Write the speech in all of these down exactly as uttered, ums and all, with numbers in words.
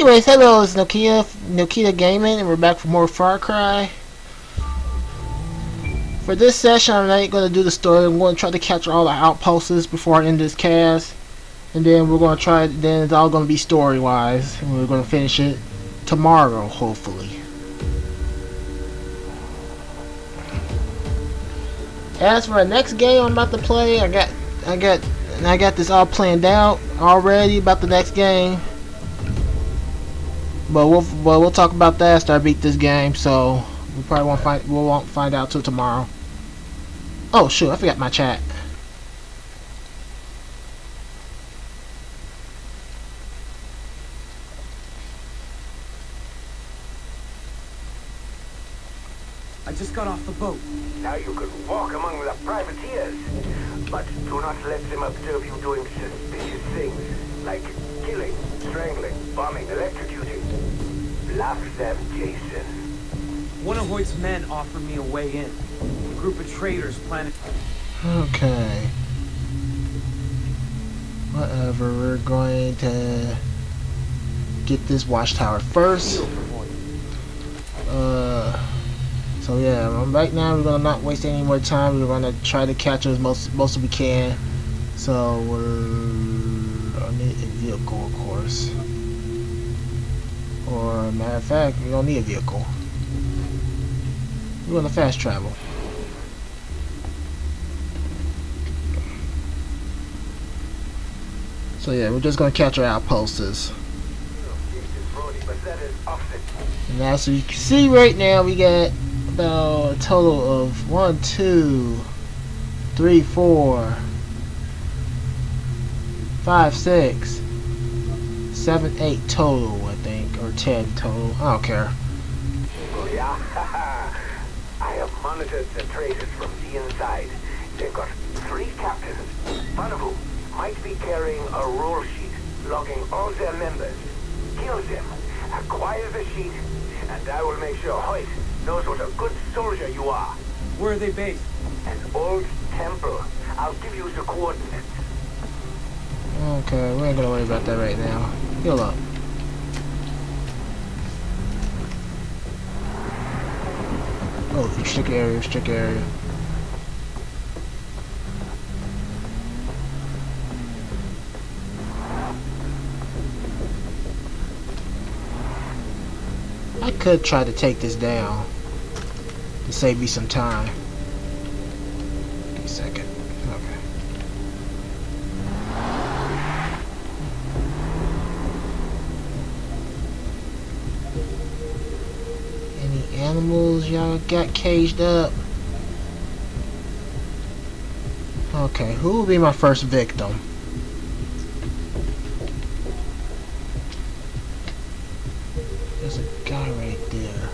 anyways, hello, it's Nokia, Nokia Gaming, and we're back for more Far Cry. For this session, I'm not going to do the story. I'm going to try to capture all the outposts before I end this cast. And then we're going to try, then it's all going to be story-wise. And we're going to finish it tomorrow, hopefully. As for the next game I'm about to play, I got, I got, I got this all planned out already about the next game. But we'll, but we'll talk about that after I beat this game. So we probably won't find, we won't find out till tomorrow. Oh shoot! I forgot my chat. I just got off the boat. Now you could walk among the privateers, but do not let them observe you doing suspicious things like killing, strangling, bombing, electrocuting. Bluff them, Jason. One of Hoyt's men offered me a way in. A group of traders planning. Okay. Whatever. We're going to get this watchtower first. Uh. So yeah, right now we're gonna not waste any more time. We're gonna try to catch as most most we can. So we're gonna need a vehicle, of course. Or matter of fact, we don't need a vehicle. We're gonna fast travel. So yeah, we're just gonna catch our outposts. And as you can see right now, we got about a total of one, two, three, four, five, six, seven, eight total, I think, or ten total. I don't care. Oh yeah, I have monitored the traders from the inside. They've got three captains, one of whom might be carrying a roll sheet logging all their members. Kill them, acquire the sheet, and I will make sure Hoyt knows what a good soldier you are. Where are they based? An old temple. I'll give you the coordinates. Okay, we ain't gonna worry about that right now. Heal up. Oh, restrict area, restrict area. I could try to take this down to save me some time. Give me a second. Okay. Any animals y'all got caged up? Okay, who will be my first victim? There's a guy right there.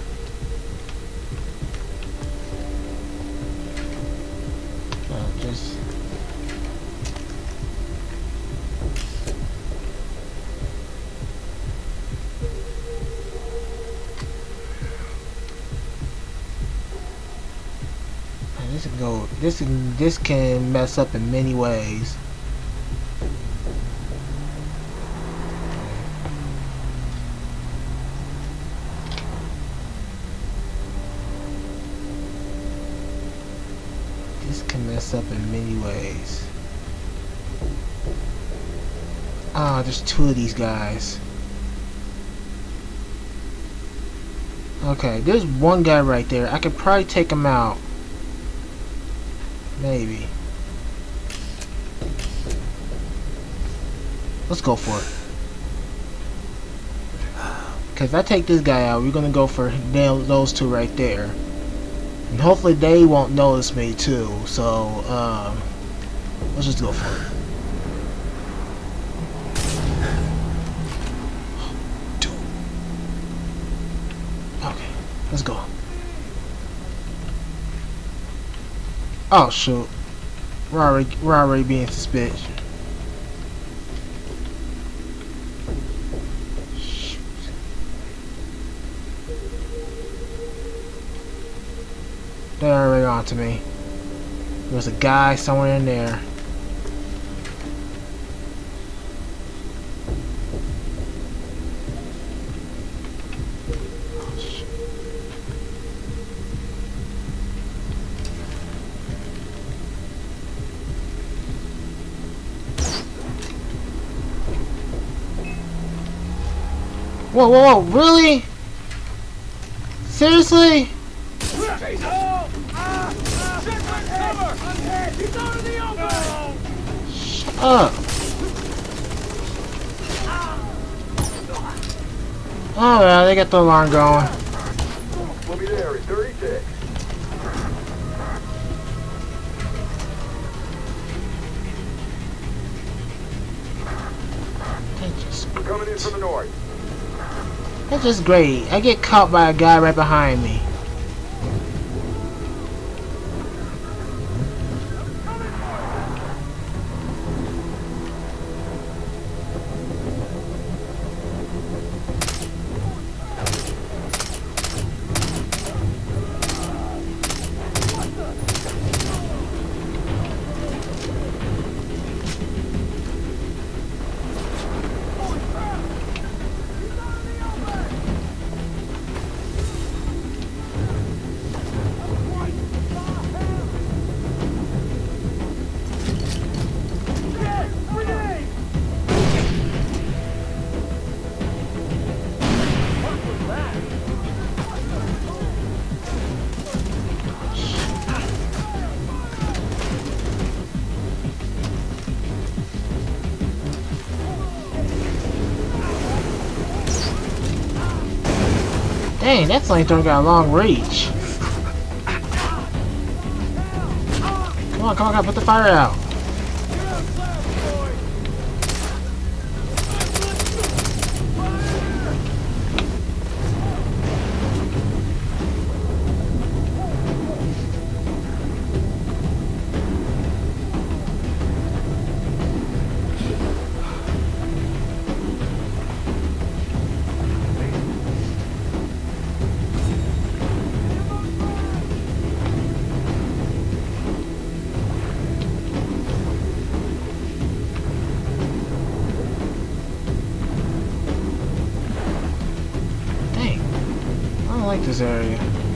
Uh, just Man, this can go. This can. This can mess up in many ways. This can mess up in many ways. Ah, there's two of these guys. Okay, there's one guy right there. I could probably take him out. Maybe. Let's go for it. Because if I take this guy out, we're gonna go for them, those two right there. And hopefully they won't notice me too, so um, let's just go for it. Two. Okay, let's go. Oh shoot, we're already we're already being suspicious. They're already on to me. There's a guy somewhere in there. Whoa, whoa, whoa, really? Seriously? Shut up. Oh yeah, they got the alarm going. We'll be there in thirty-six. That's just, We're coming in from the north. that's just great. I get caught by a guy right behind me. Dang, that flamethrower got a long reach. Come on, come on, come on, put the fire out. I don't like this area.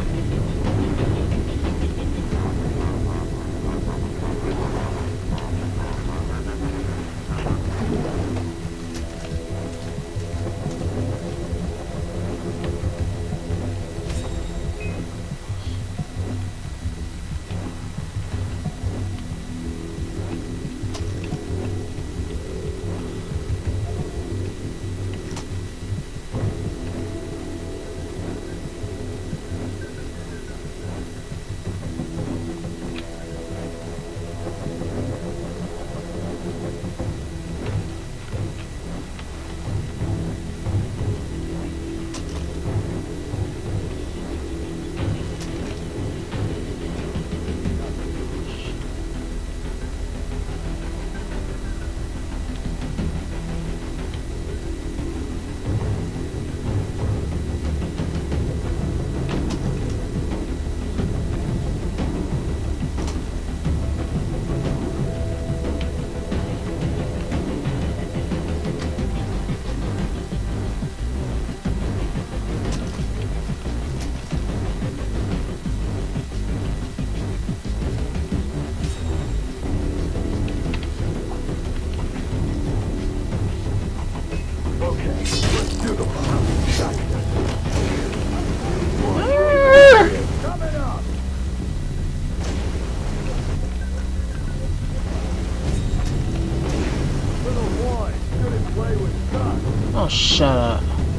Oh, shut up.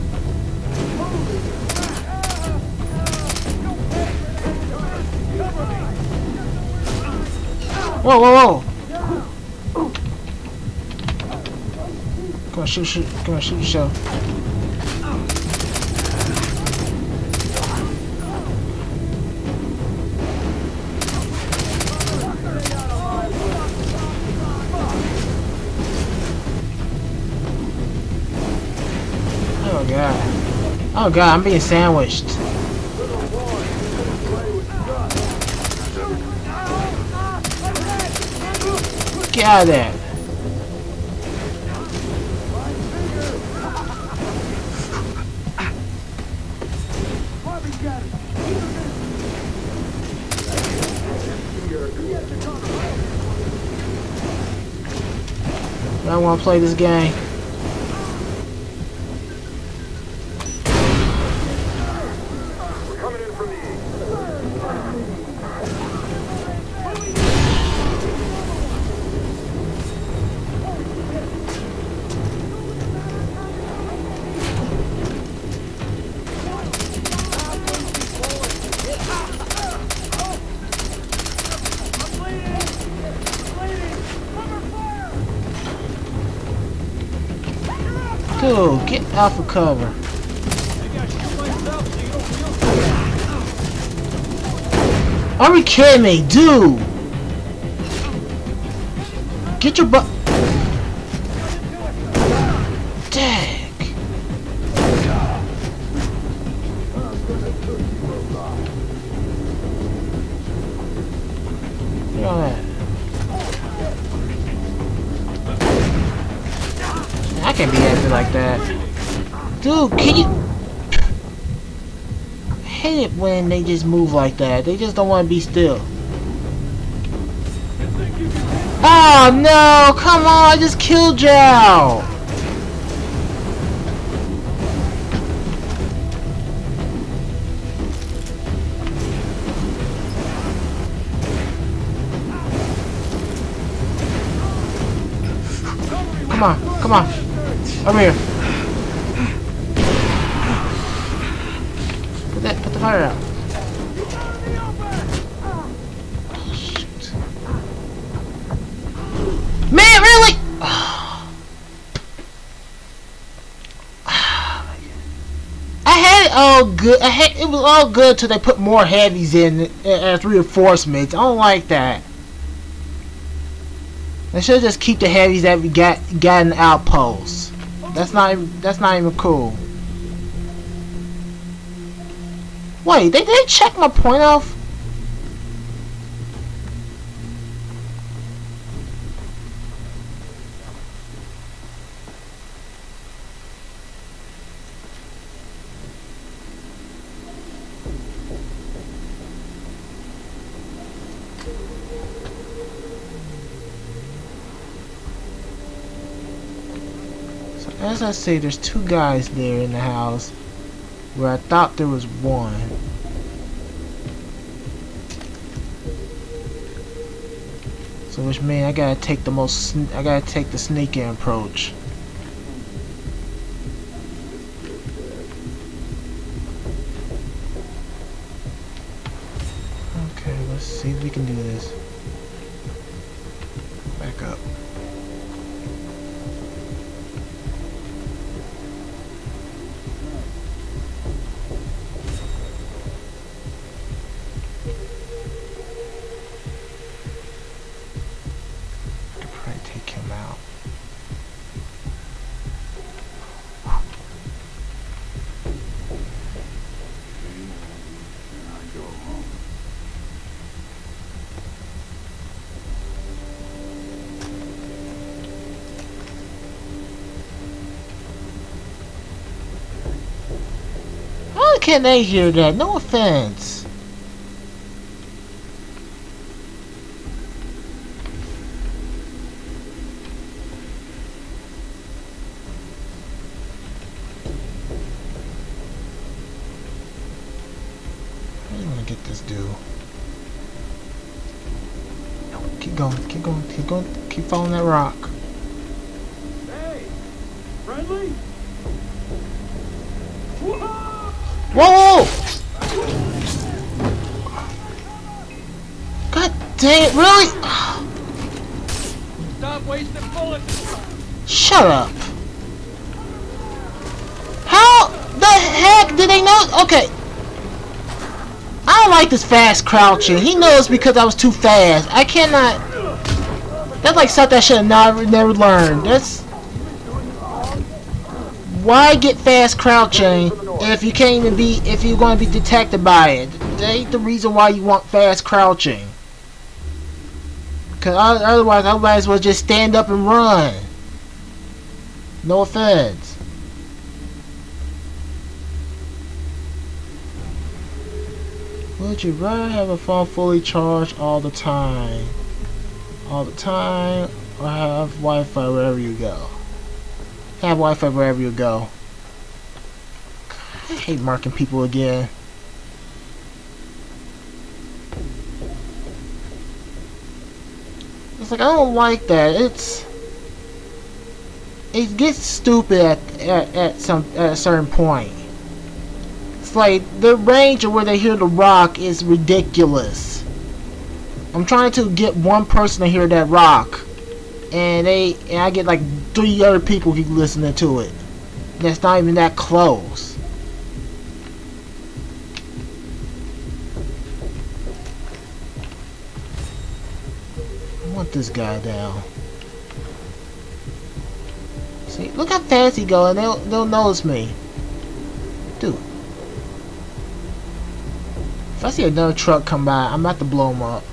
Whoa, whoa, whoa! Come on, shoot, shoot, come on, shoot yourself. Oh god. Oh god, I'm being sandwiched. Get out of there. I don't want to play this game. Dude, get out of cover. Are you kidding me, dude? Get your butt. Dang. Look at that. I can't be acting like that. Dude, can you... I hate it when they just move like that. They just don't want to be still. Oh no! Come on! I just killed Zhao! Come on! Come on! Over here! Put that, put the fire out. Oh, shoot. Man, really? I had it all good. I had it was all good till they put more heavies in as reinforcements. I don't like that. They should just keep the heavies that we got got in the outposts. That's not even, that's not even cool. Wait, they they check my point off? As I say, there's two guys there in the house where I thought there was one. So which means I gotta take the most, sn I gotta take the sneaking approach. Okay, let's see if we can do this. Back up. Take him out. How can they hear that? No offense. Get this dude. No, keep going, keep going, keep going, keep following that rock. Hey, friendly? Whoa! God dang it, really? Stop wasting bullets. Shut up. How the heck did they know? Okay. I don't like this fast crouching. He knows because I was too fast. I cannot. That's like something I should have never, never learned. That's why get fast crouching if you can't even be if you're going to be detected by it. That ain't the reason why you want fast crouching. Cause otherwise, I might as well just stand up and run. No offense. Would you rather have a phone fully charged all the time? All the time? Or have Wi-Fi wherever you go? Have Wi-Fi wherever you go. I hate marking people again. It's like, I don't like that. It's... It gets stupid at, at, at, some, at a certain point. Like the range of where they hear the rock is ridiculous. I'm trying to get one person to hear that rock, and they and I get like three other people keep listening to it. that's not even that close. I want this guy down. See, look how fast he goes, and they'll they'll notice me. Dude. If I see another truck come by, I'm about to blow him up.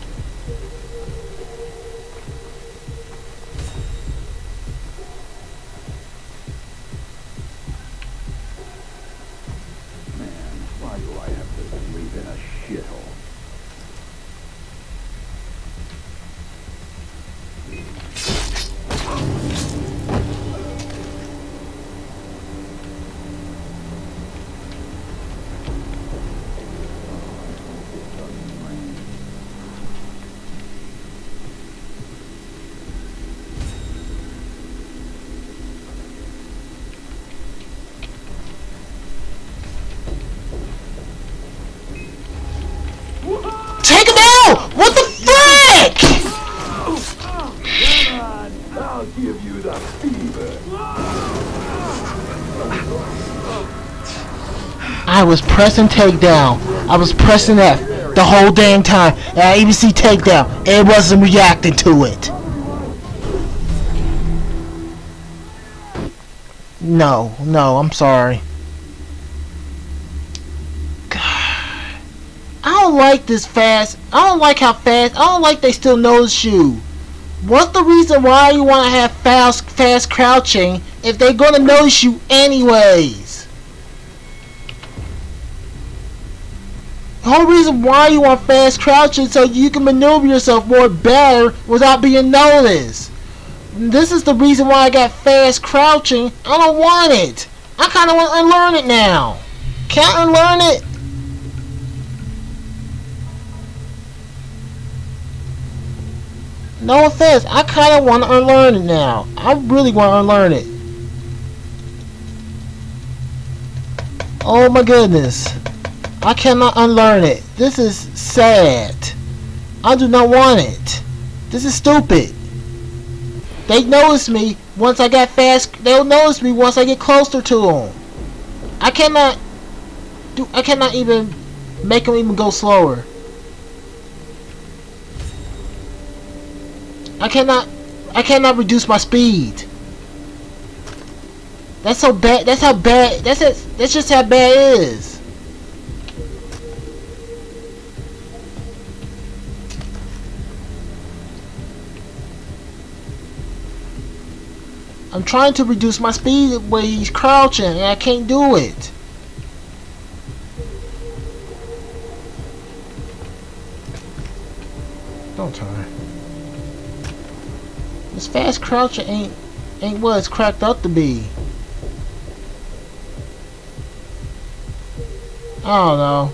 Take him out! What the frick? I'll give you the fever. I was pressing takedown. I was pressing F the whole dang time. And I even see takedown. It wasn't reacting to it. No, no, I'm sorry. I don't like this fast. I don't like how fast. I don't like they still notice you. What's the reason why you want to have fast, fast crouching if they're gonna notice you anyways? The whole reason why you want fast crouching so you can maneuver yourself more better without being noticed. This is the reason why I got fast crouching. I don't want it. I kind of want to unlearn it now. Can't unlearn it. No offense, I kind of want to unlearn it now. I really want to unlearn it. Oh my goodness. I cannot unlearn it. This is sad. I do not want it. This is stupid. They notice me once I get fast. They'll notice me once I get closer to them. I cannot do. I cannot even make them even go slower. I cannot. I cannot reduce my speed. That's so bad. That's how bad. That's it. That's just how bad it is. I'm trying to reduce my speed when he's crouching, and I can't do it. Don't turn. This fast crouching ain't ain't what it's cracked up to be. I don't know.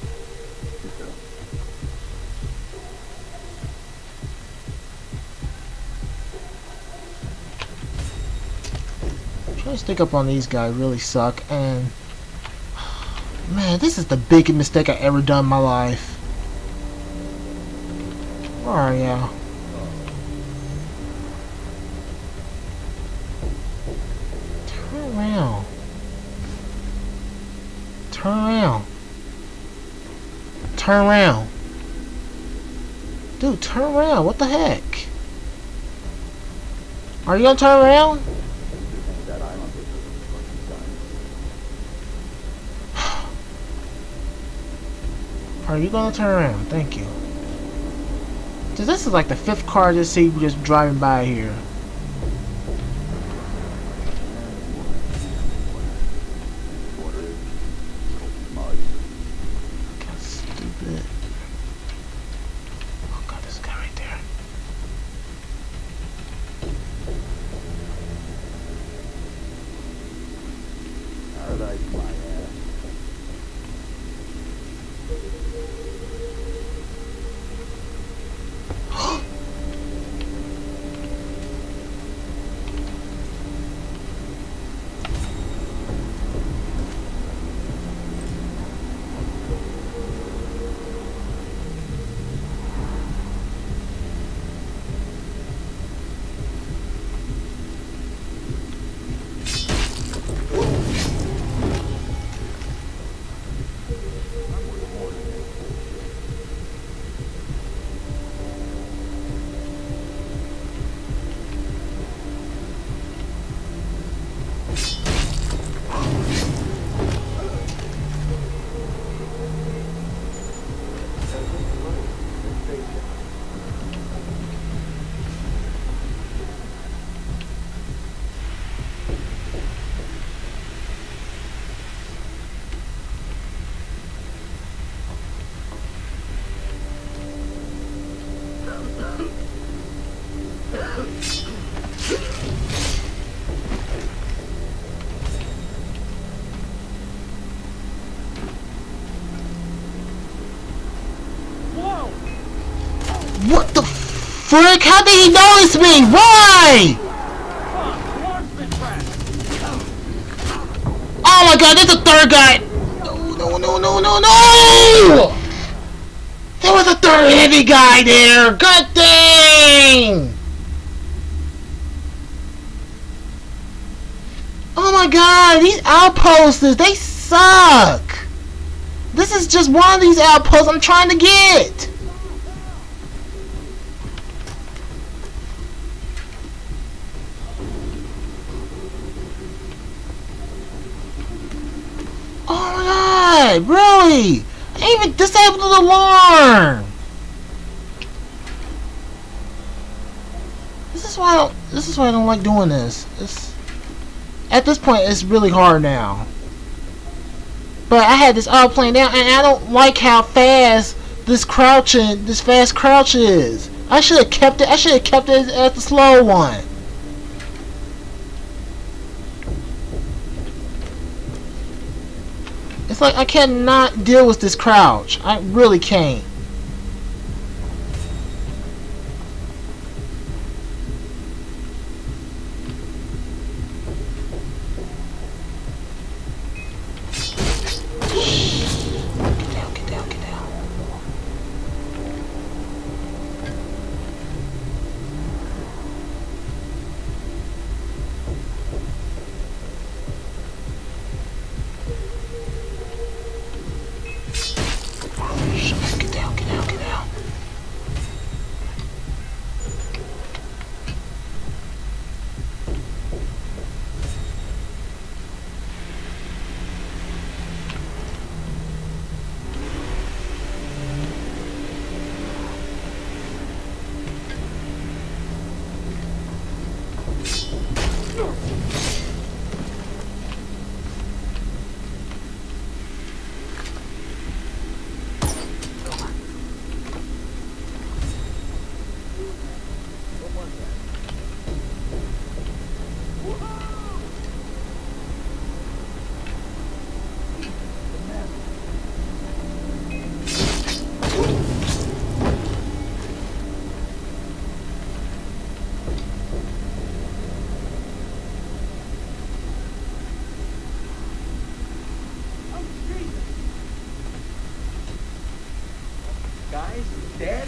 Trying to stick up on these guys really suck, and man, this is the biggest mistake I ever done in my life. Where are ya? Turn around. Turn around. Turn around. Dude, turn around. What the heck? Are you gonna turn around? Are you gonna turn around? Thank you. Cause this is like the fifth car I just see just driving by here. God, stupid. Oh god, this guy right there. Paradise, my ass. frick? How did he notice me? Why? Oh my god, there's a third guy! No, no, no, no, no, no! There was a third heavy guy there! God dang! Oh my god, these outposts, they suck! This is just one of these outposts I'm trying to get! Oh my god, really? I even disabled the alarm! This is why I don't, this is why I don't like doing this. It's, at this point, it's really hard now. But I had this all planned out, and I don't like how fast this crouching, this fast crouch is. I should have kept it. I should have kept it at the slow one. It's like I cannot deal with this crouch. I really can't. Get down, get down, get down. Get down, get down, get down. Guys, dead?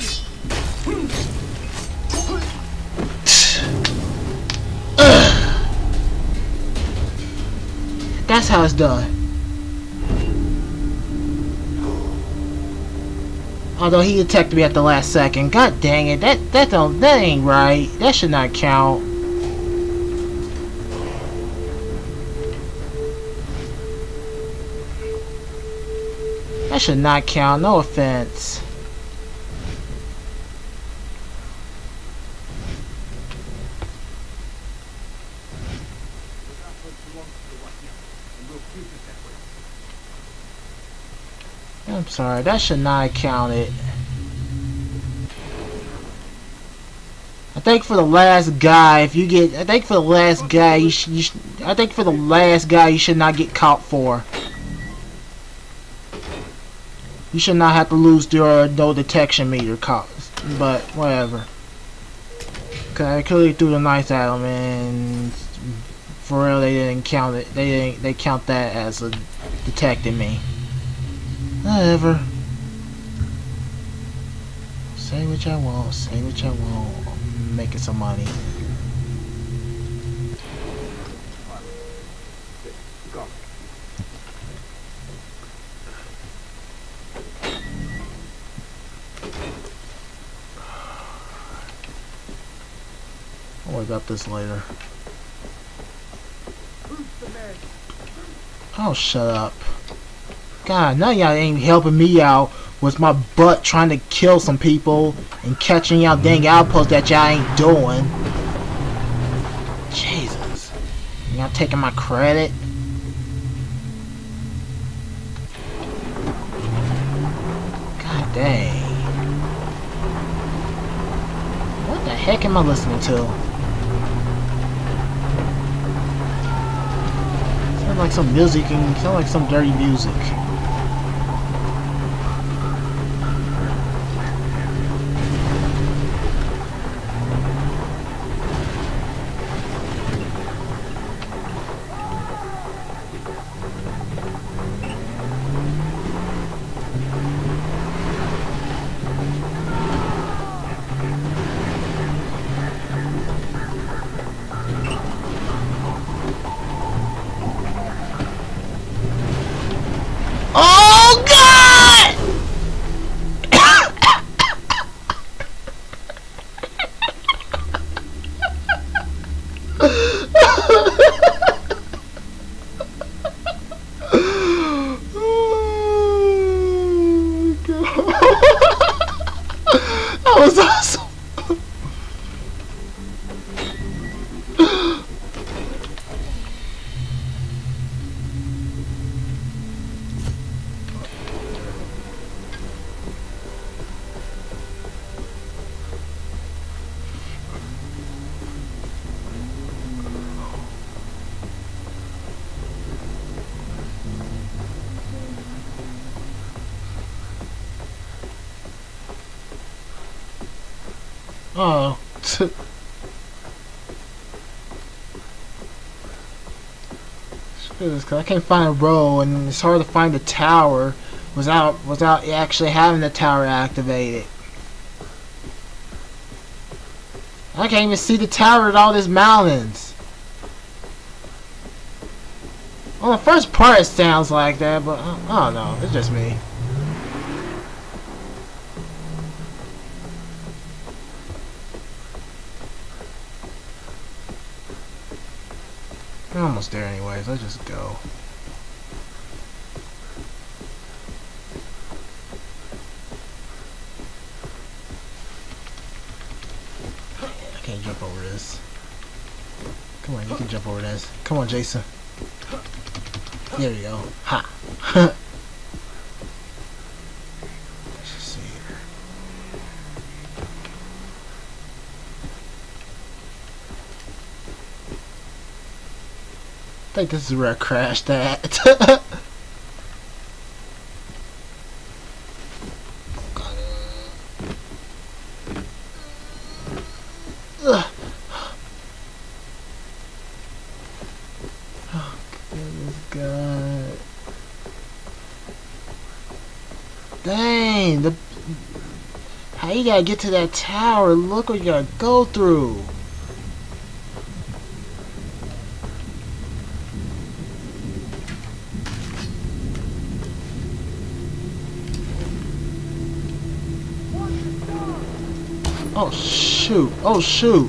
That's how it's done. Although he attacked me at the last second. God dang it, that that don't that ain't right. That should not count. That should not count, no offense. I'm sorry, that should not have counted. I think for the last guy, if you get, I think for the last guy, you should, you should I think for the last guy, you should not get caught for. You should not have to lose your no detection meter cost, but whatever. Okay, I clearly threw the knife at him, and for real, they didn't count it. They didn't. They count that as a detecting me. Whatever. Say what y'all want. Say what y'all want. I'm making some money. Go. I'll worry about this later. Oh, shut up. God, now y'all ain't helping me out with my butt trying to kill some people and catching y'all dang outposts that y'all ain't doing. Jesus. Y'all taking my credit? God dang. What the heck am I listening to? Sounds like some music and sounds like some dirty music. Oh. Cause I can't find a row, and it's hard to find the tower without without actually having the tower activated. I can't even see the tower at all these mountains. On the first part it sounds like that, but uh, I don't know. It's just me. I'm almost there anyways. Let's just go. I can't jump over this. Come on, you can jump over this. Come on, Jason. There you go. Ha! Let's just see. I think this is where I crashed at. Ugh. Oh, goodness God. Dang, the how you gotta get to that tower? Look what you gotta go through. Oh shoot! Oh shoot!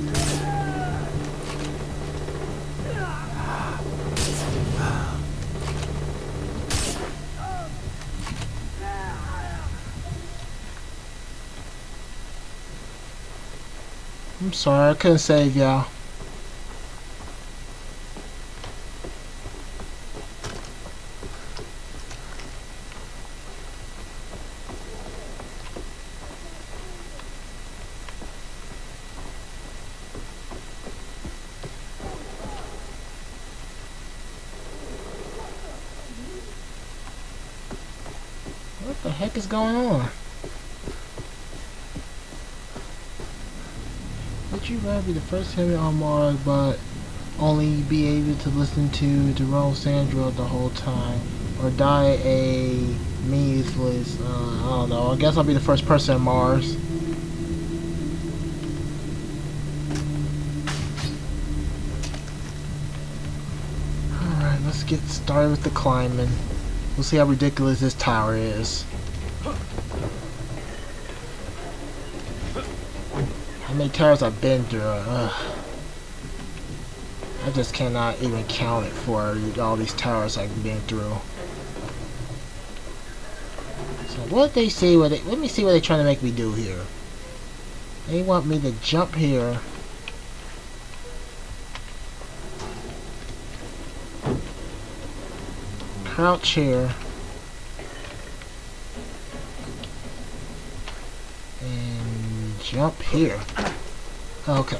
I'm sorry, I couldn't save y'all. What the heck is going on? Would you rather be the first human on Mars, but only be able to listen to Jerome Sandra the whole time, or die a meaningless? Uh, I don't know. I guess I'll be the first person on Mars. Alright, let's get started with the climbing. We'll see how ridiculous this tower is. How many towers I've been through? Ugh. I just cannot even count it for all these towers I've been through. So what they say? What they? Let me see what they're trying to make me do here. They want me to jump here. Crouch here. And jump here. Okay.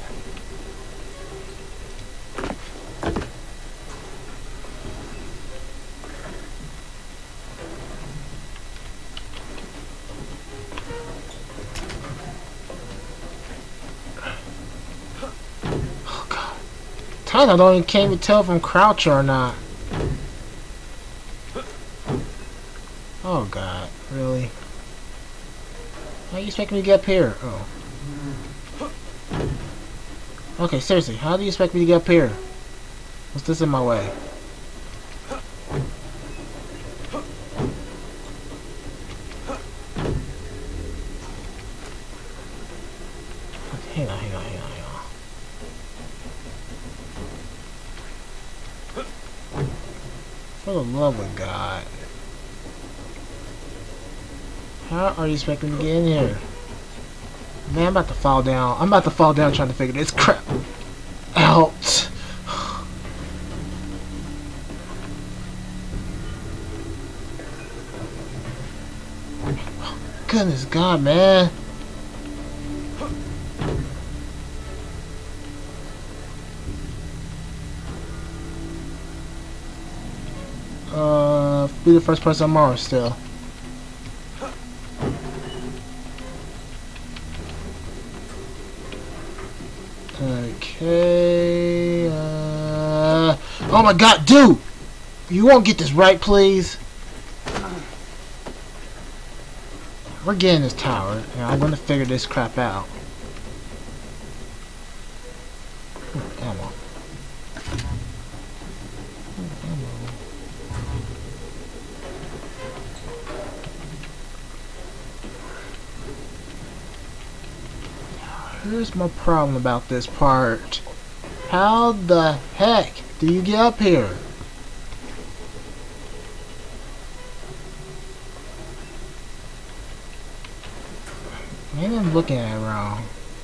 Oh God. Sometimes I don't even can't even tell if I'm crouching or not. Oh God, really? How you expect me to get up here? Oh. Okay, seriously, how do you expect me to get up here? What's this in my way? Hang on, hang on, hang on, hang on. For the love of God. How are you expecting to get in here? Man, I'm about to fall down. I'm about to fall down trying to figure this crap out. Goodness God, man. Uh, be the first person on Mars still. my god, dude! You won't get this right, please? We're getting this tower, and I'm gonna figure this crap out. Ooh, ammo. Ooh, ammo. Here's my problem about this part. How the heck do you get up here? Maybe I'm looking at it wrong.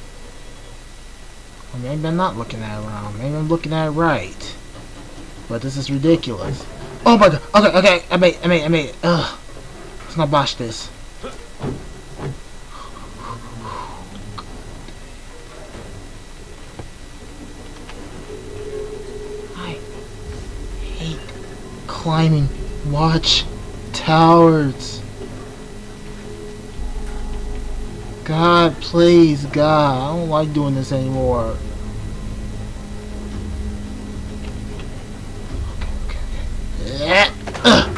Or maybe I'm not looking at it wrong. Maybe I'm looking at it right. But this is ridiculous. Oh my god. Okay, okay. I made I made I made Ugh. Let's not botch this. I hate climbing watch towers. God, please, God, I don't like doing this anymore. Okay, okay, okay.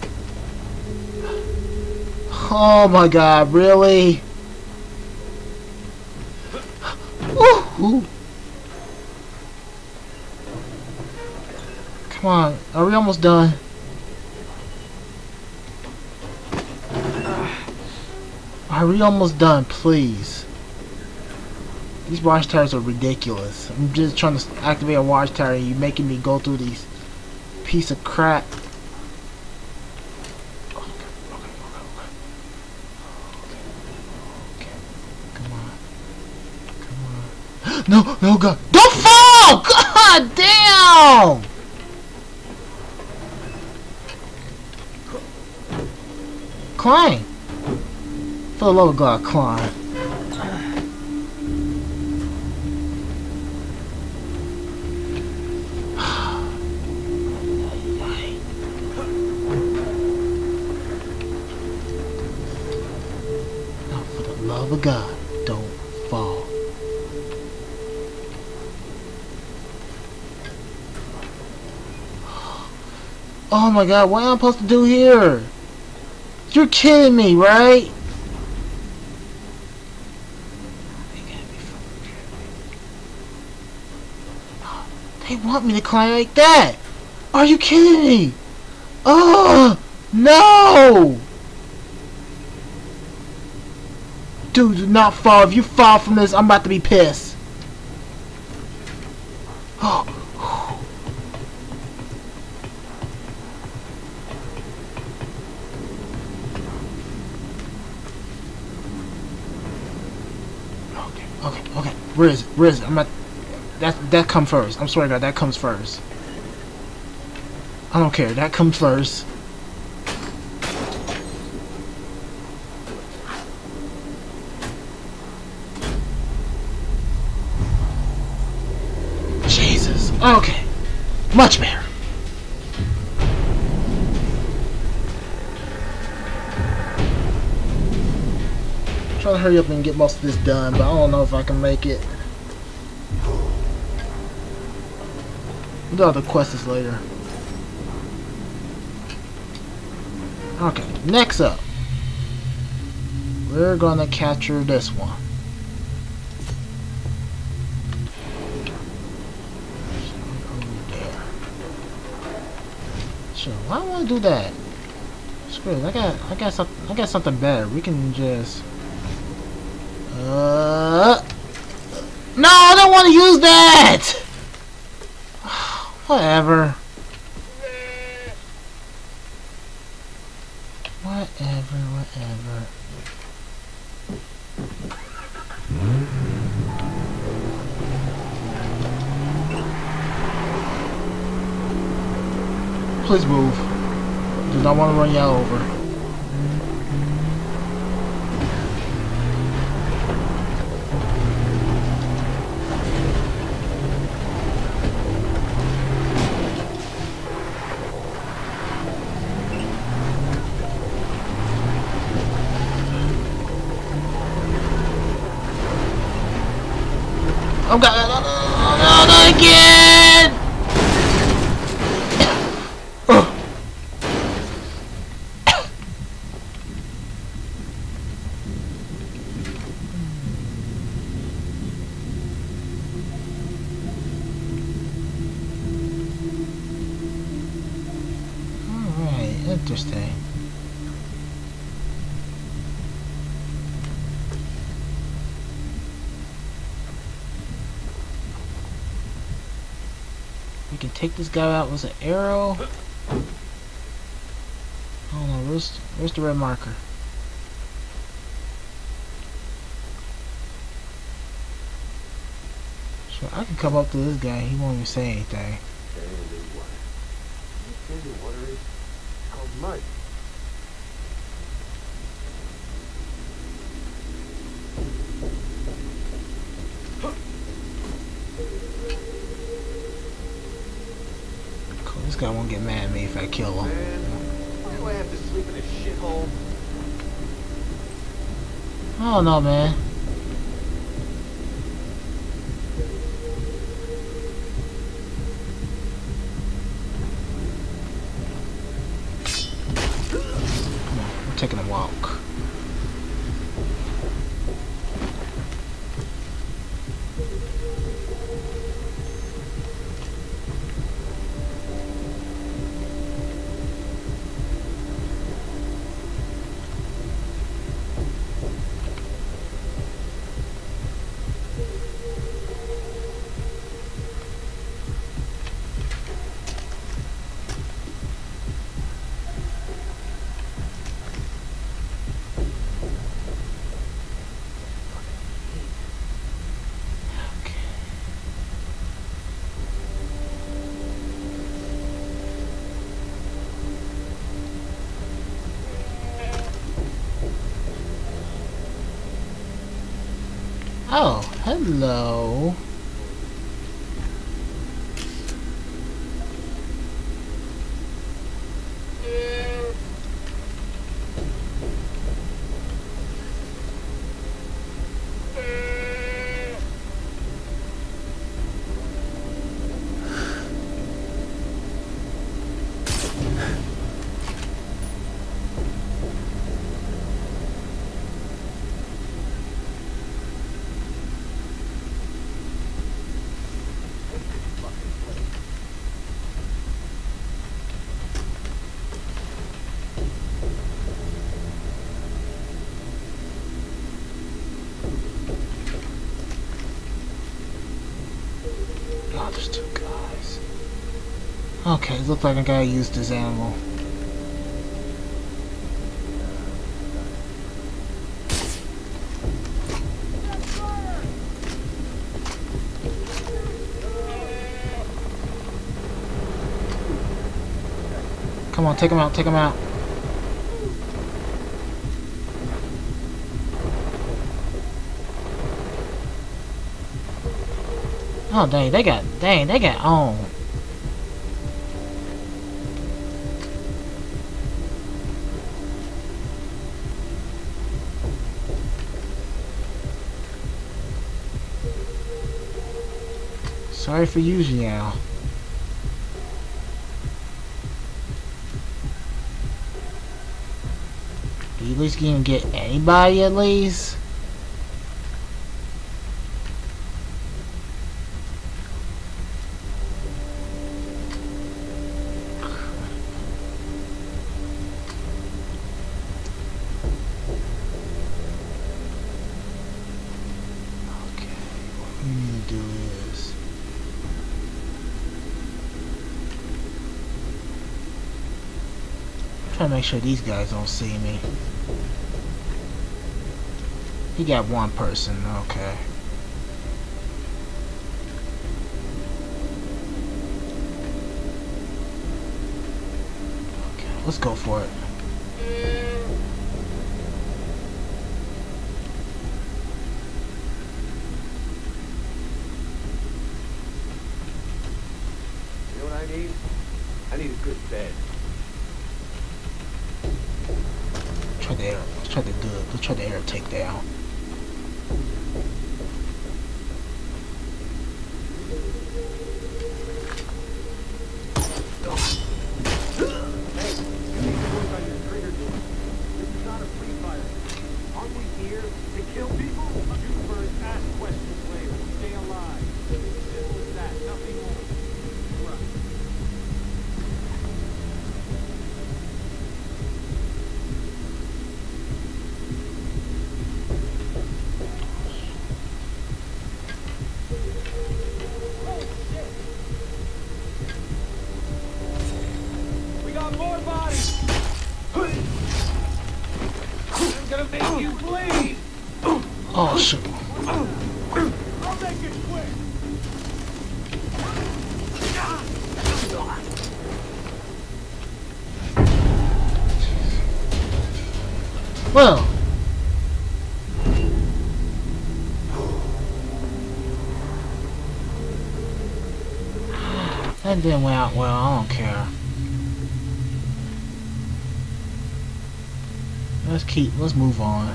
Oh my God, really? Ooh, ooh. Come on, are we almost done? Are we almost done, please? These watchtowers are ridiculous. I'm just trying to activate a watchtower and you're making me go through these piece of crap. Okay, okay, okay, okay. Okay, come on. Come on. No, no, God. Don't fall! God damn! Climb! For the love of God, climb. Now, for the love of God, don't fall. Oh my God, what am I supposed to do here? You're kidding me, right? They want me to climb like that! Are you kidding me? Oh no! Dude, do not fall. If you fall from this, I'm about to be pissed. Oh. Okay, okay, okay. Where is it? Where is it? I'm at. That that comes first. I'm sorry, God. That comes first. I don't care. That comes first. Jesus. Okay. Much better. I'm trying to hurry up and get most of this done, but I don't know if I can make it. We'll do all the quests later. Okay, next up, we're gonna capture this one. Over there. Sure, why do I want to do that? Screw it. I got, I got something. I got something better. We can just. Uh. No, I don't want to use that. Whatever. Whatever, whatever. Please move. Do not want to run you over. I'm gonna no, no, no, no, again. interesting. We can take this guy out with an arrow. I don't know, where's, where's the red marker? So I can come up to this guy, he won't even say anything. Standing water. Standing water is called mud. Cool, this guy won't get mad at me if I kill him. Man, why do I have to sleep in a shithole? I don't know, man. Come on, we're taking a walk. Oh, hello. Oh, there's two guys. Okay, it looks like I gotta use this animal. Come on, take him out, take him out. Oh dang, they got dang, they got on. Sorry for using y'all. You at least gonna get anybody at least? Trying to make sure these guys don't see me. He got one person, okay. Okay, let's go for it. You know what I need? I need a good bed. Try the air. Let's try the good. Let's try the air takedown. got more bodies. I'm gonna make you bleed. Oh shit. I'll make it quick. Well. That didn't went out well, I don't care. Let's keep, let's move on.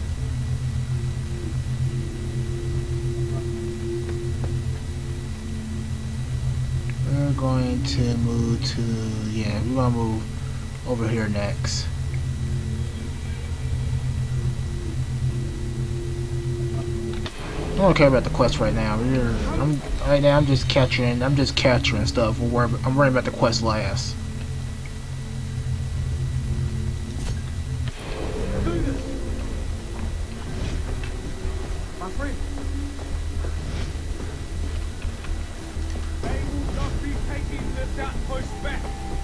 We're going to move to, yeah, we're going to move over here next. I don't care about the quest right now. We're, I'm, right now I'm just capturing, I'm just capturing stuff. I'm worried, I'm worried about the quest last. My friend. They will not be taking this outpost back.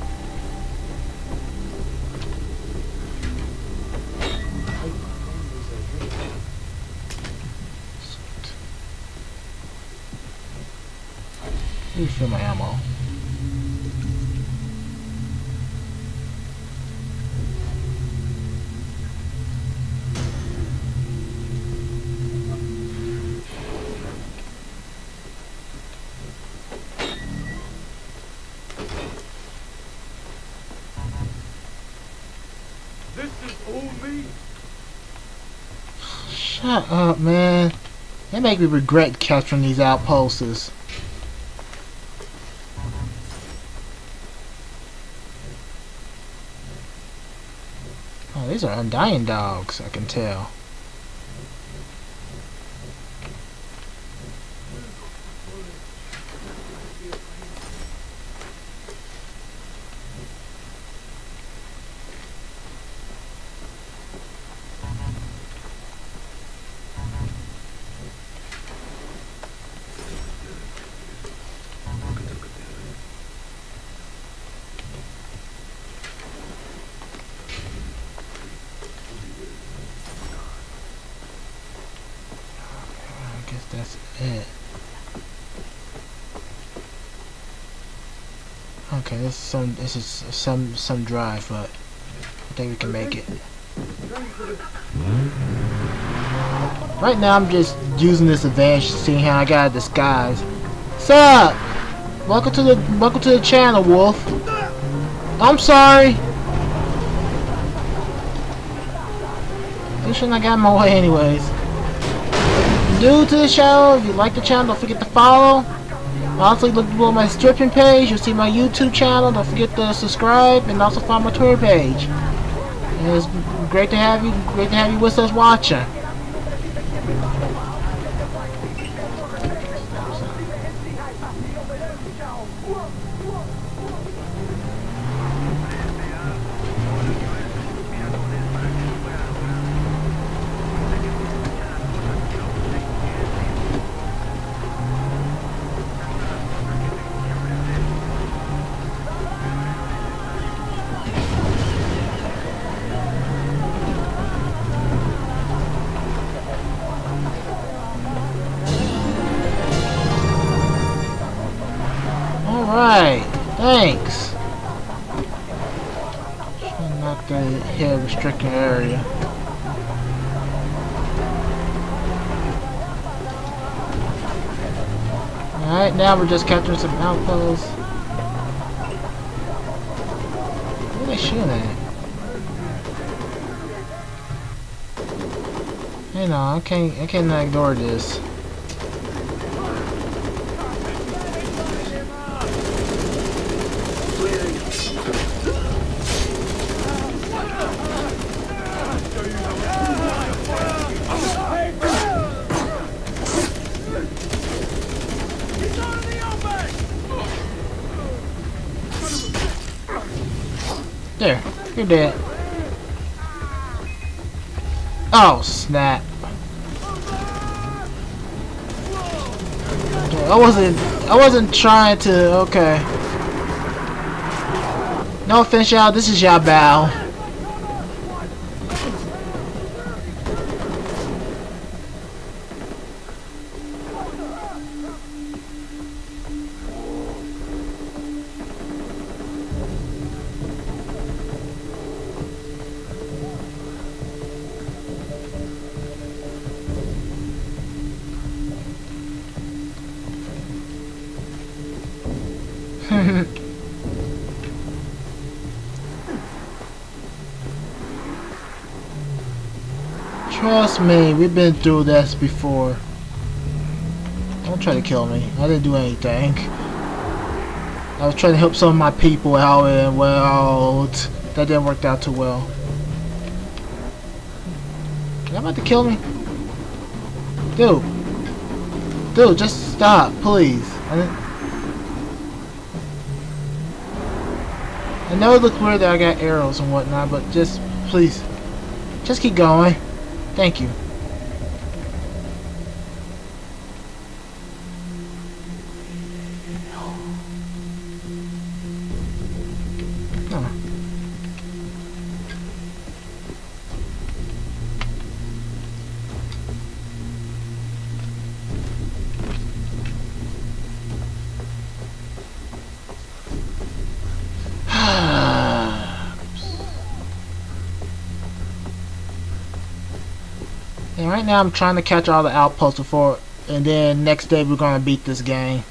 Refill my ammo. This is all me. Shut up, man. They make me regret capturing these outposts. Oh, these are undying dogs, I can tell. That's it. Okay, this is some this is some some drive, but I think we can make it. Right now I'm just using this advantage, seeing how I got a disguise. Sup? Welcome to the welcome to the channel, Wolf. I'm sorry. You shouldn't have got in my way anyways. New to the channel, if you like the channel, don't forget to follow. Also, look below my description page, you'll see my YouTube channel. Don't forget to subscribe and also follow my Twitter page. And it's great to have you, great to have you with us watching. Alright, thanks. Should not get hit a restricted area. Alright, now we're just capturing some outposts. What are they shooting at? Hey, no, I can't, I cannot ignore this. There, you're dead. Oh, snap. I wasn't, I wasn't trying to, okay. No offense, y'all. This is y'all Bao. Trust me, we've been through this before. Don't try to kill me. I didn't do anything. I was trying to help some of my people out, and well, that didn't work out too well. You're about to kill me? Dude. Dude, just stop, please. I, didn't... I know it looks weird that I got arrows and whatnot, but just, please, just keep going. Thank you. Huh. And right now I'm trying to catch all the outposts before, and then next day we're gonna beat this game.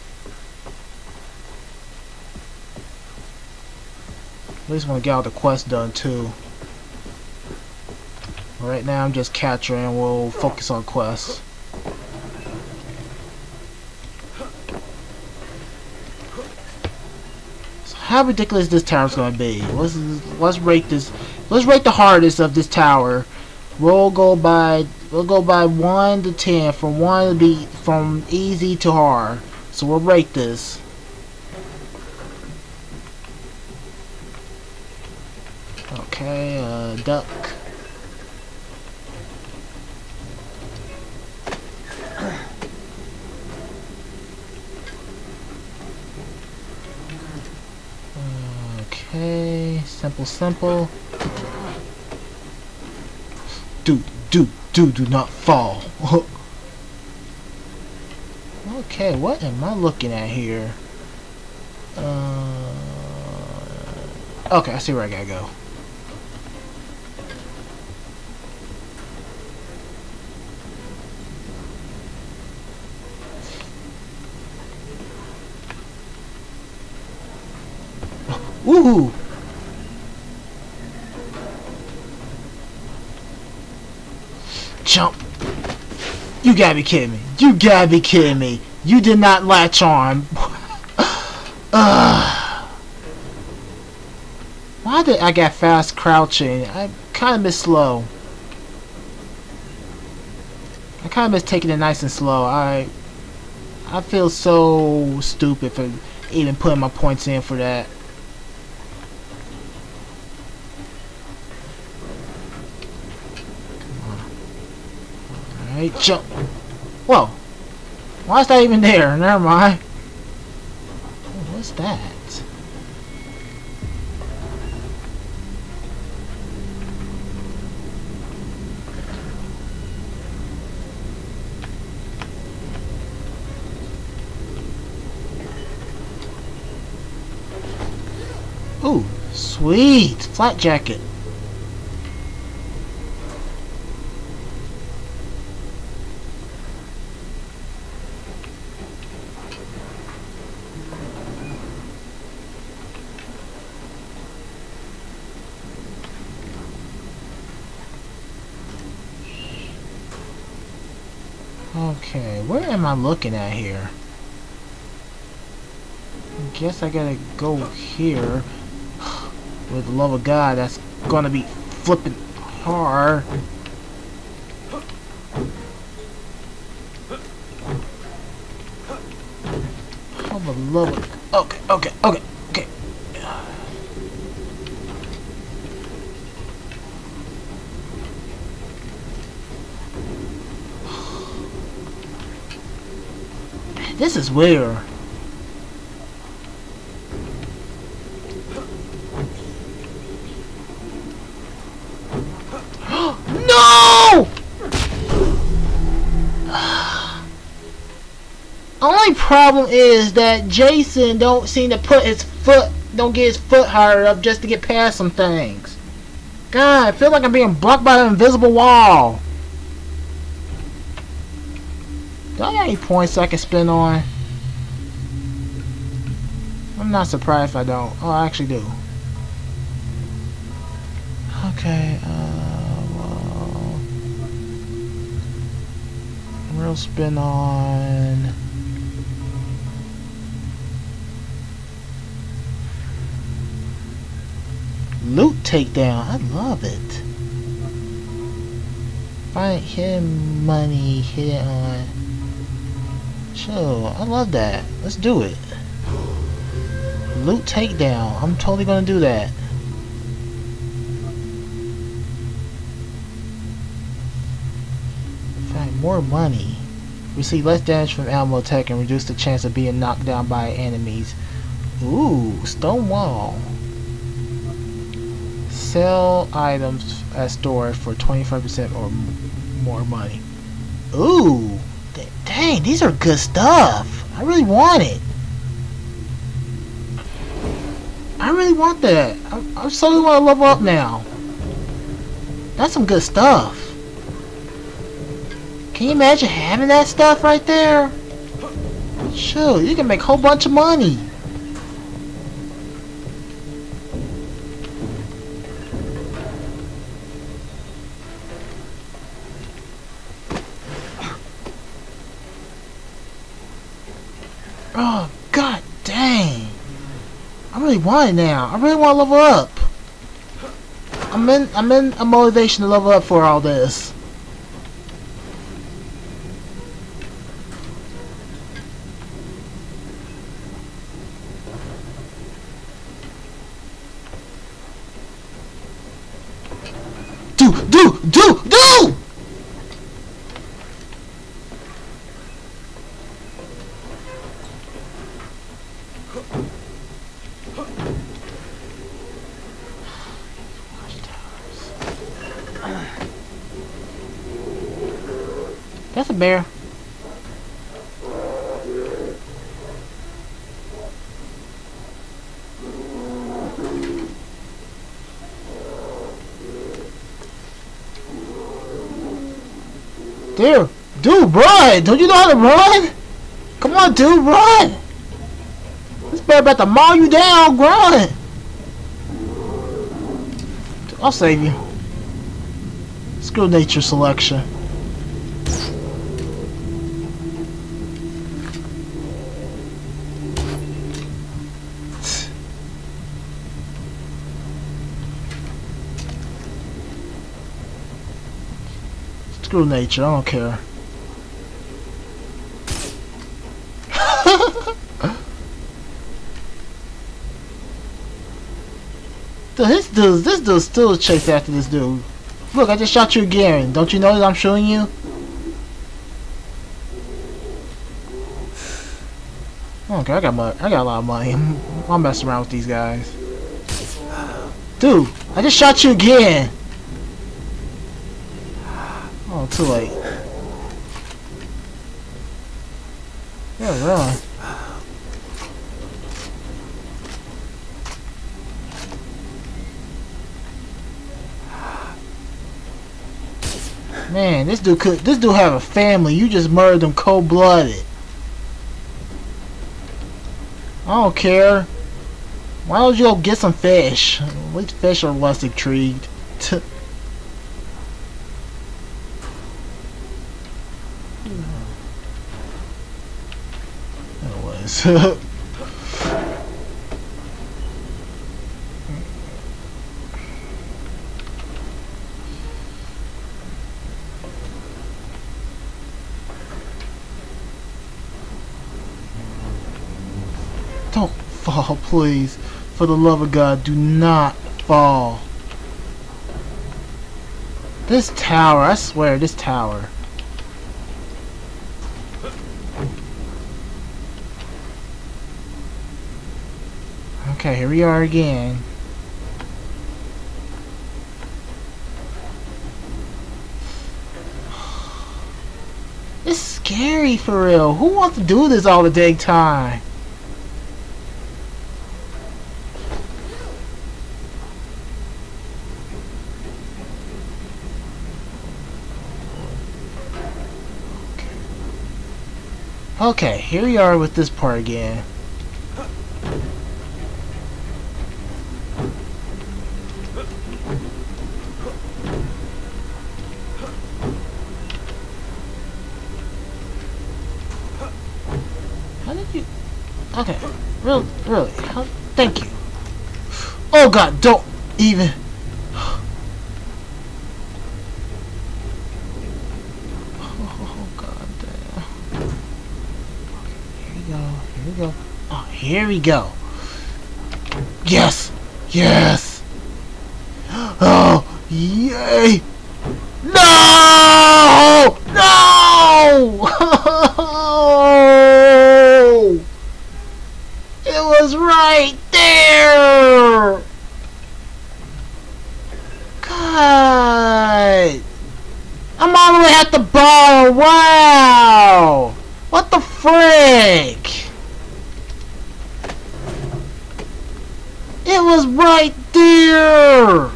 At least want to get all the quests done too. Right now I'm just capturing, and we'll focus on quests. So how ridiculous this tower's gonna be? Let's let's rate this. Let's rate the hardest of this tower. We'll go by we'll go by one to ten, from one to be from easy to hard. So we'll rate this. Okay, uh, duck. Okay, simple, simple. Do, do, do, do not fall. Okay, what am I looking at here? Uh, okay, I see where I gotta go. Woohoo! Jump! You gotta be kidding me! You gotta be kidding me! You did not latch on! uh, why did I get fast crouching? I kinda miss slow. I kinda miss taking it nice and slow. I I feel so stupid for even putting my points in for that. Alright, jump. Whoa. Why is that even there? Never mind. Oh, what's that? Ooh, sweet! Flat jacket. Okay, where am I looking at here? I guess I gotta go here. With the love of God, that's gonna be flipping hard. Oh, the love of... Okay, okay, okay, okay. This is weird. problem is that Jason don't seem to put his foot, don't get his foot higher up just to get past some things. God, I feel like I'm being blocked by an invisible wall. Do I got any points I can spend on? I'm not surprised if I don't. Oh, I actually do. Okay, uh, well, real spin on loot takedown. I love it. Find hidden money, hit it on. Sure, I love that. Let's do it. Loot takedown. I'm totally gonna do that. Find more money. Receive less damage from ammo attack and reduce the chance of being knocked down by enemies. Ooh, stone wall. Sell items at store for twenty-five percent or more money. Ooh, dang, these are good stuff. I really want it. I really want that. I, I solely want to level up now. That's some good stuff. Can you imagine having that stuff right there? Shoot, you can make a whole bunch of money. Oh, god dang. I really want it now. I really want to level up. I'm in I'm in a motivation to level up for all this. Do do do do That's a bear. Dude, dude, run! Don't you know how to run? Come on, dude, run! This bear about to maul you down, run! I'll save you. Screw nature selection. Screw nature, I don't care. Dude, this dude, this dude's still chasing after this dude. Look, I just shot you again. Don't you know that I'm shooting you? Okay, I got money. I got a lot of money. I'm, I'm messing around with these guys. Dude, I just shot you again. Oh, too late. Yeah, run. Man, this dude could. This dude have a family. You just murdered him cold-blooded. I don't care. Why don't you go get some fish? At least fish are less intrigued. Anyways. Don't fall, please. For the love of God, do not fall. This tower, I swear, this tower. Okay, here we are again. This scary for real. Who wants to do this all the dang time? Okay, here we are with this part again. How did you... Okay, really, really, how... Thank you. Oh god, don't even... Here we go. Oh, here we go. Yes! Yes! Oh, yay! No! No! It was right there! God! I'm all the way at the bottom. Wow! What the frick? It was right there!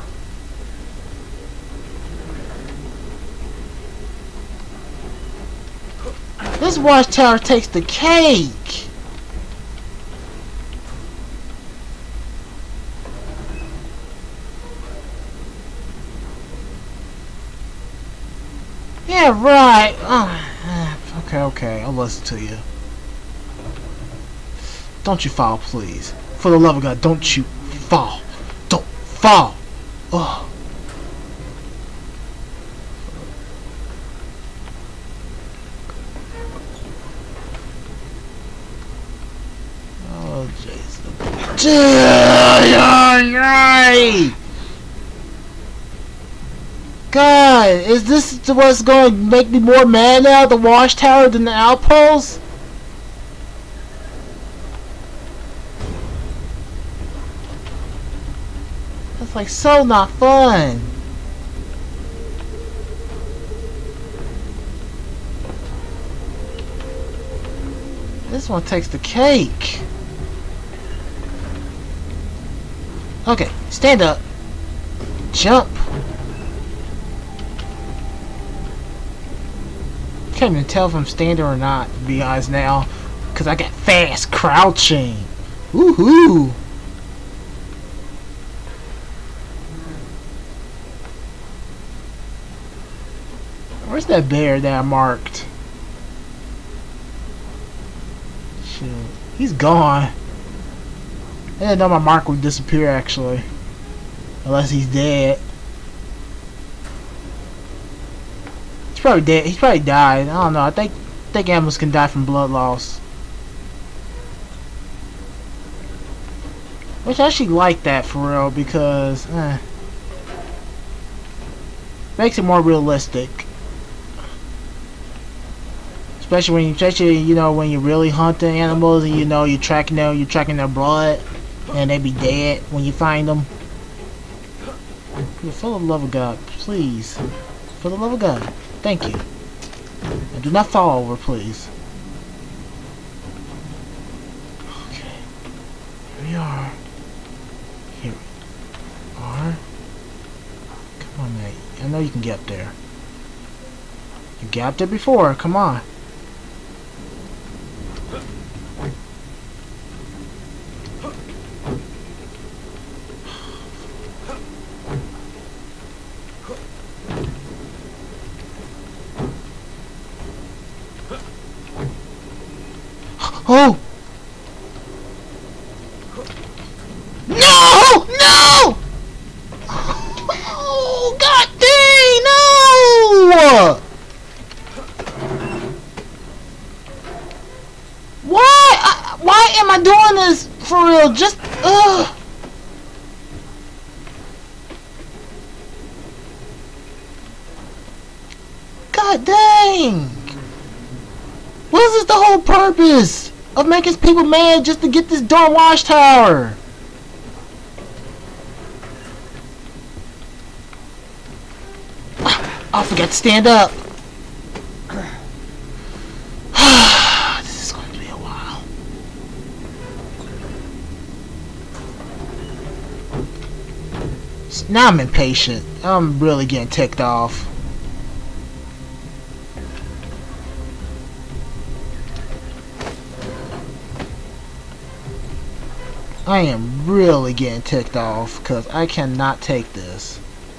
This watchtower takes the cake! Yeah, right! Oh, okay, okay, I'll listen to you. Don't you fall, please. For the love of God, don't you fall. Don't fall. Oh. Oh, Jason. God, is this what's going to make me more mad now? The watchtower than the outpost? It's like so not fun. This one takes the cake. Okay, stand up. Jump. Can't even tell if I'm standing or not, to be honest now, because I got fast crouching. Woohoo! Where's that bear that I marked? Shoot. He's gone. I didn't know my mark would disappear actually. Unless he's dead. He's probably dead. He's probably died. I don't know. I think I think animals can die from blood loss. Which I actually like that for real because eh, makes it more realistic. Especially when you, especially you know when you're really hunting animals and you know you're tracking them, you're tracking their blood, and they be dead when you find them. For the love of God, please, for the love of God, thank you. And do not fall over, please. Okay, here we are. Here we are. Come on, mate. I know you can get up there. You got up there before. Come on. Oh! No! No! Oh, God dang, no! Why? I, why am I doing this for real? Just, ugh. God dang! What is this the whole purpose of making people mad just to get this darn watchtower? I forgot to stand up. Now I'm impatient. I'm really getting ticked off. I am really getting ticked off because I cannot take this.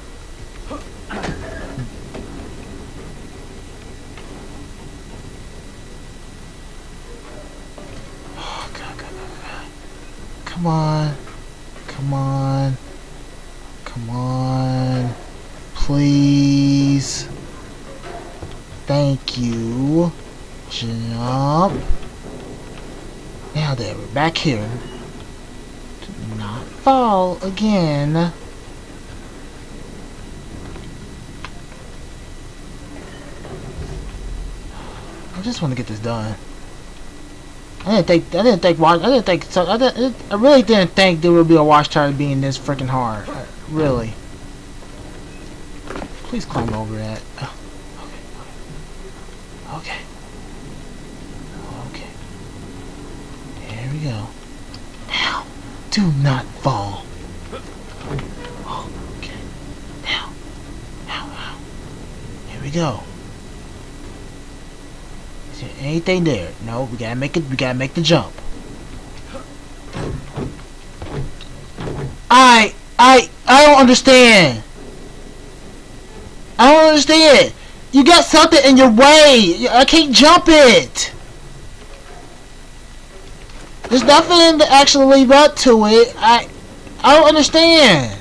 Oh, God, God, God, God. Come on. Come on. Come on. Please. Thank you. Jump. Now there, we're back here. Do not fall again. I just want to get this done. I didn't think. I didn't think. Watch. I didn't think. So I, didn't, I really didn't think there would be a watchtower being this freaking hard. I, really. Please climb over that. Oh, okay. Okay. Okay. There we go. Now, do not fall. Okay. Now. Now. Now. Here we go. Is there anything there? No, we gotta make it. We gotta make the jump. I, I, I don't understand. I don't understand. You got something in your way. I can't jump it. There's nothing to actually leave up to it. I, I don't understand.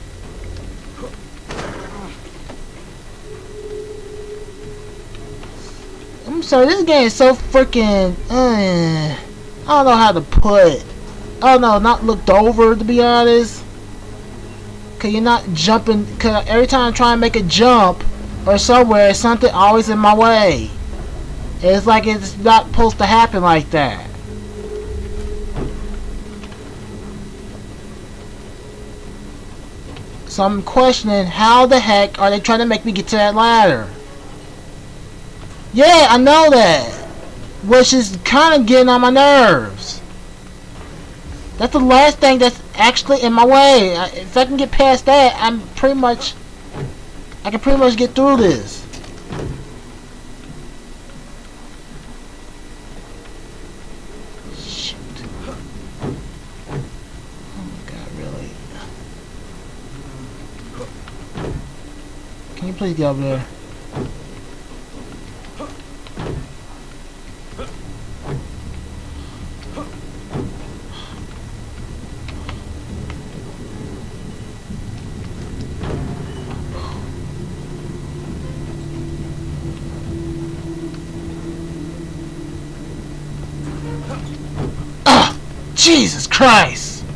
I'm sorry, this game is so freaking, uh, I don't know how to put, I don't know, not looked over, to be honest. Cause you're not jumping, cause every time I try and make a jump or somewhere, something always in my way. It's like it's not supposed to happen like that. So I'm questioning, how the heck are they trying to make me get to that ladder? Yeah, I know that. Which is kind of getting on my nerves. That's the last thing that's actually in my way. If I can get past that, I'm pretty much... I can pretty much get through this. Shoot. Oh my God, really? Can you please get over there? Jesus Christ!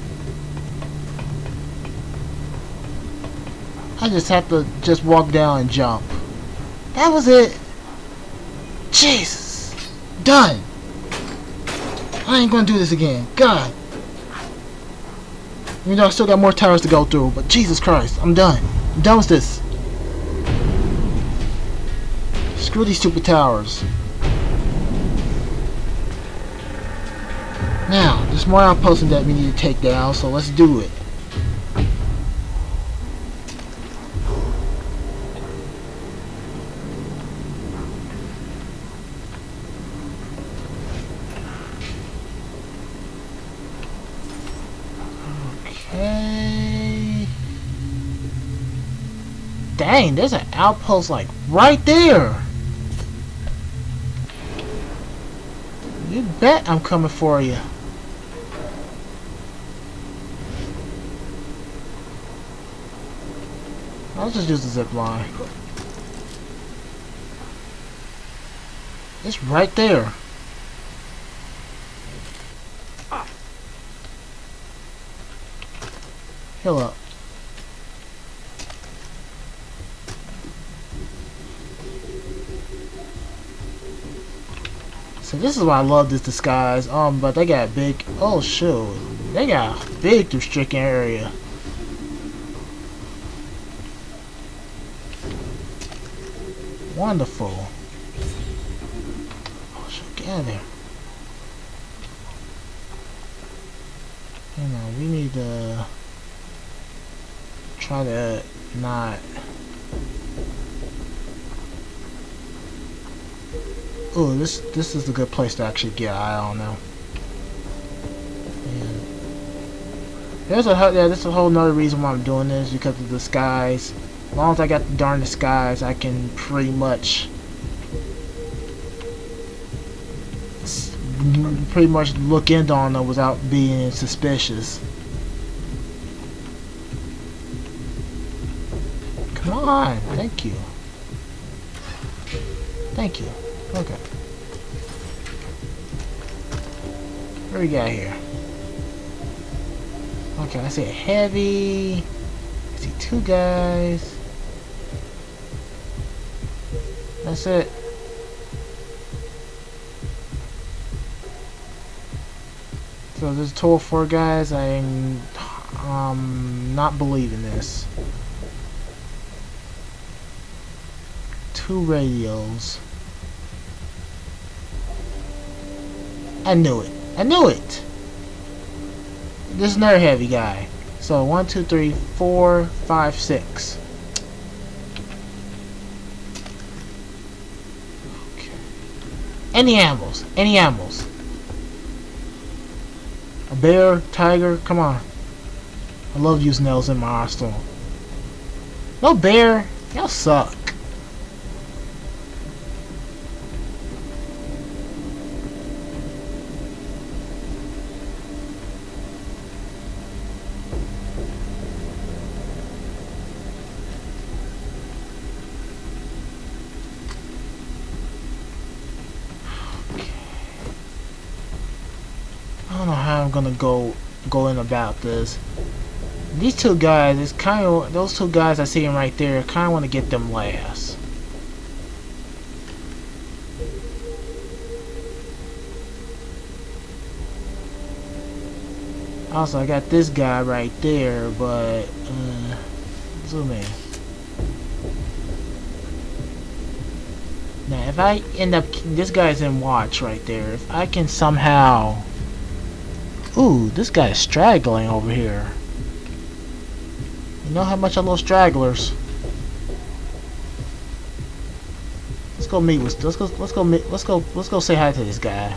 I just have to just walk down and jump. That was it. Jesus. Done. I ain't gonna do this again. God. Even though I still got more towers to go through, but Jesus Christ, I'm done. I'm done with this. Screw these stupid towers. Now, there's more outposts that we need to take down, so let's do it. Okay. Dang, there's an outpost like right there. You bet I'm coming for you. I'll just use the zip line. It's right there. Heal up. So this is why I love this disguise. Um, but they got big. Oh shoot, they got a big restricting area. Wonderful. Oh, shoot, get out of there. You know, we need to try to not. Oh, this this is a good place to actually get. I don't know. Yeah. There's a yeah. This is a whole nother reason why I'm doing this, because of the disguise. As long as I got the darn disguise, I can pretty much. pretty much look in on them without being suspicious. Come on, thank you. Thank you. Okay. What do we got here? Okay, I see a heavy. I see two guys. That's it. So there's a total of four guys. I'm um not believing this. Two radios. I knew it. I knew it. This is another heavy guy. So one, two, three, four, five, six. Okay. Any animals? Any animals? A bear, tiger, come on. I love using those in my arsenal. No bear, y'all suck. I don't know how I'm gonna go go in about this. These two guys, it's kind of those two guys I see them right there. Kind of want to get them last. Also, I got this guy right there, but uh, zoom in. Now, if I end up, this guy's in watch right there. If I can somehow. Ooh, this guy is straggling over here. You know how much I love stragglers. Let's go meet with. Let's go. Let's go. Meet, let's go. Let's go say hi to this guy.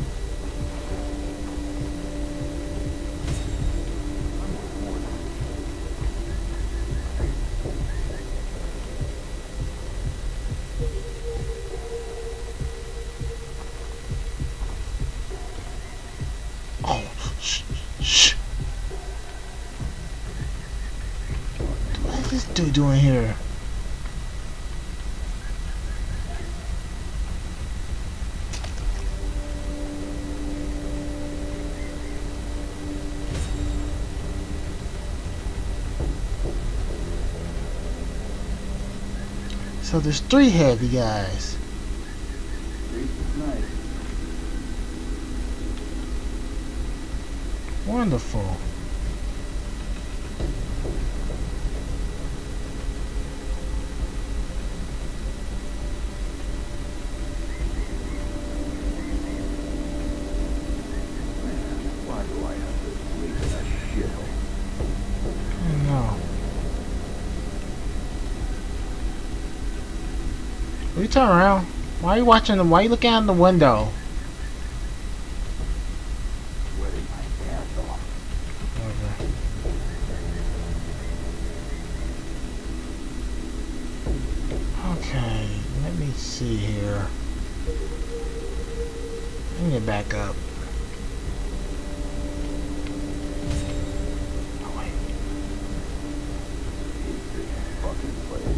Doing here? So there's three heavy guys. Nice. Wonderful. You turn around. Why are you watching them? Why are you looking out the window? Sweating my ass off. Okay. Okay, let me see here. Let me get back up. Oh wait. This fucking place.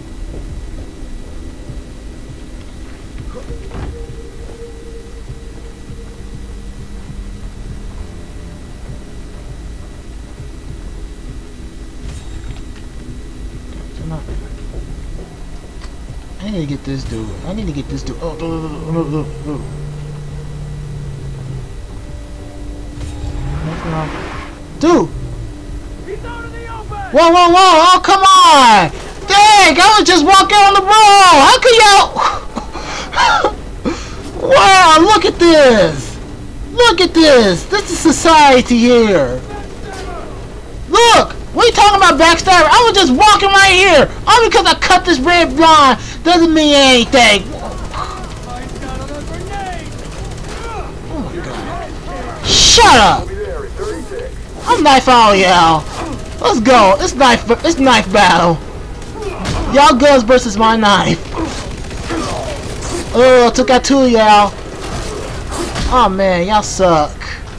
I need to get this dude. I need to get this dude. Oh, oh, oh, oh, oh, oh. Dude! He's out in the open! Whoa, whoa, whoa! Oh, come on! Dang! I was just walking on the road! How could y'all... Wow! Look at this! Look at this! This is society here! Look! What are you talking about, backstabber? I was just walking right here. All because I cut this red line doesn't mean anything. Oh my god. Shut up. I'm knife all y'all. Let's go. It's knife. It's knife battle. Y'all guns versus my knife. Oh, took out two of y'all. Oh man, y'all suck.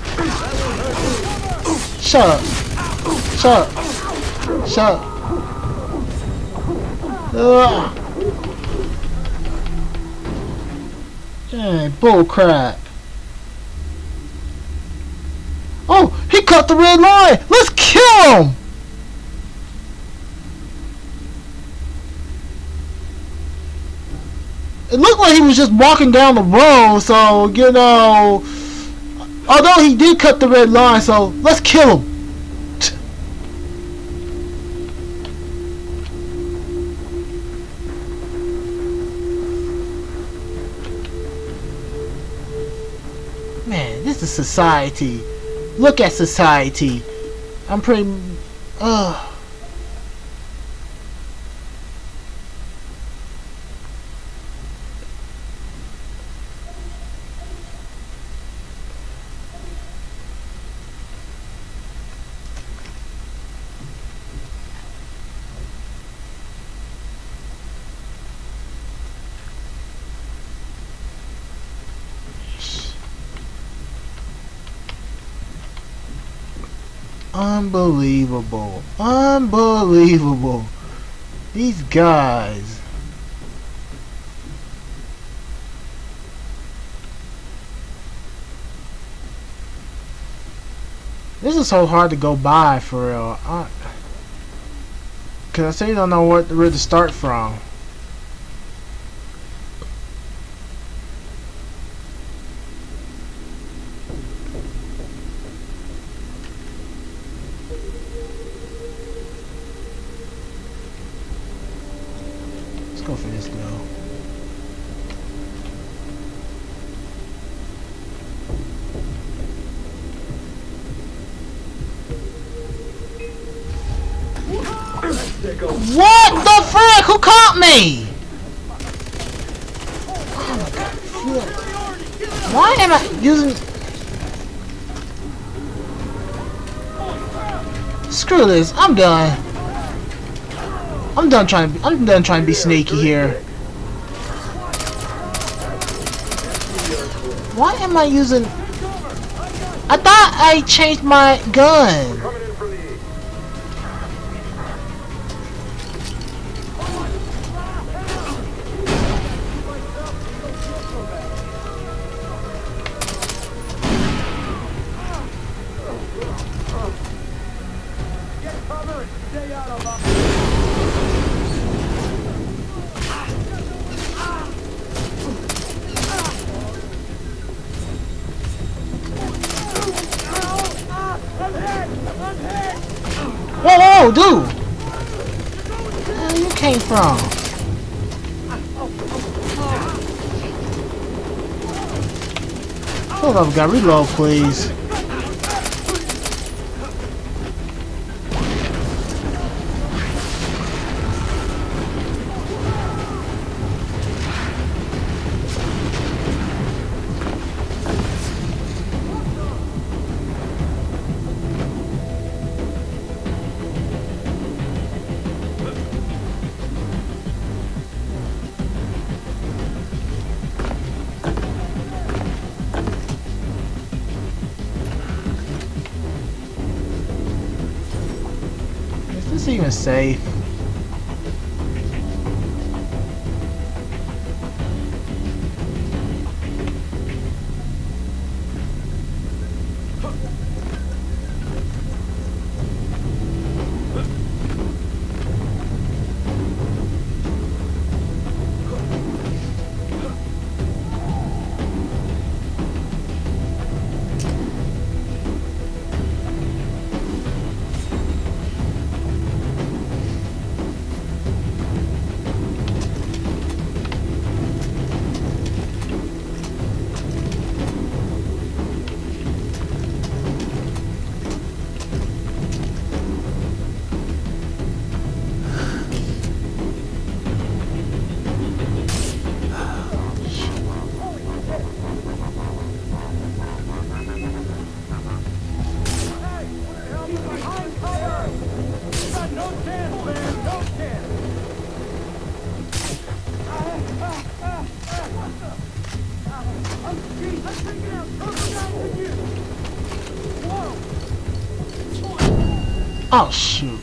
Shut up. Shut up. Shut up. Ugh. Dang, bull crap. Oh, he cut the red line. Let's kill him. It looked like he was just walking down the road, so, you know, although he did cut the red line, so let's kill him. Man, this is society. Look at society. I'm pretty... Ugh. Unbelievable. Unbelievable. These guys. This is so hard to go by for real. I, Cause I still don't know what where to start from. Go for this though. What the frick? Who caught me? Oh my god. Why am I using... Screw this. I'm done. I'm done trying to be, I'm done trying to be sneaky here. Why am I using... I thought I changed my gun. Whoa, whoa, dude! Where you came from? Hold up, guy. Reload, please. Is this even safe? Oh shoot.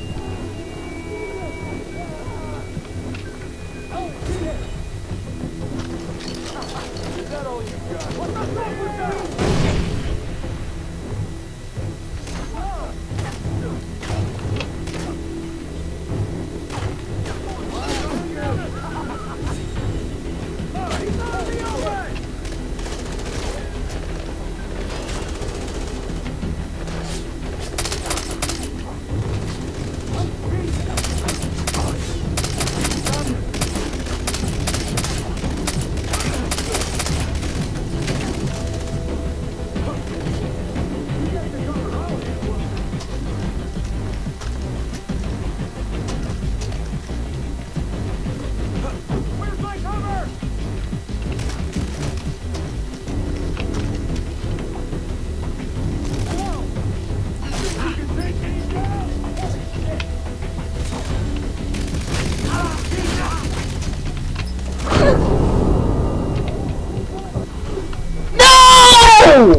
No!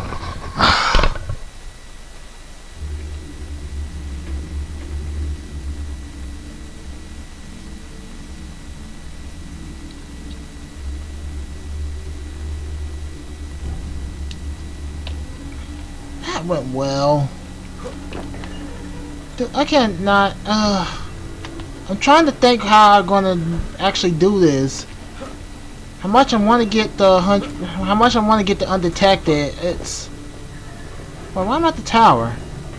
That went well. Dude, I can't not. Uh, I'm trying to think how I'm gonna actually do this. How much I want to get the hundred? How much I want to get the undetected? It's. Well, why am I at the tower?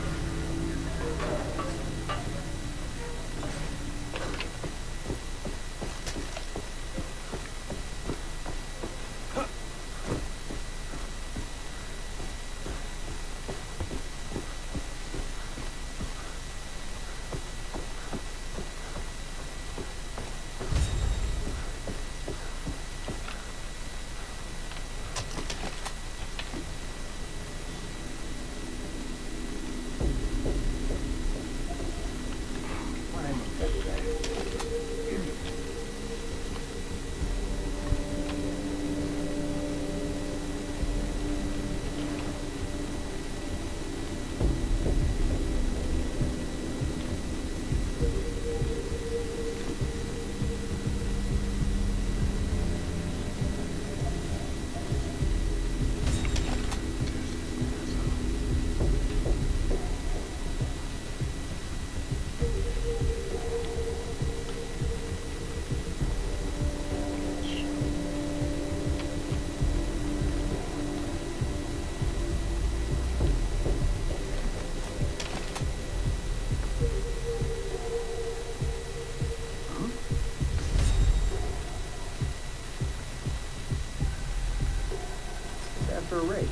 After a race.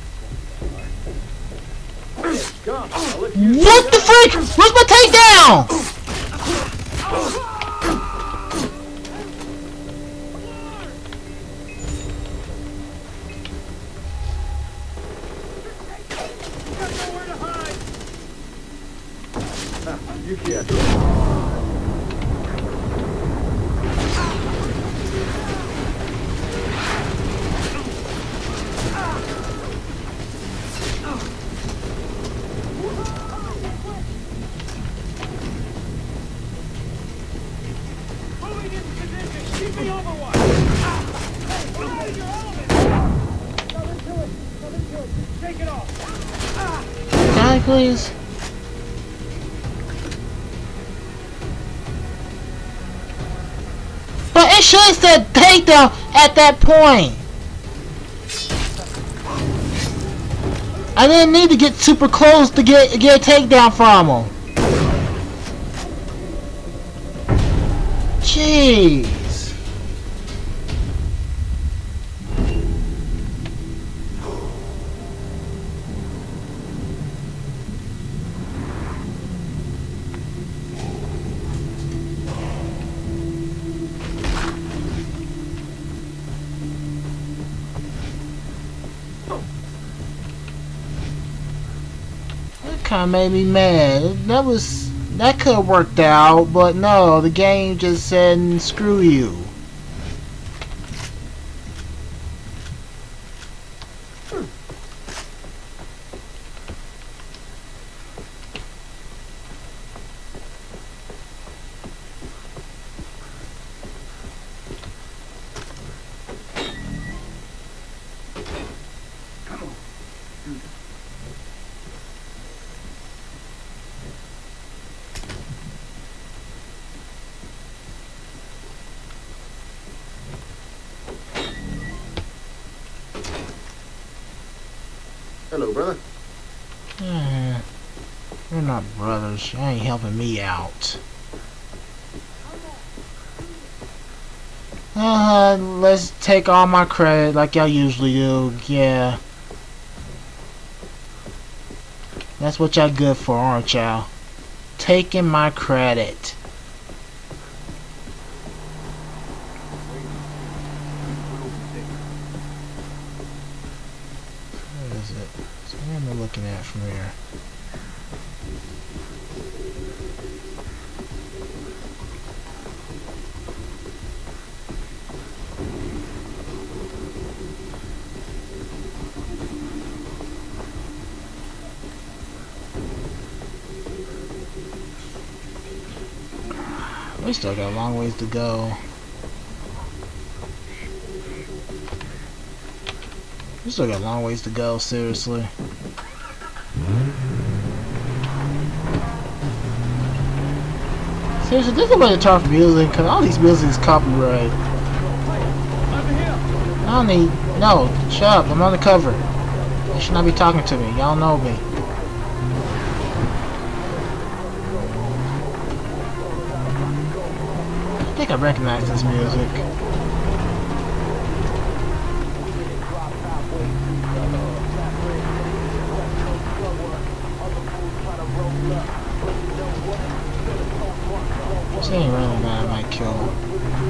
Come, I'll let you. What the freak? Where's my takedown? Got nowhere to hide. You can't. Die, please. But it should have said takedown at that point. I didn't need to get super close to get get a takedown from him. Jeez. Kind of made me mad. That was that could have worked out, but no, the game just said screw you. Hello, brother. Eh, we're not brothers. You ain't helping me out. Uh, let's take all my credit like y'all usually do. Yeah. That's what y'all good for, aren't y'all? Taking my credit. What is it? So what am I looking at from here? We still got a long ways to go. We still got a long ways to go, seriously. Seriously, this is a way to turn off music, because all these music is copyright. I don't need... No, shut up, I'm undercover. You should not be talking to me, y'all know me. I think I recognize this music. This ain't really bad, I might kill him.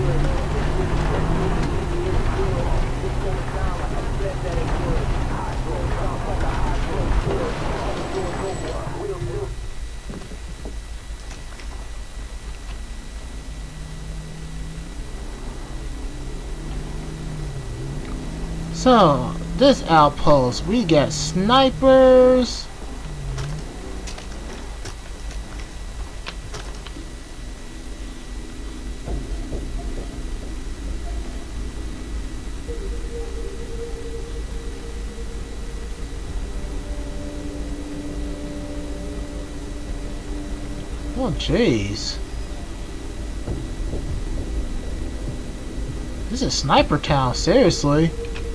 So, this outpost, we got snipers. Oh, jeez. This is Sniper Town, seriously.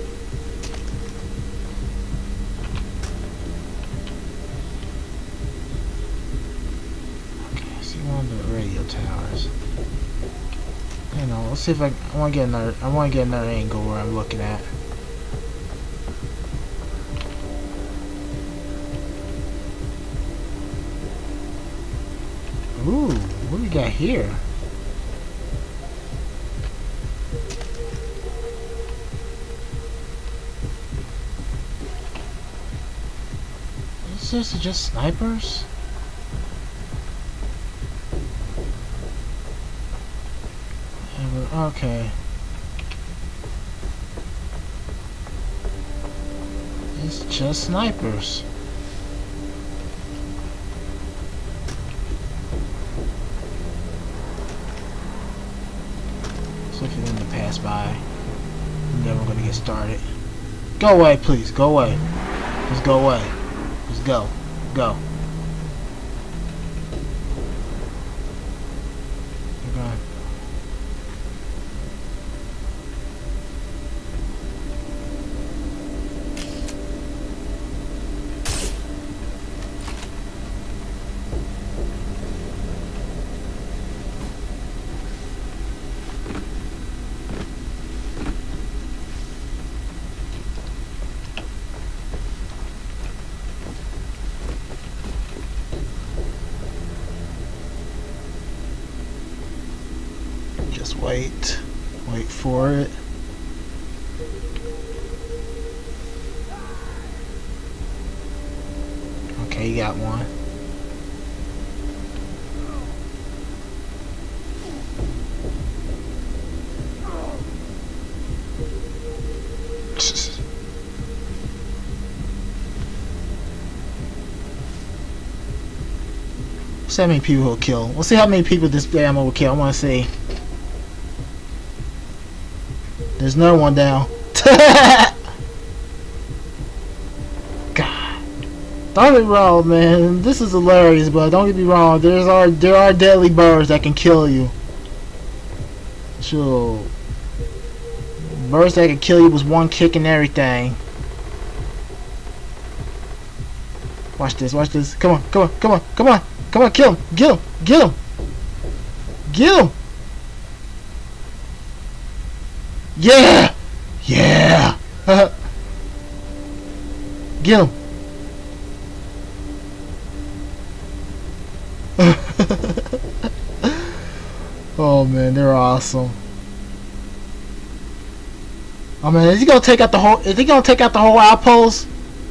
Towers. You know, let's see if I, I want to get another. I want to get another angle where I'm looking at. Ooh, what do we got here? Is this just snipers? Okay. It's just snipers. So if you're going to pass by, and then we're going to get started. Go away, please. Go away. Just go away. Just go. Go. You're gone. Just wait. Wait for it. Okay, you got one. See how many people will kill. We'll see how many people this ammo will kill. I want to see. There's another one down. God. Don't get me wrong, man. This is hilarious, but don't get me wrong. There's are there are deadly birds that can kill you. So birds that can kill you with one kick and everything. Watch this, watch this. Come on, come on, come on, come on. Come on, kill him. Get him. Get him. Get him. Yeah. Yeah. Get him. Oh man, they're awesome. Oh man, is he gonna take out the whole? Is he gonna take out the whole outpost?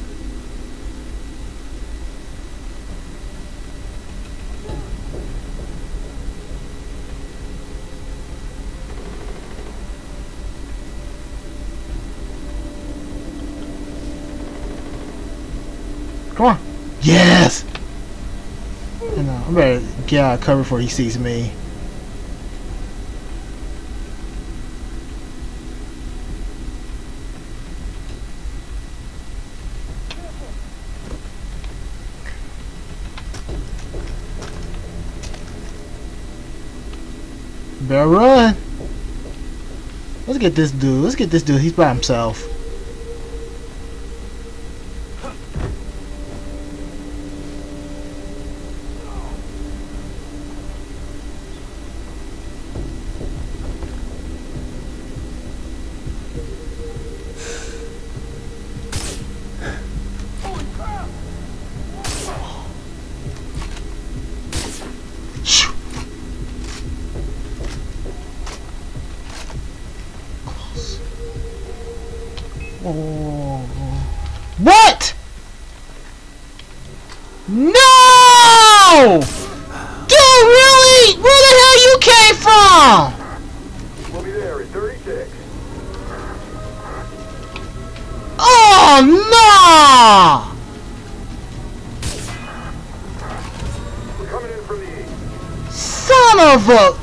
Come on. Yes. And uh, I better get out of cover before he sees me. Better run. Let's get this dude. Let's get this dude. He's by himself. Oh. What? No! Dude, really? Where the hell you came from? We'll be there in thirty-six. Oh no! We're coming in from the east. Son of a...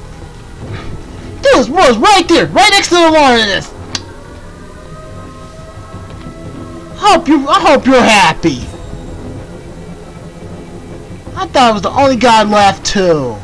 Dude was right there, right next to the line of this. I hope you. I hope you're happy. I thought I was the only guy left too.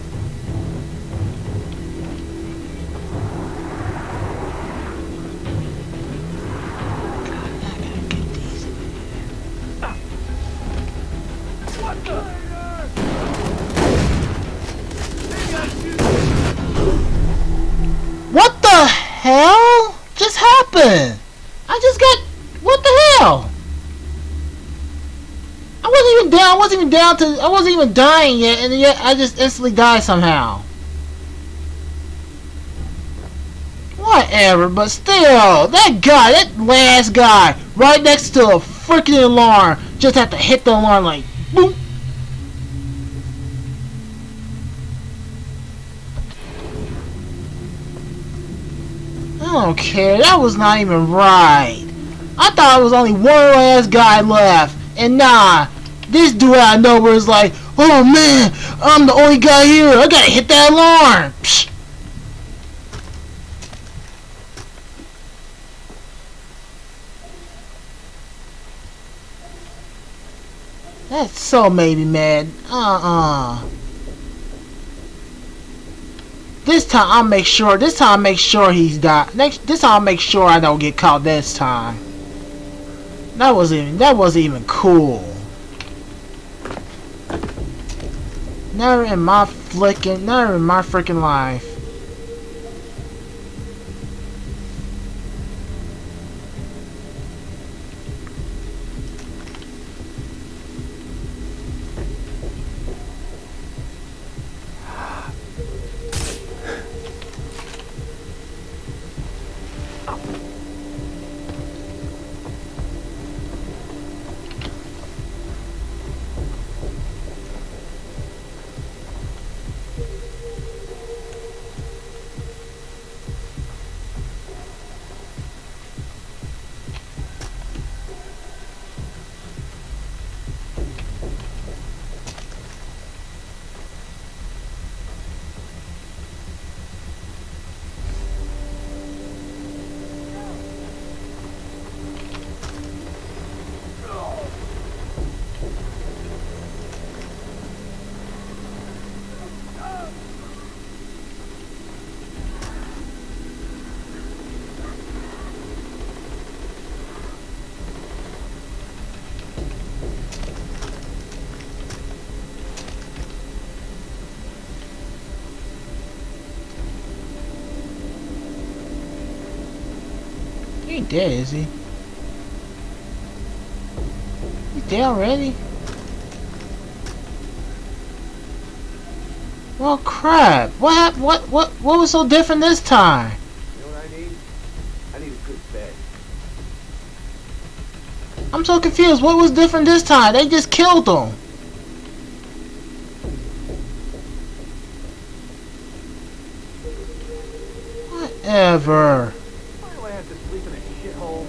What the hell just happened? I just got. What the hell? I wasn't even down. I wasn't even down to. I wasn't even dying yet, and yet I just instantly died somehow. Whatever, but still, that guy, that last guy, right next to a freaking alarm, just had to hit the alarm like, boop. I don't care. That was not even right. I thought it was only one last guy left, and nah, this dude out of nowhere is like, oh man, I'm the only guy here, I gotta hit that alarm. Psh. That so made me mad. Uh-uh. This time I'll make sure, this time I'll make sure he's died. Next, this time I'll make sure I don't get caught this time. That wasn't even, that wasn't even cool. Never in my flicking, never in my freaking life. He ain't dead, is he? He's dead already? Well, crap. What hap what what what was so different this time? You know what I need? I need a good bed. I'm so confused. What was different this time? They just killed him. Whatever. Why do I have to sleep in a shithole?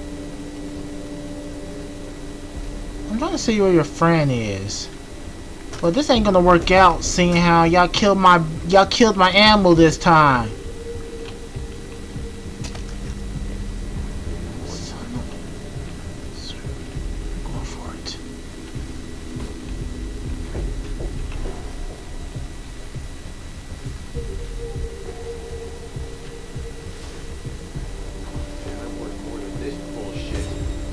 I'm trying to see where your friend is. But this ain't gonna work out, seeing how y'all killed my y'all killed my animal this time. Son of a- Go for it. Man, I'm worth more than this bullshit.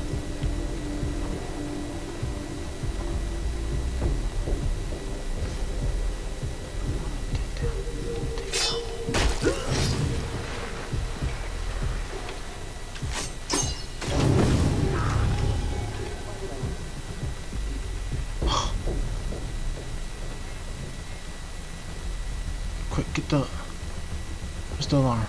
Quick, get the where's the alarm?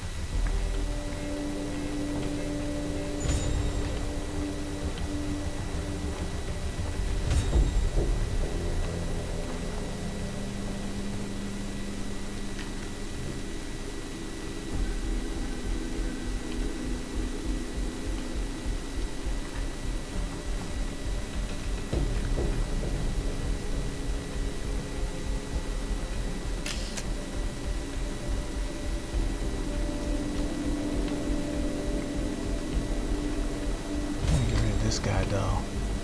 This guy though.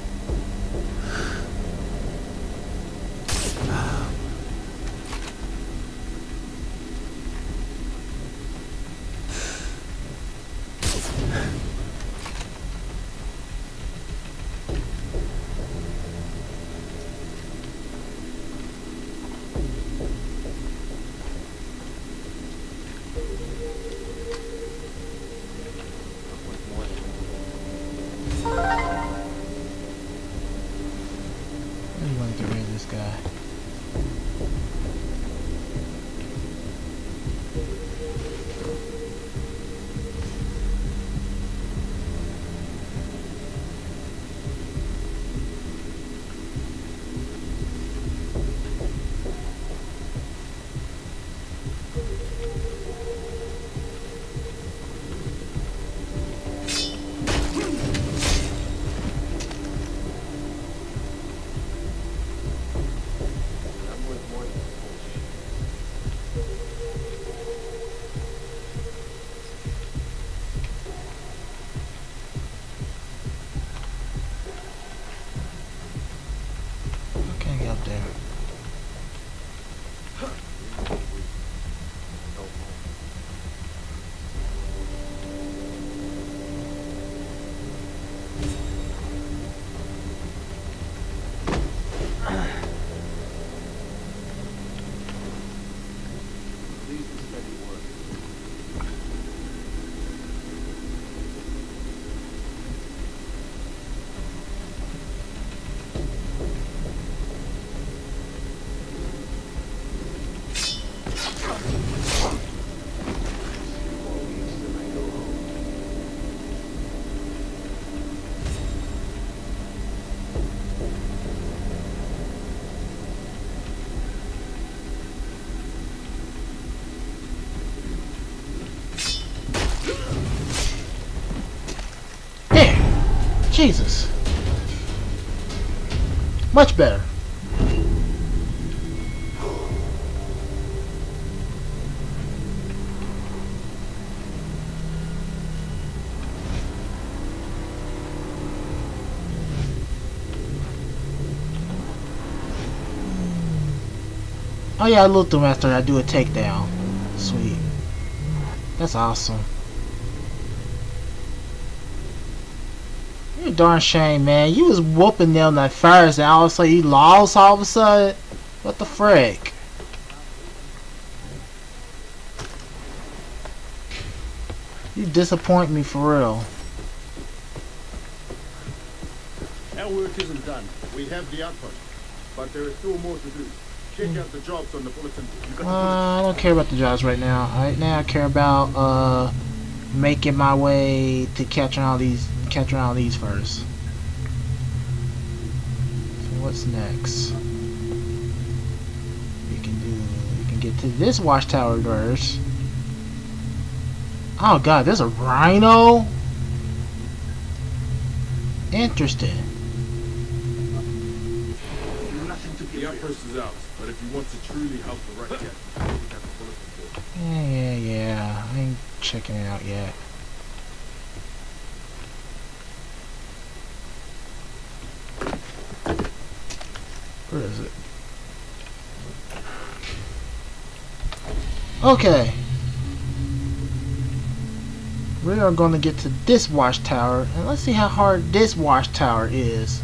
You want to get rid of this guy. I can't get up there. Jesus. Much better. Oh yeah, I looked through after I do a takedown. Sweet. That's awesome. You're a darn shame, man. You was whooping them at first and all of a sudden you lost all of a sudden? What the frick? You disappoint me for real. Our work isn't done. We have the outpost, but there is still more to do. Check out the jobs on the bulletin. You got the Uh, I don't care about the jobs right now. Right now, I care about uh making my way to catching all these, catching all these first. So what's next? We can do. We can get to this watchtower first. Oh God, there's a rhino. Interesting. The outpost is ours, but if you want to truly help the right cat, you have the bulletin board. Yeah, yeah, yeah. I ain't checking it out yet. Where is it? Okay. We are going to get to this watchtower, and let's see how hard this watchtower is.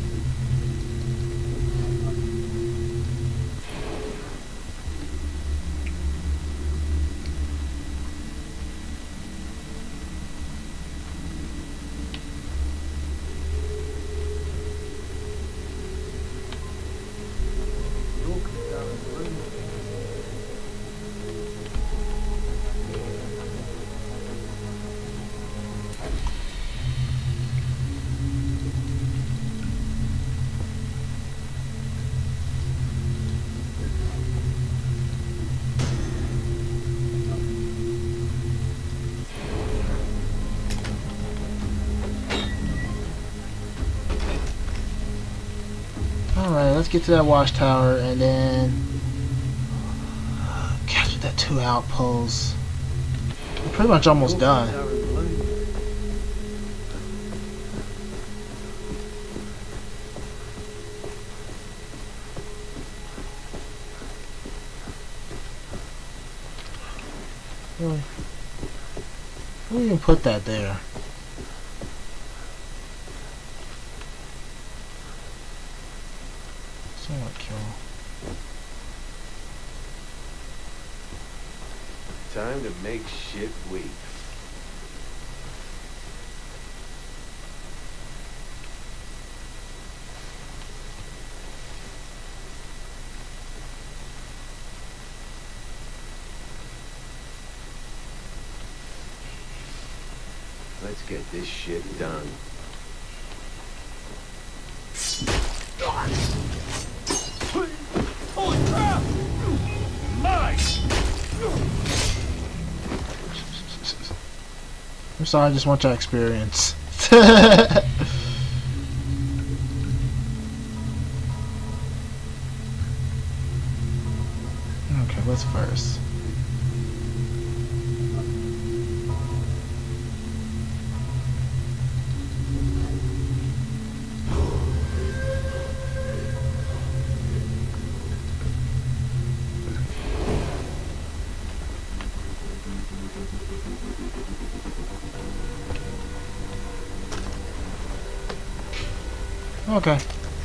Alright, let's get to that watchtower and then capture that two outposts. We're pretty much almost done. Really? Who even put that there? Somewhat kill. Time to make shit weak. Let's get this shit done. Holy crap! Nice! I'm sorry, I just want your experience. Okay, what's first? Okay.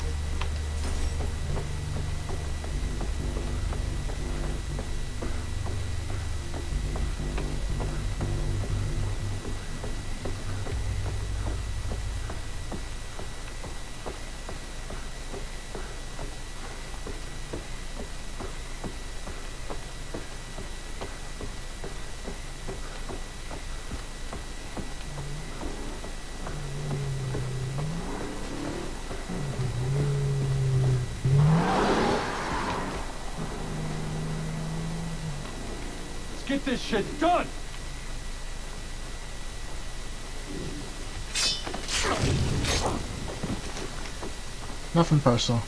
Get this shit done! Nothing personal.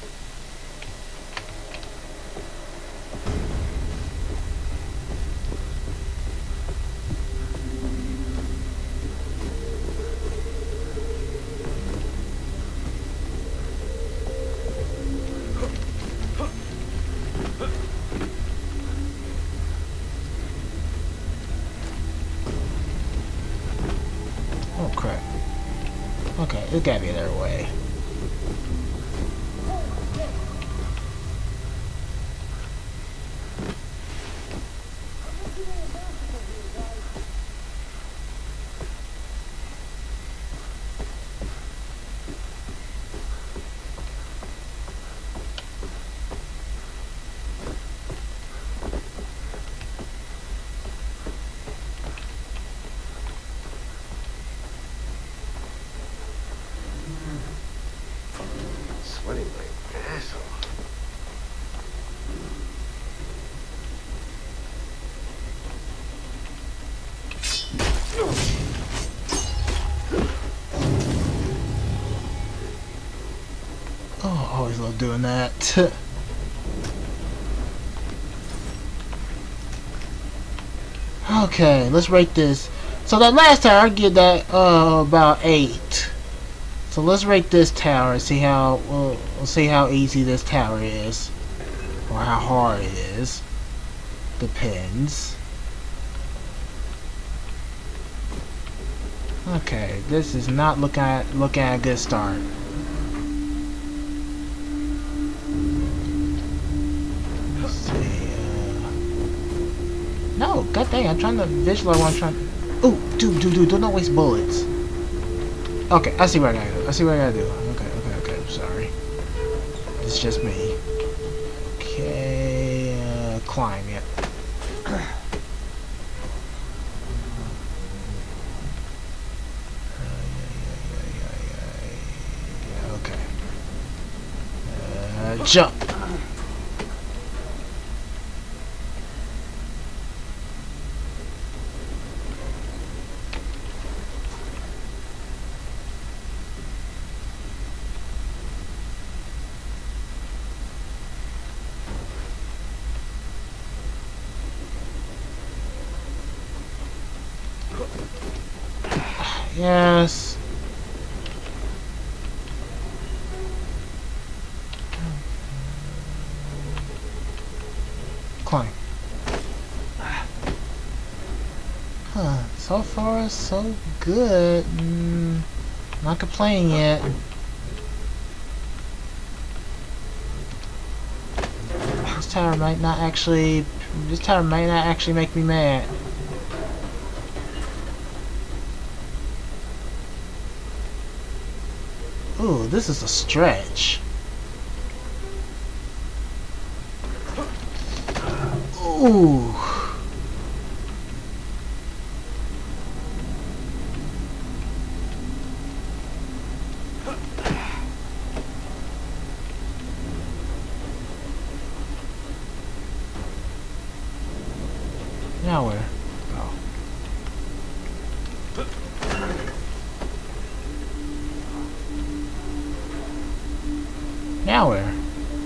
Oh crap. Okay, there's gotta be another way. love doing that. Okay, let's rate this. So that last tower, I give that uh, about eight. So let's rate this tower and see how we'll, we'll see how easy this tower is, or how hard it is. Depends. Okay, this is not looking at looking at a good start. Let's see. Uh, no, god dang! I'm trying to visualize what I'm trying. Oh, dude, dude, dude! Do not waste bullets. Okay, I see what I gotta do. I see what I gotta do. Okay, okay, okay. I'm sorry. It's just me. Okay, uh, climb it. Okay. Uh, jump. Yes. Climb. Huh. So far, so good. Mm, not complaining yet. This tower might not actually. This tower might not actually make me mad. Ooh, this is a stretch. Ooh. Now where? Oh. Now where?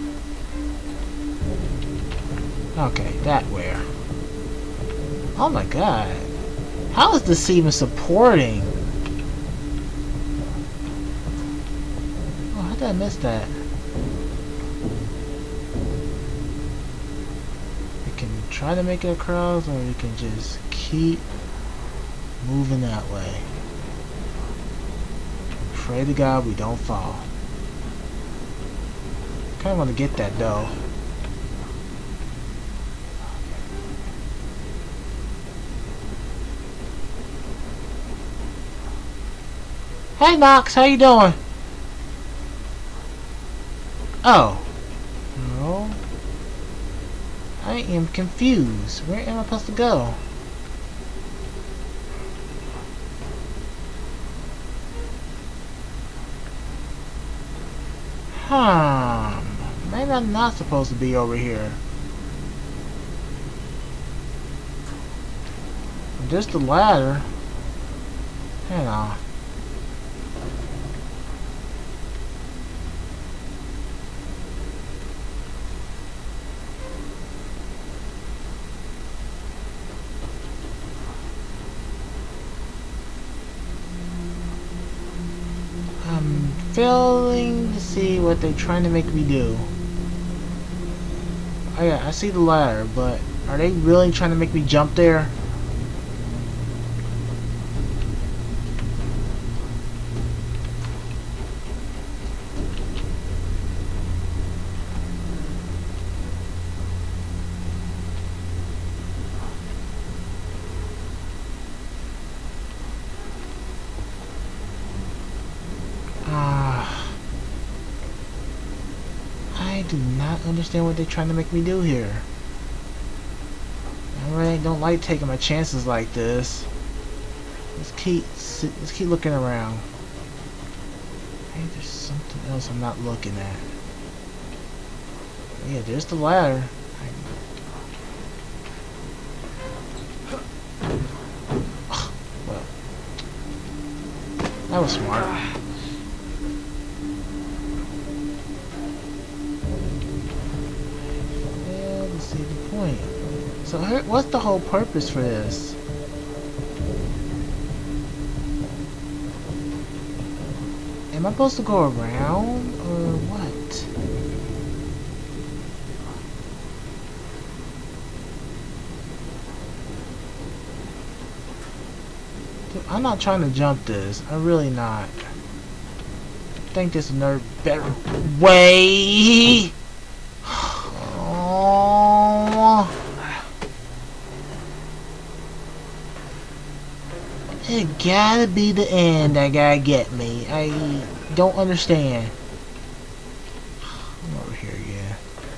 Okay, that where? Oh my god. How is this even supporting? Oh, how did I miss that? You can try to make it across, or you can just keep moving that way. Pray to God we don't fall. I want to get that though. Hey Knox, how you doing? Oh. No. I am confused. Where am I supposed to go? Huh. Maybe I'm not supposed to be over here. Just the ladder. Hang on. I'm failing to see what they're trying to make me do. Oh yeah, I see the ladder, but are they really trying to make me jump there? I do not understand what they're trying to make me do here. I really don't like taking my chances like this. Let's keep let's keep looking around. Hey, there's something else I'm not looking at. Yeah, there's the ladder. I... Well, that was smart. So here, what's the whole purpose for this? Am I supposed to go around or what? Dude, I'm not trying to jump this. I'm really not. I think there's another better way. Oh. It gotta be the end that gotta get me. I don't understand. I'm over here again.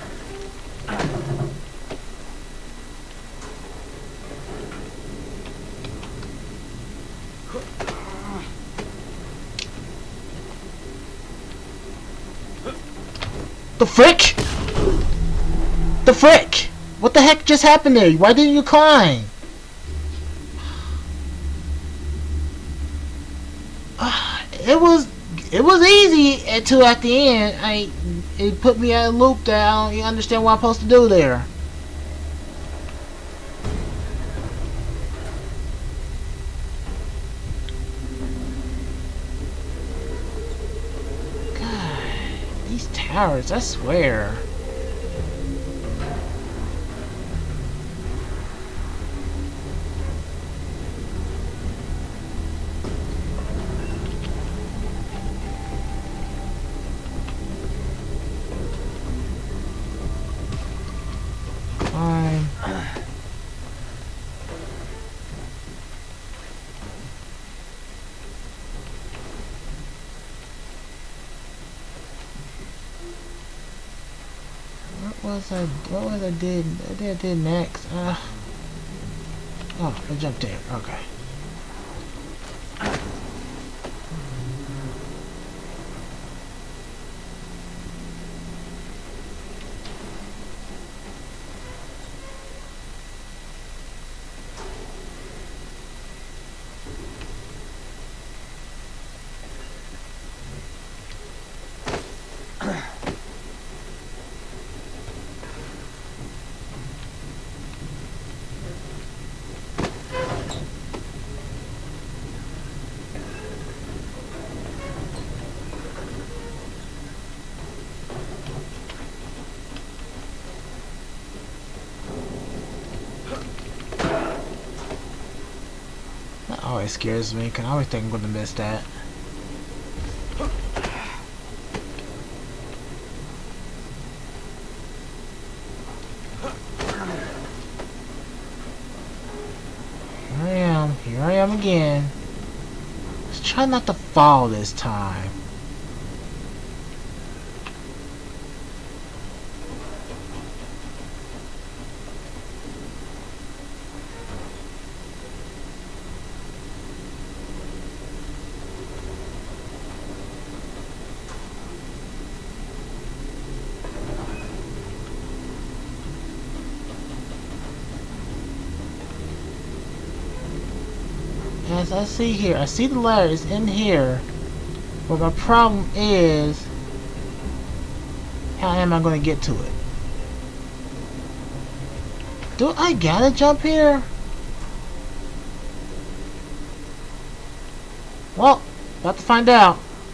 The frick? The frick? What the heck just happened there? Why didn't you climb? It was it was easy until at the end. I it put me at a loop that I don't even understand what I'm supposed to do there. God, these towers, I swear. Fine. What was I? What was I did? What did I did next? Uh, oh, I jumped there. Okay. That always scares me, because I always think I'm going to miss that. Here I am. Here I am again. Let's try not to fall this time. As I see here, I see the ladder is in here, but my problem is, how am I going to get to it? Do I gotta jump here? Well, about to find out.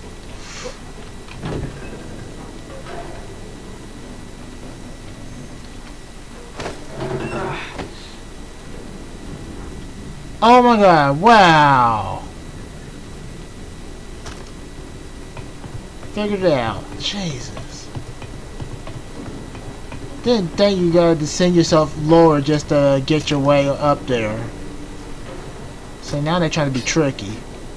Oh my god, wow. Figured it out. Jesus. Didn't think you gotta descend yourself lower just to get your way up there. So now they're trying to be tricky.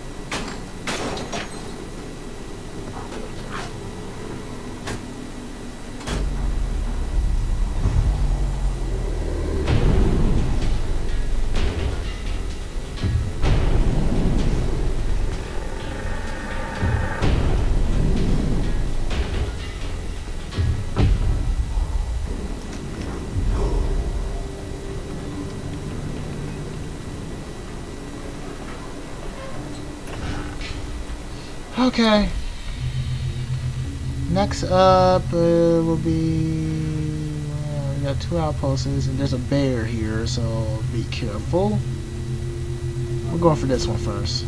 Okay. Next up uh, will be. Well, we got two outposts, and there's a bear here, so be careful. We're going for this one first.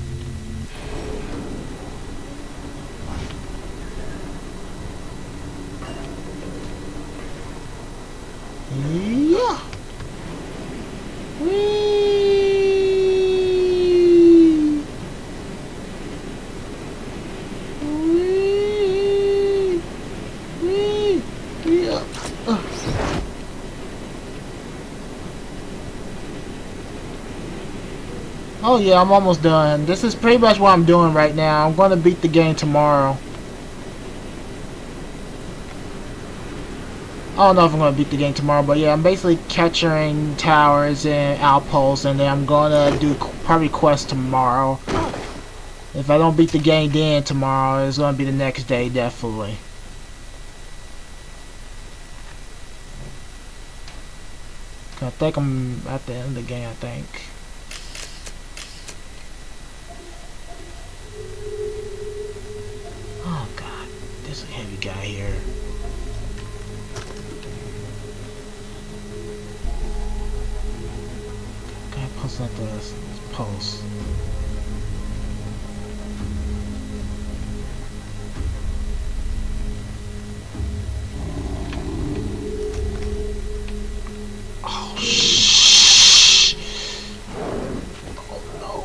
Yeah. Whee! Whee! Whee! Yeah. Uh. Oh yeah, I'm almost done. This is pretty much what I'm doing right now. I'm going to beat the game tomorrow. I don't know if I'm going to beat the game tomorrow, but yeah, I'm basically capturing towers and outposts, and then I'm going to do probably quests tomorrow. If I don't beat the game then tomorrow, it's going to be the next day, definitely. I think I'm at the end of the game, I think. Oh god, there's a heavy guy here. Guy posting at the post. Oh shh! Oh no!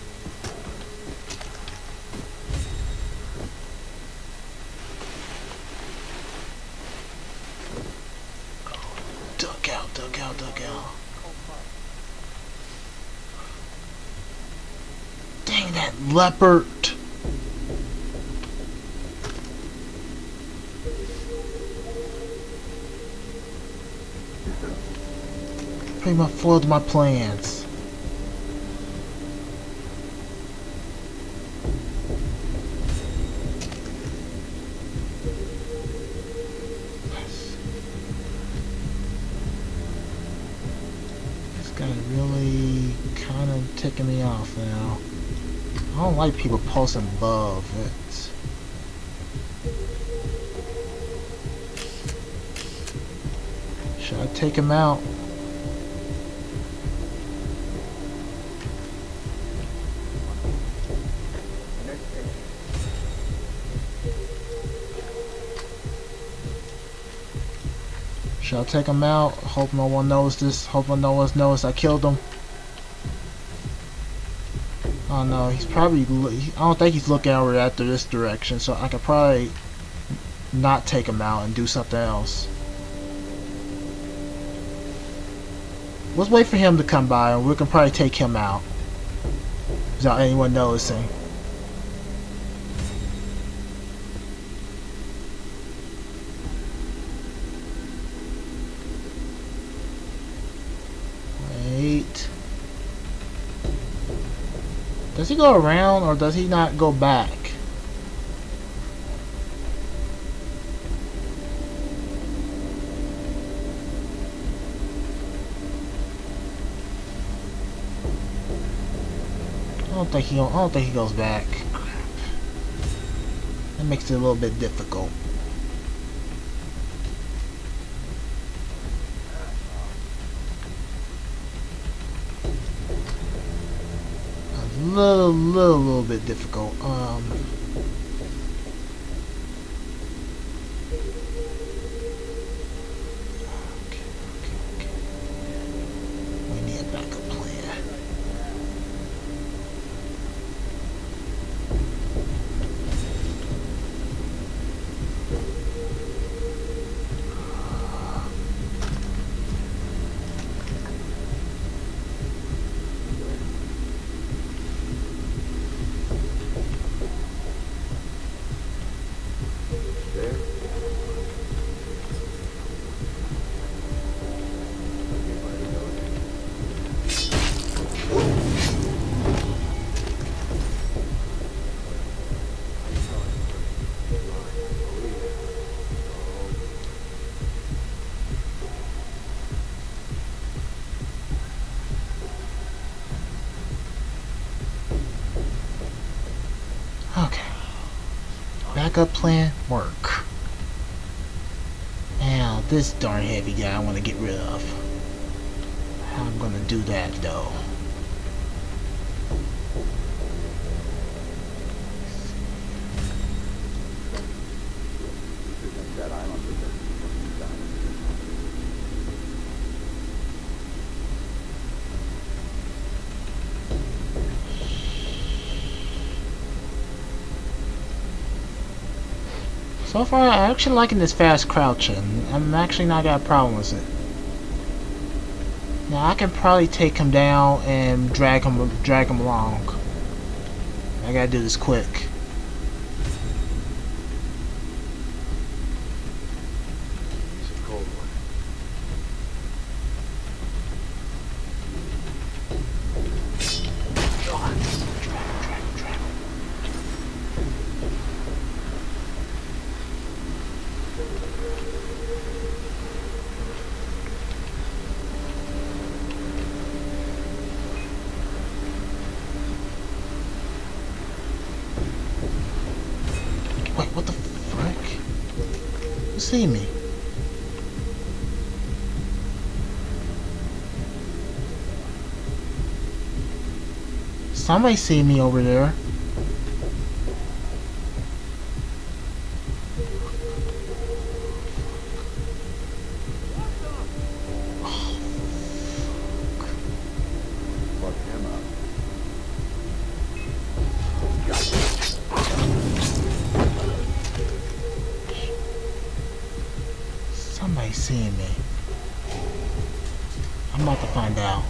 Duck out, duck out, duck out. Dang that leopard. Pretty much foiled my plans. This guy really kind of ticking me off now. I don't like people posting above it. Should I take him out? Should I take him out? Hope no one knows this. Hope no one knows I killed him. Oh no, he's probably. I don't think he's looking over at this direction, so I could probably not take him out and do something else. Let's wait for him to come by, and we can probably take him out without anyone noticing. Wait. Does he go around or does he not go back? I don't think he. I don't think he goes back. That makes it a little bit difficult. A little, little, little bit difficult. Um. Okay, okay, okay. We need a backup plan. Backup plan work. Now this darn heavy guy I want to get rid of. How I'm gonna do that though? So far, I'm actually liking this fast crouching. I'm actually not got a problem with it. Now I can probably take him down and drag him, drag him along. I gotta do this quick. It's a cold one. Wait, what the frick? You see me? Somebody see me over there. Fuck him up. Somebody seeing me. I'm about to find out.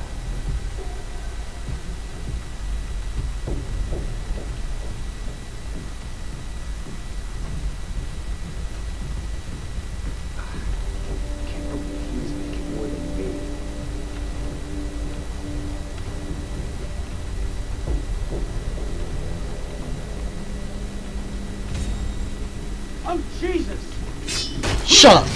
Can't believe he's making more than me. Oh, Jesus! Shut up!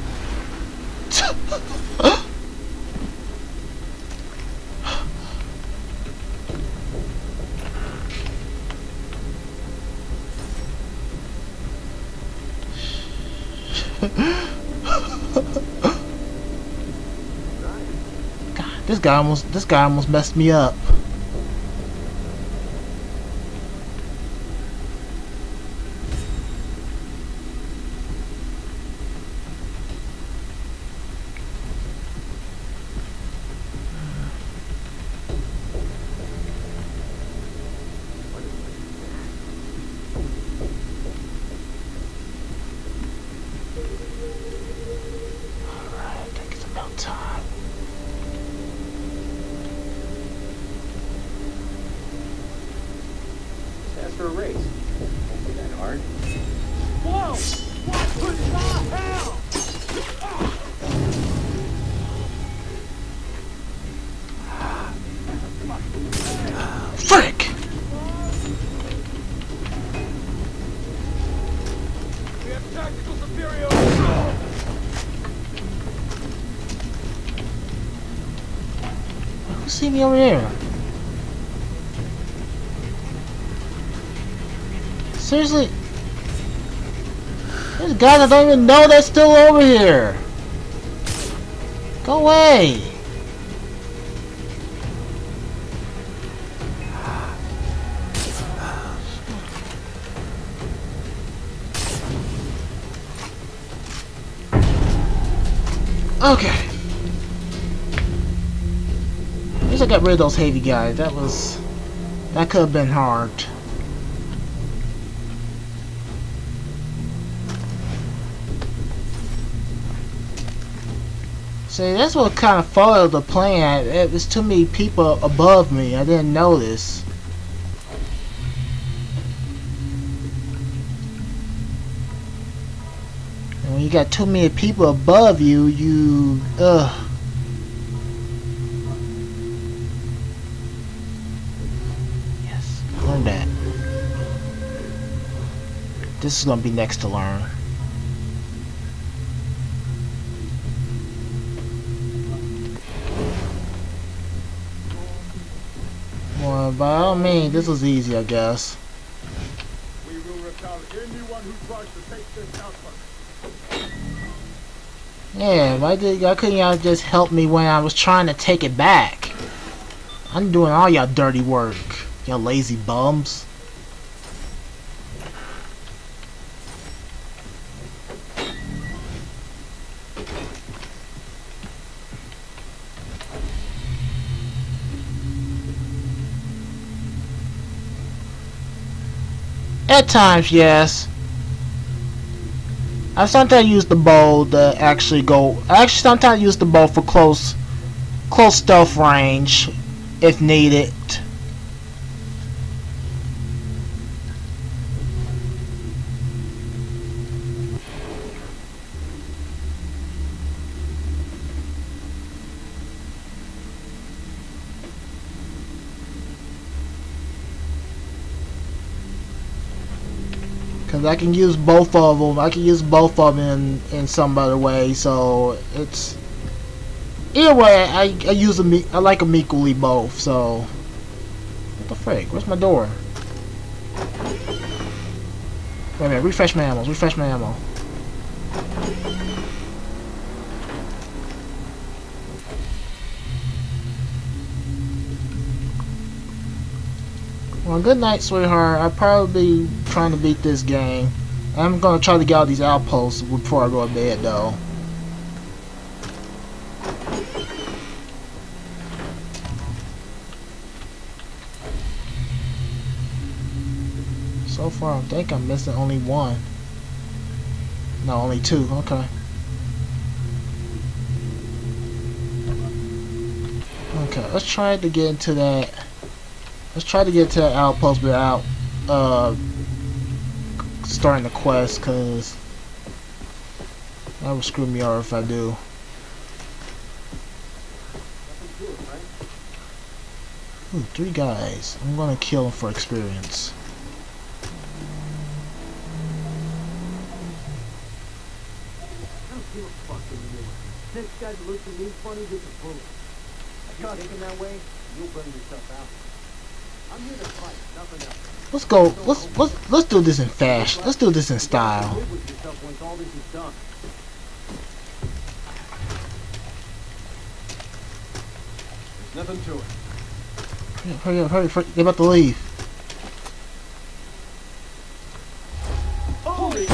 God, this guy almost this guy almost messed me up. Alright, I think it's about time. Just ask for a raise. Won't be that hard. Whoa! What the hell? Frick! We have tactical superiority! Who see me over there? Seriously? There's guys I don't even know that's still over here. Go away. Okay. At least I got rid of those heavy guys. That was... That could have been hard. See, that's what kind of foiled the plan. It was too many people above me. I didn't notice. And when you got too many people above you, you... Ugh. Yes, learn that. This is gonna be next to learn. Well, by all means, this was easy, I guess. We will repel anyone who tries to take this outpost. Yeah, why did y'all couldn't y'all just help me when I was trying to take it back? I'm doing all y'all dirty work, y'all lazy bums. At times, yes. I sometimes use the bow to actually go. I actually sometimes use the bow for close, close stealth range, if needed. Cause I can use both of them. I can use both of them in, in some other way. So it's either way. I I use them. I like them equally both. So what the frick? Where's my door? Wait a minute. Refresh my ammo. Refresh my ammo. Well, good night, sweetheart. I'll probably be trying to beat this game. I'm gonna try to get all these outposts before I go to bed, though. So far, I think I'm missing only one. No, only two. Okay. Okay, let's try to get into that. Let's try to get to that outpost without uh, starting the quest, cause that would screw me over if I do. Ooh, three guys. I'm gonna kill them for experience. I don't give a fuck anymore. Next guy that looks at me funny gets a bullet. If you're thinking that way, you'll burn yourself out. I'm here to fight, nothing else. Let's go. Let's let's let's do this in fashion. Let's do this in style. Live with yourself once all this is done. There's nothing to it. Yeah, hurry up! Hurry! Hurry! They're about to leave. Holy!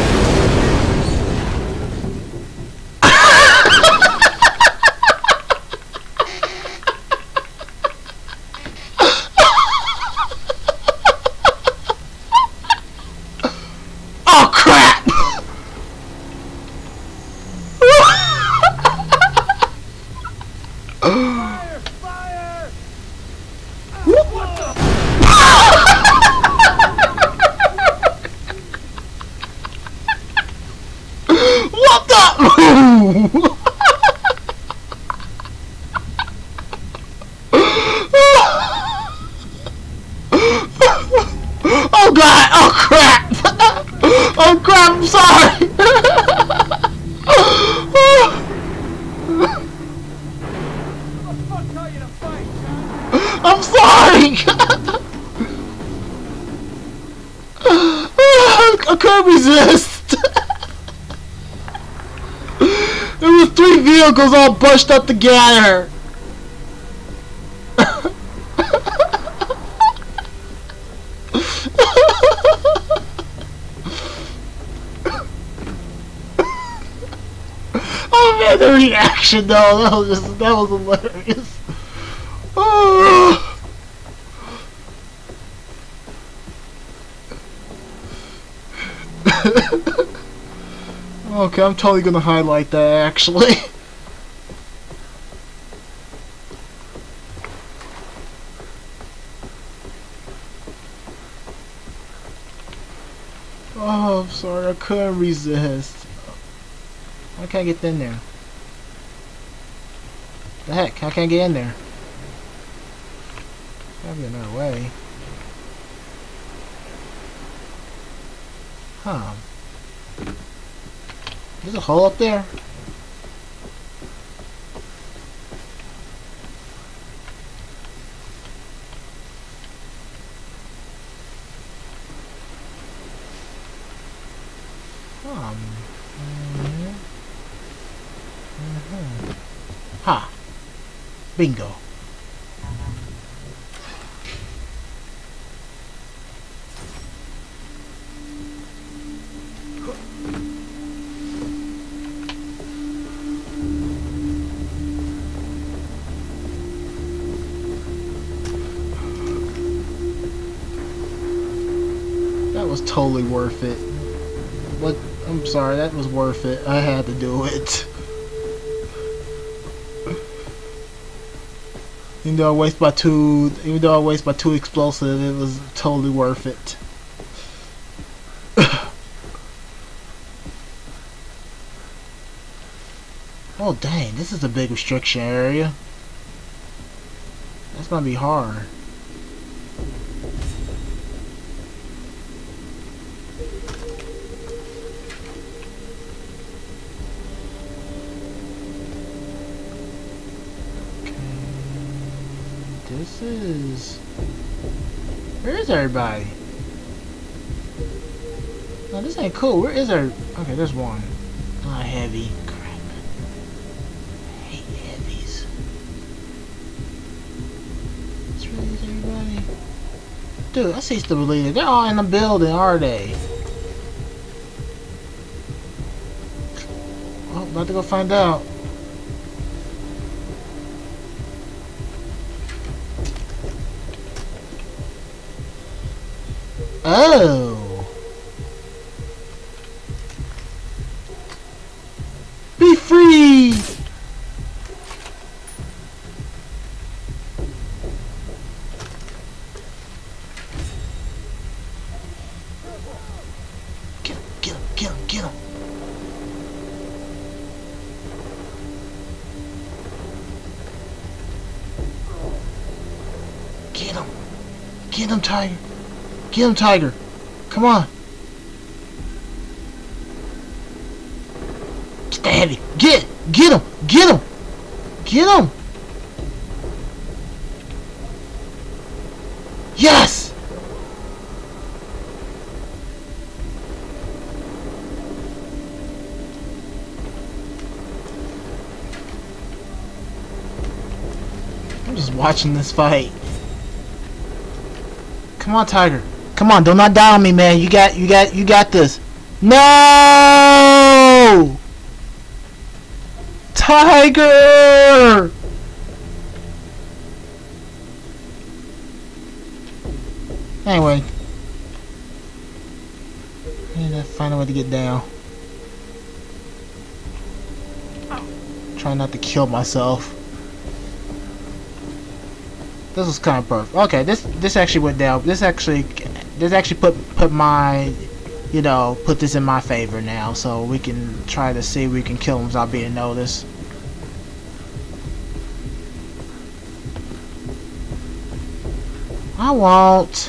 Oh crap! Fire! Fire! What the? What the? Oh god! Oh crap! Oh crap! I'm sorry. What the fuck tell you to fight, John? I'm sorry. I couldn't resist. There was three vehicles all bunched up together. Oh man, the reaction though, that was just, that was hilarious. Oh. Okay, I'm totally gonna highlight that actually. Oh, I'm sorry, I couldn't resist. I can't get in there. The heck, I can't get in there. Gotta be another way. Huh. There's a hole up there? Um. mm, Bingo. That was totally worth it. What? I'm sorry, that was worth it. I had to do it. Even though I waste by two, even though I waste by two explosives, it was totally worth it. Oh dang, this is a big restriction area. That's gonna be hard. This is... Where is everybody? No, this ain't cool. Where is there? Okay, there's one. Ah, heavy. Crap. I hate heavies. This really is everybody? Dude, I see to believe it. They're all in the building, are they? Well, about to go find out. Oh. Be free. Get him, get him, get him, get him. Get him. Get him, Tiger. Get him, Tiger. Come on. Get the heavy. Get. Get him. Get him. Get him. Yes. I'm just watching this fight. Come on, Tiger. Come on, do not die on me, man. You got, you got, you got this. No! Tiger! Anyway. I need to find a way to get down. Try not to kill myself. This was kind of perfect. Okay, this this actually went down. This actually this actually put put my, you know, put this in my favor now. So we can try to see if we can kill him without being noticed. I won't.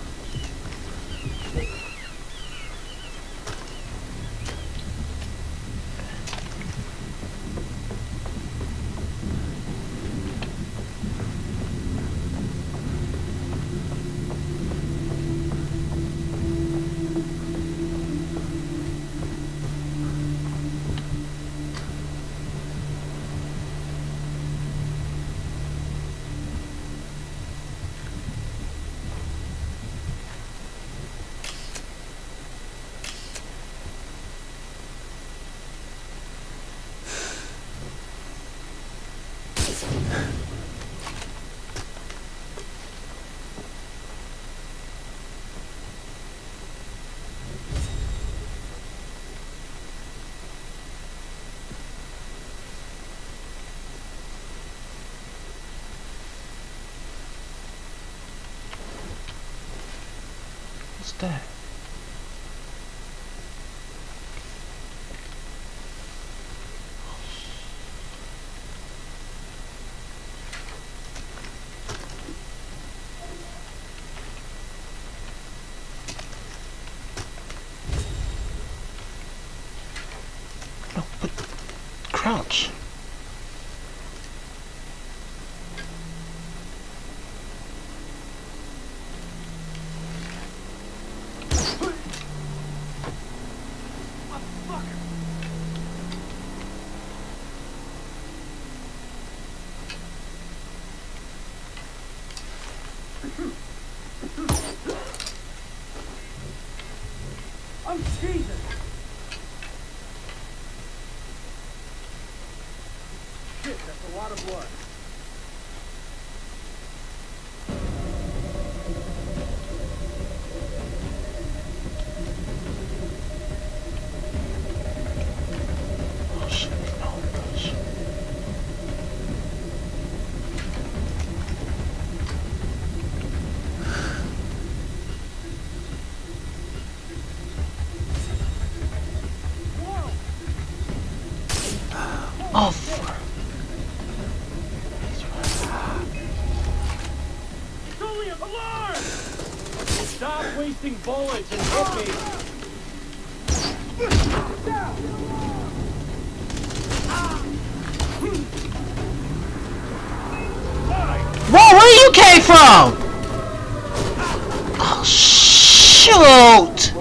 What's that? No, but crouch. Oh, Jesus! Shit, that's a lot of blood. Oh shit, oh shit. Oh, fuck. Julian, alarm! Stop wasting bullets and hit me! Whoa, where you came from? Oh, shoot!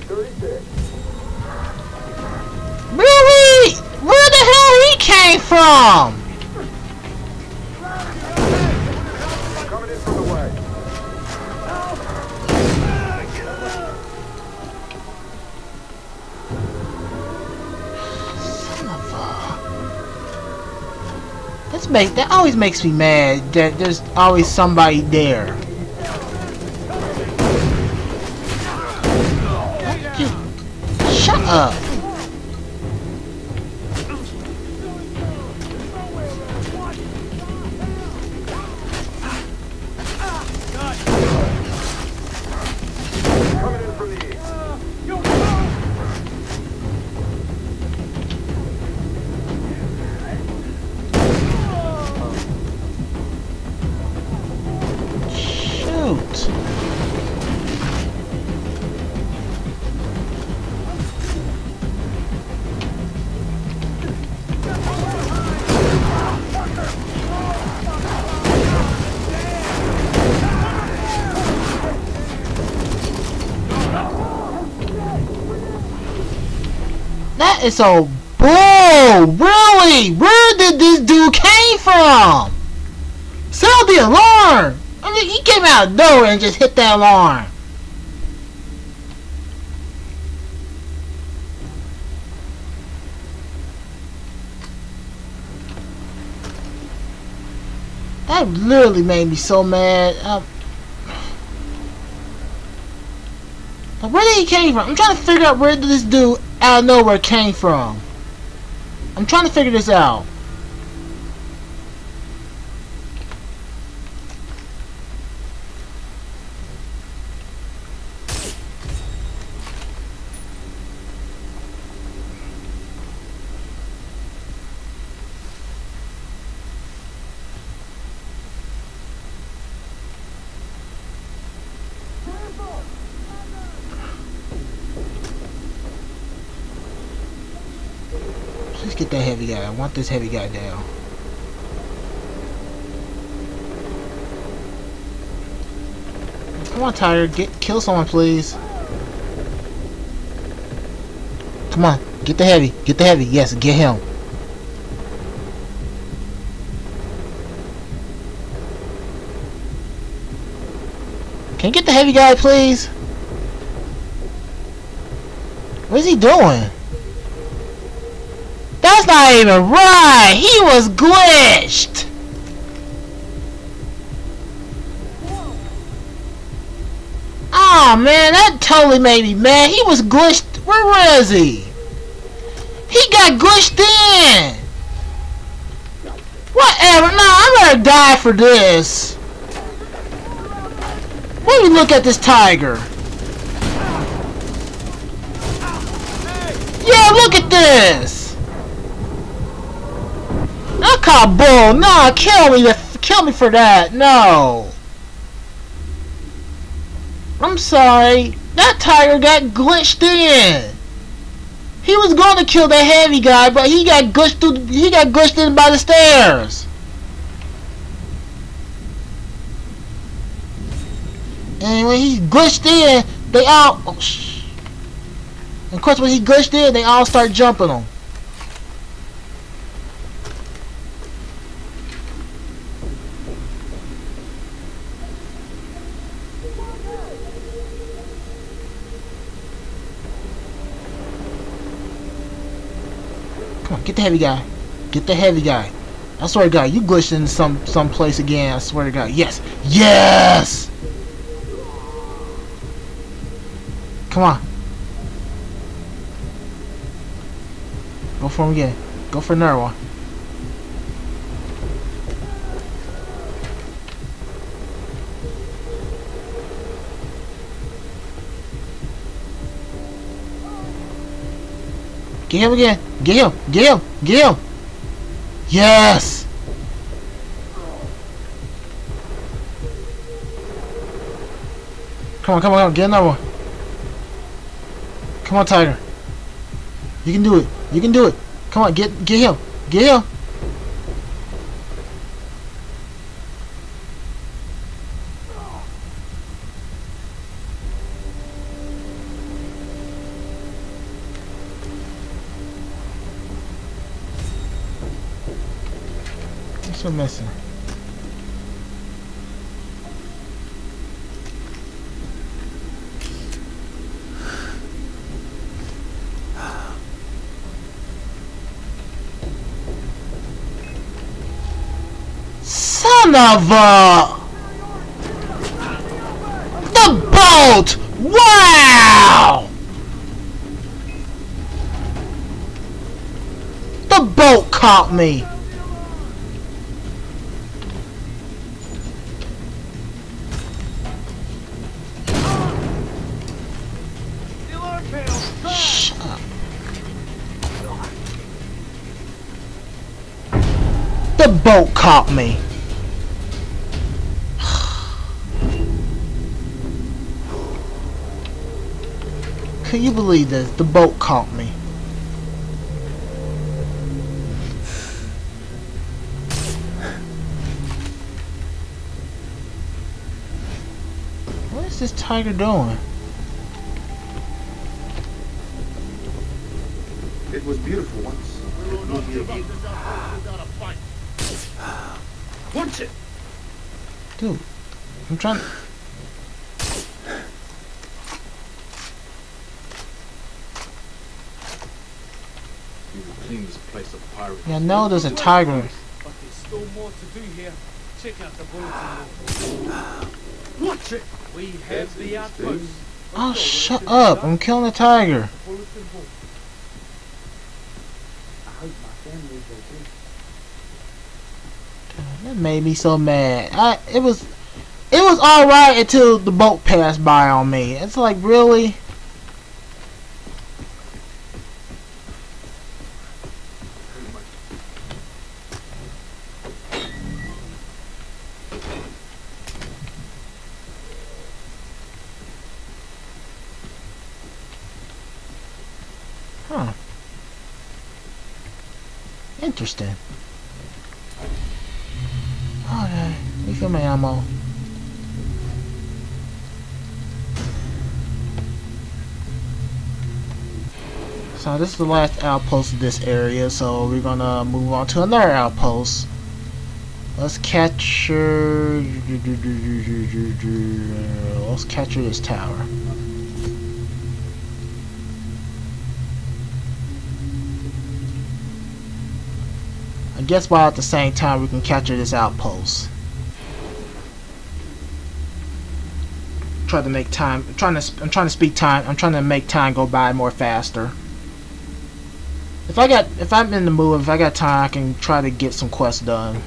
Really? Where the hell he came from? Coming in from the way. Son of a... That's make that always makes me mad that there's always somebody there. Shut up. Coming in from the east. Shoot. That is so bull. Really? Where did this dude came from? Sound the alarm. I mean, he came out of nowhere and just hit that alarm. That literally made me so mad. Um, where did he came from? I'm trying to figure out where did this dude out of nowhere came from. I'm trying to figure this out. Let's get that heavy guy. I want this heavy guy down. Come on, Tiger. Get kill someone, please. Come on. Get the heavy. Get the heavy. Yes, get him. Can you get the heavy guy, please? What is he doing? That's not even right! He was glitched! Oh man, that totally made me mad. He was glitched. Where was he? He got glitched in! Whatever. No, I'm gonna die for this. Let me look at this tiger. Yeah, look at this! I call bull. No, kill me. Kill me for that. No. I'm sorry. That tiger got glitched in. He was going to kill the heavy guy, but he got glitched through. He got glitched in by the stairs. And when he glitched in, they all. Oh, shh. And of course, when he glitched in, they all start jumping him. on, get the heavy guy. Get the heavy guy. I swear to God, you glitched in some some place again. I swear to God. Yes, yes. Come on. Go for him again. Go for another one. Get him again. Get him. Get him. Get him. Yes. Come on, come on, come on. Get another one. Come on, Tiger. You can do it. You can do it. Come on, get get him. Get him. What's so missing? Son of a... The boat! Wow! The boat caught me! Shut up. The boat caught me! Can you believe this? The boat caught me. What is this tiger doing? It was beautiful once. We will not give up this outpost without a fight. Punch it! Dude, I'm trying. You will clean this place of pirates. Yeah, I know there's a tiger. But there's still more to do here. Check out the bulletin board. Watch it! We have the outpost. Oh, shut up! I'm killing the tiger. Bulletin board. I hope my family's okay. That made me so mad. I it was it was all right until the boat passed by on me. It's like, really? Huh. Interesting. Okay, refill my ammo. So this is the last outpost of this area, so we're gonna move on to another outpost. Let's capture... Let's capture this tower. I guess while at the same time we can capture this outpost. Try to make time. I'm trying to. I'm trying to speed time. I'm trying to make time go by more faster. If I got, if I'm in the mood, if I got time, I can try to get some quests done.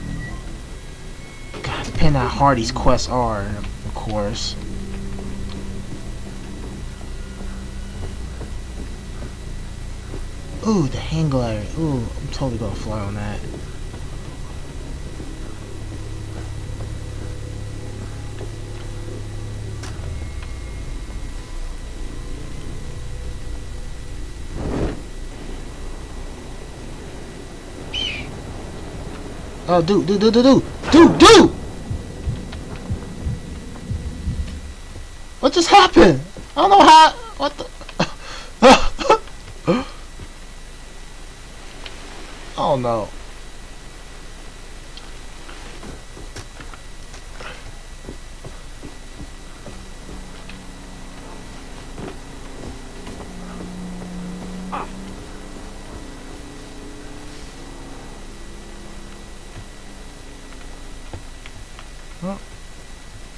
God, depending on how hard these quests are, of course. Ooh, the hang glider. Ooh, I'm totally gonna fly on that. Oh, dude, dude, dude, dude, dude, dude, dude! What just happened? I don't know how. What the? Oh no.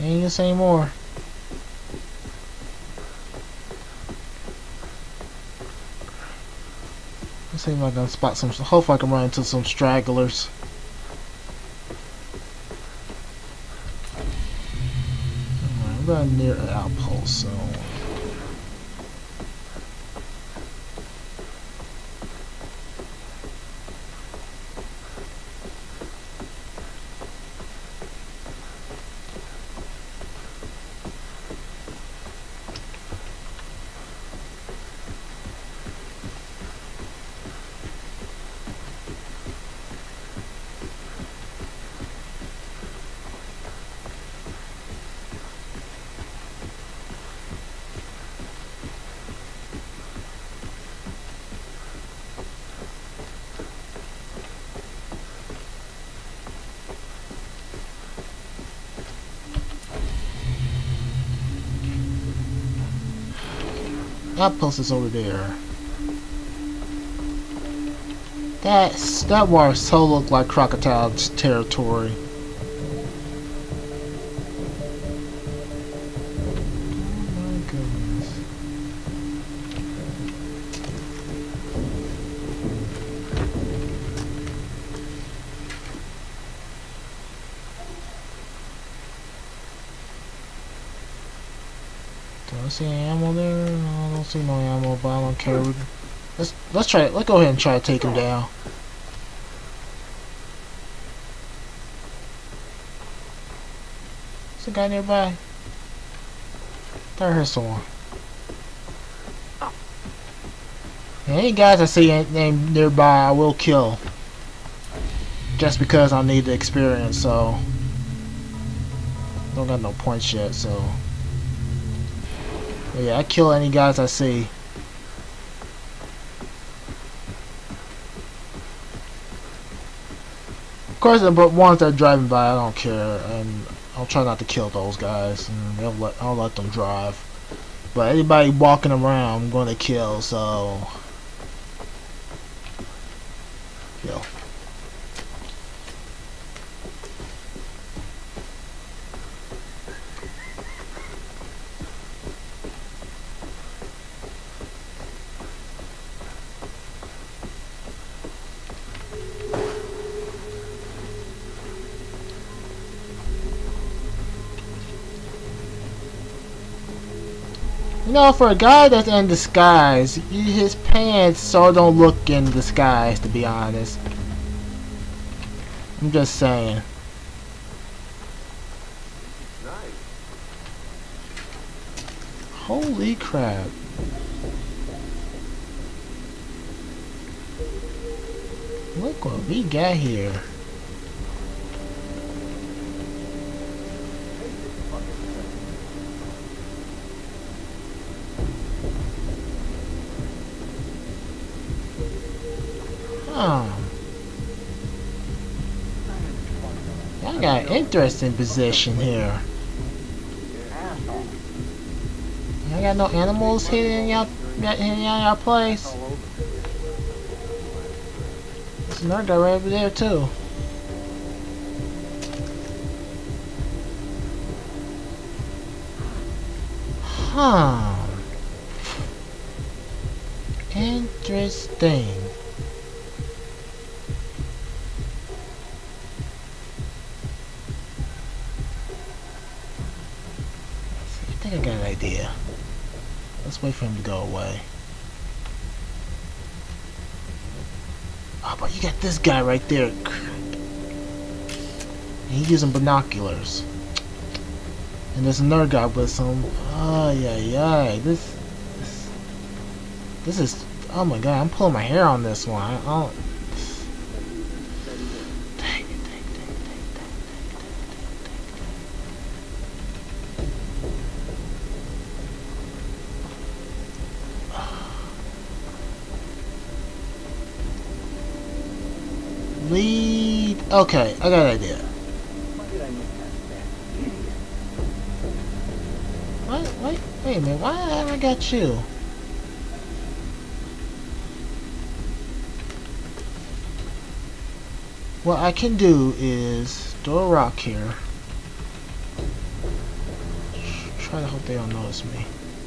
Ain't this anymore. Let's see if I can spot some. Hopefully I can run into some stragglers. Alright, I'm running near an outpost, so. Outpost is over there. That's that water so look like Crocodile's territory. Oh my goodness. Do I see ammo there? No, I don't see no ammo, but I don't care. Let's let's try it. Let's go ahead and try to take him down. Is the guy nearby? There here's someone. Any guys I see named nearby, I will kill. Just because I need the experience, so don't got no points yet, so. But yeah, I kill any guys I see. Of course, the ones that are driving by, I don't care, and I'll try not to kill those guys, and I'll let, I'll let them drive. But anybody walking around, I'm going to kill, so kill. You know, for a guy that's in disguise, his pants so don't look in disguise, to be honest. I'm just saying. Nice. Holy crap. Look what we got here. Oh. I got an interesting position here. I got no animals hitting y'all hitting y'all place. There's another guy right over there too. Huh. Interesting. I think I got an idea. Let's wait for him to go away. Oh, but you got this guy right there. And he's using binoculars. And there's another guy with some. Oh yeah, yeah. This, this, this is. Oh my god, I'm pulling my hair on this one. I don't. Dang it, dang, dang, dang, dang, dang, dang, dang. Lead. Okay, I got an idea. What? Wait, wait a minute. Why have I got you? What I can do is throw a rock here. try to hope they don't notice me.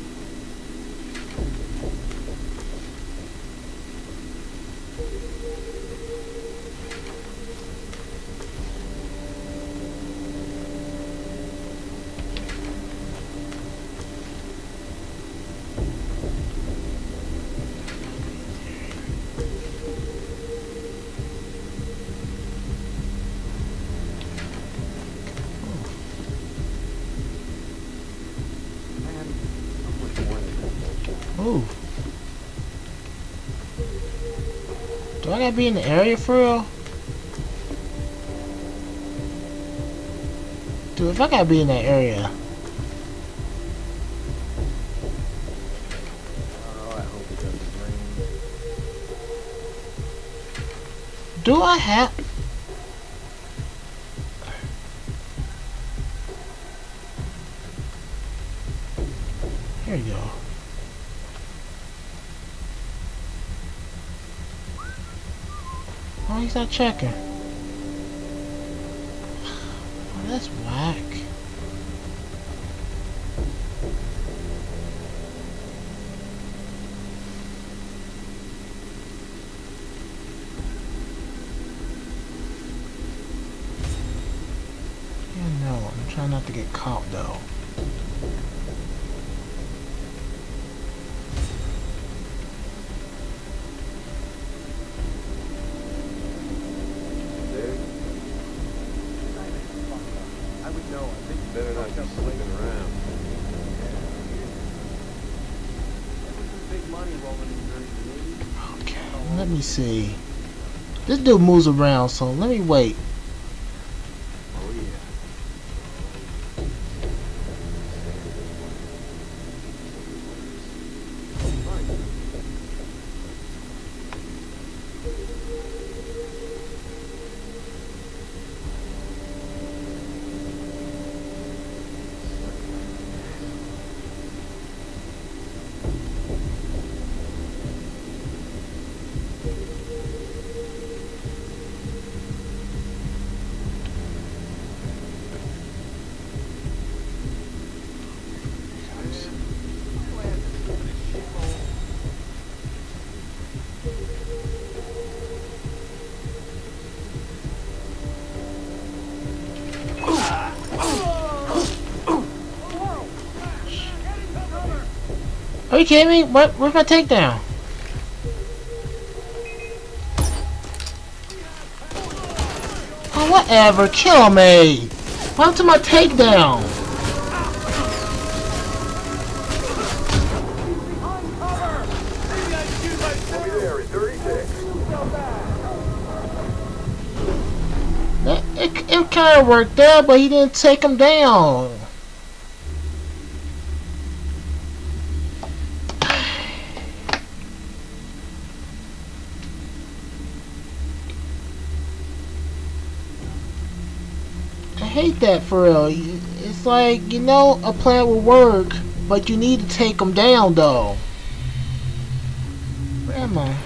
Ooh. Do I gotta be in the area for real? Dude, if I gotta be in that area. Oh, I hope it doesn't rain. Do I have... Here you go. Oh, he's not checking. Oh, that's whack. Yeah, no, I'm trying not to get caught though. Better not come swinging around. Big money rolling in Jersey. Okay, let me see. This dude moves around, so let me wait. Oh yeah. Are you kidding me? What? Where's my takedown? Oh, whatever. Kill me. What happened to my takedown? We'll be there in thirty-six. That, it it kind of worked out, but he didn't take him down. I hate that for real. It's like, you know, a plan will work, but you need to take them down though. Where am I?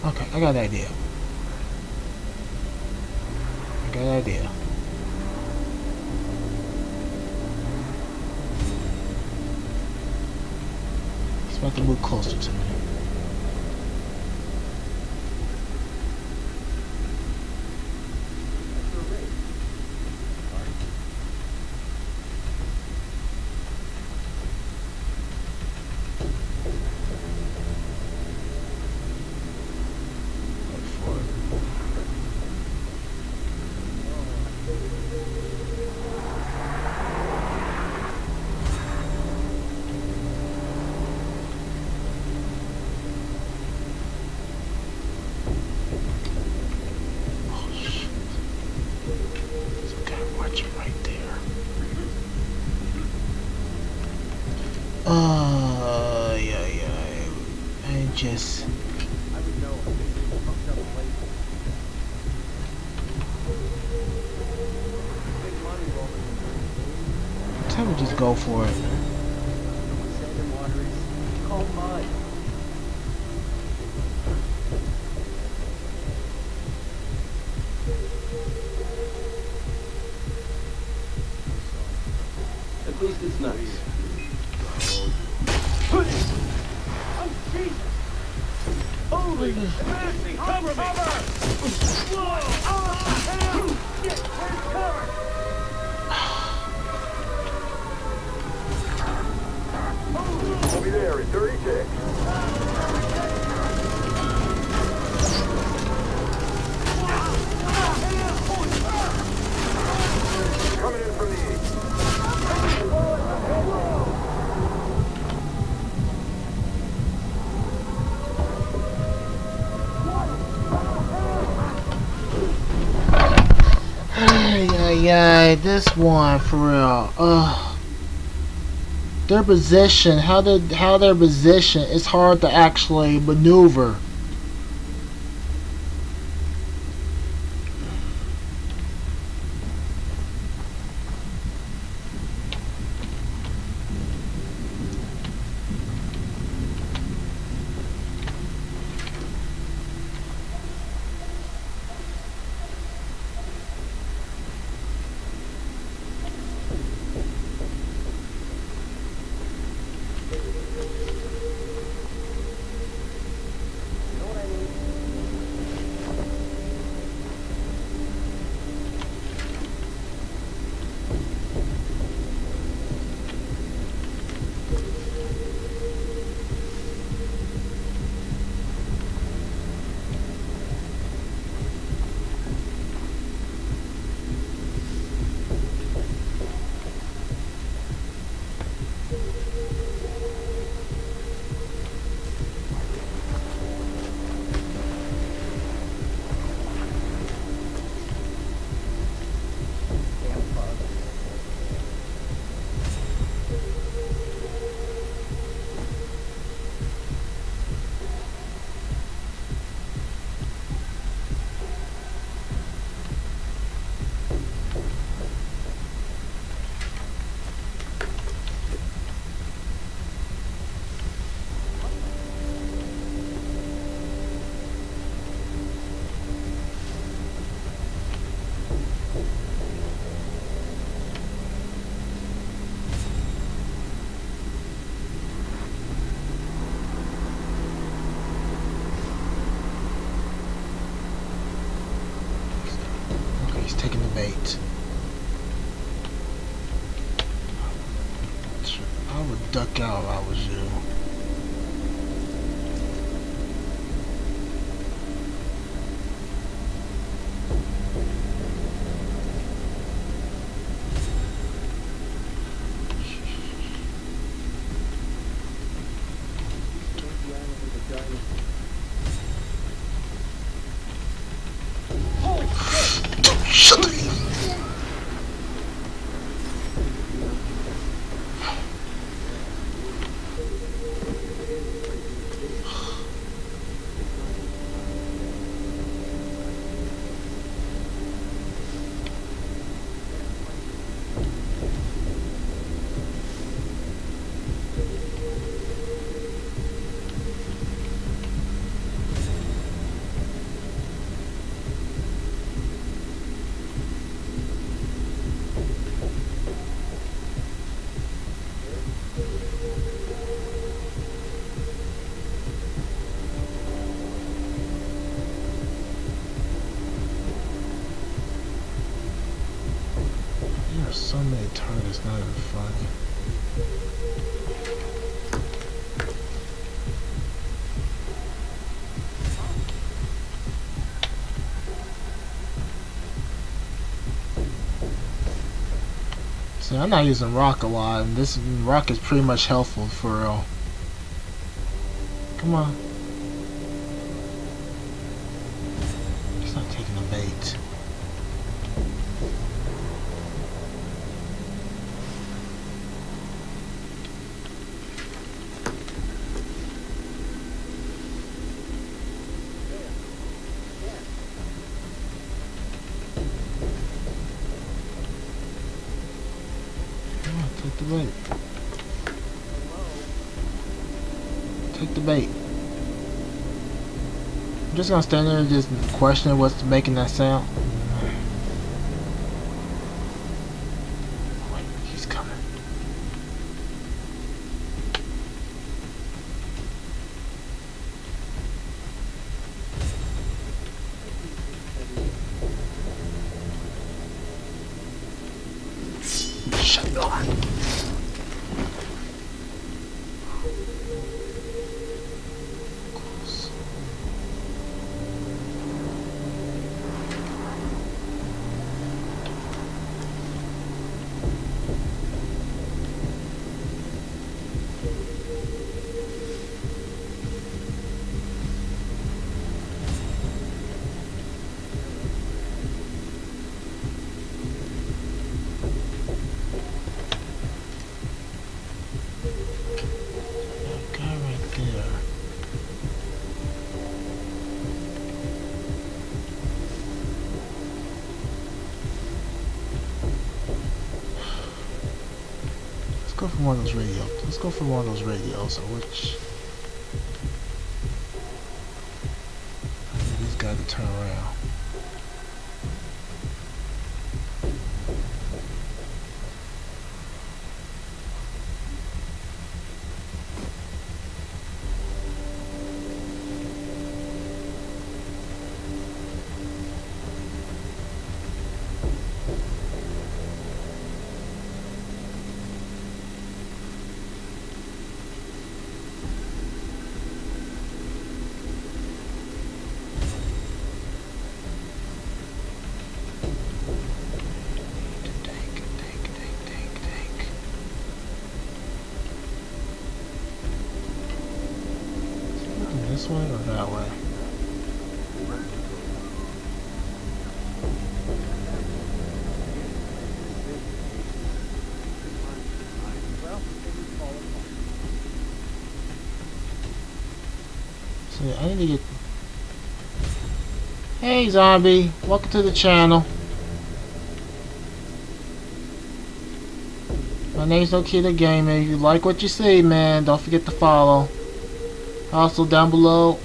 Okay, I got an idea. I got an idea. He's about to move closer to me. Uh, yeah, yeah. I just. I would know. Fucked up place. Big money rolling. Time to just go for it. Sand and water is cold mud. At least it's nice. Oh, Jesus! Holy mercy! Cover me! Whoa! Oh, hell! Shit! Where's cover? I'll be there in thirty-six. Coming in from the east. Yeah, yeah, this one for real. Uh, their position, how they, how their position, it's hard to actually maneuver. He's taking the bait. I would duck out if I was you. Shut the It's not even funny. See, I'm not using rock a lot, and this rock is pretty much helpful for real. Come on. He's not taking the bait. Take the bait. Take the bait. I'm just gonna stand there and just question what's making that sound. Wait, he's coming. Shut up. Let's go for one of those radios. Let's go for one of those radios. Which I need these guys to turn around. This way or that way? So I need to get... Hey zombie, welcome to the channel. My name's Nokita Gaming. If you like what you see, man, don't forget to follow. Also down below,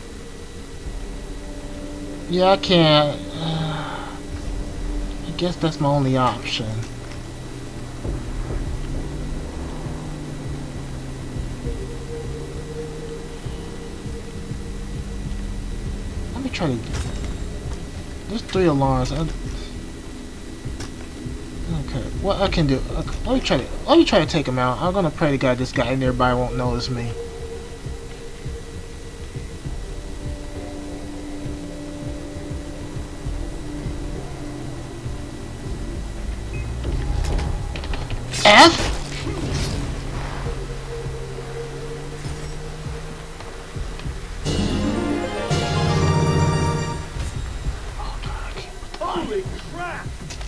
yeah, I can't. Uh, I guess that's my only option. Let me try to. There's three alarms. I, okay, what I can do? Uh, let me try to. Let me try to take him out. I'm gonna pray to God this guy nearby won't notice me. F? Oh, God, I can't. Holy crap!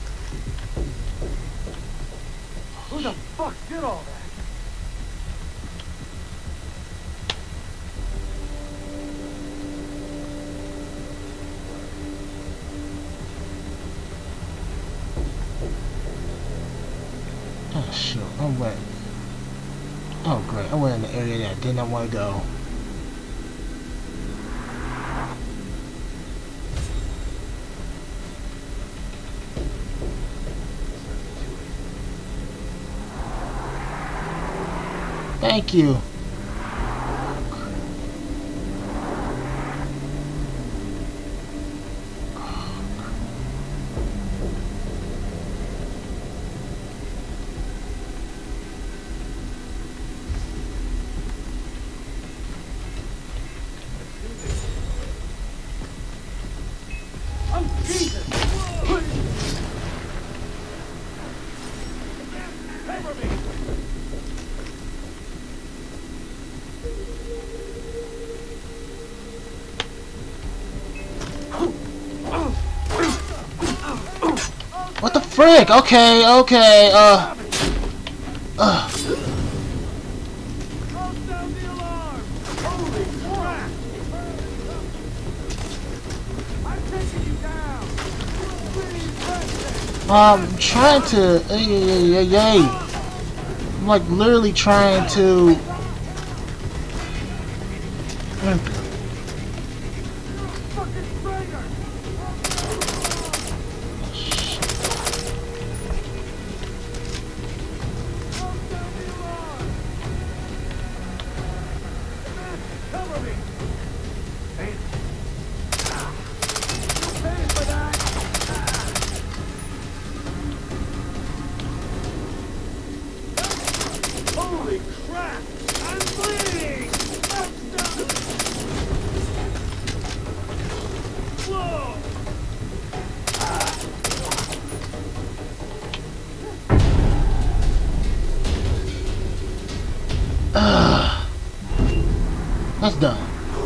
Who the fuck did all that? Oh, shoot. I went. Oh, great. I went in the area that I did not want to go. Thank you. Frick! Okay, okay, uh... Uh... Close down the alarm! Holy crap! I'm taking you down! Please rest it! I'm trying to... Yay, yay, yay. I'm like literally trying to... Fucking traitor! Close down the alarm! Cover me! Hey. You paid for that! Holy crap! I'm bleeding! Whoa! That's done.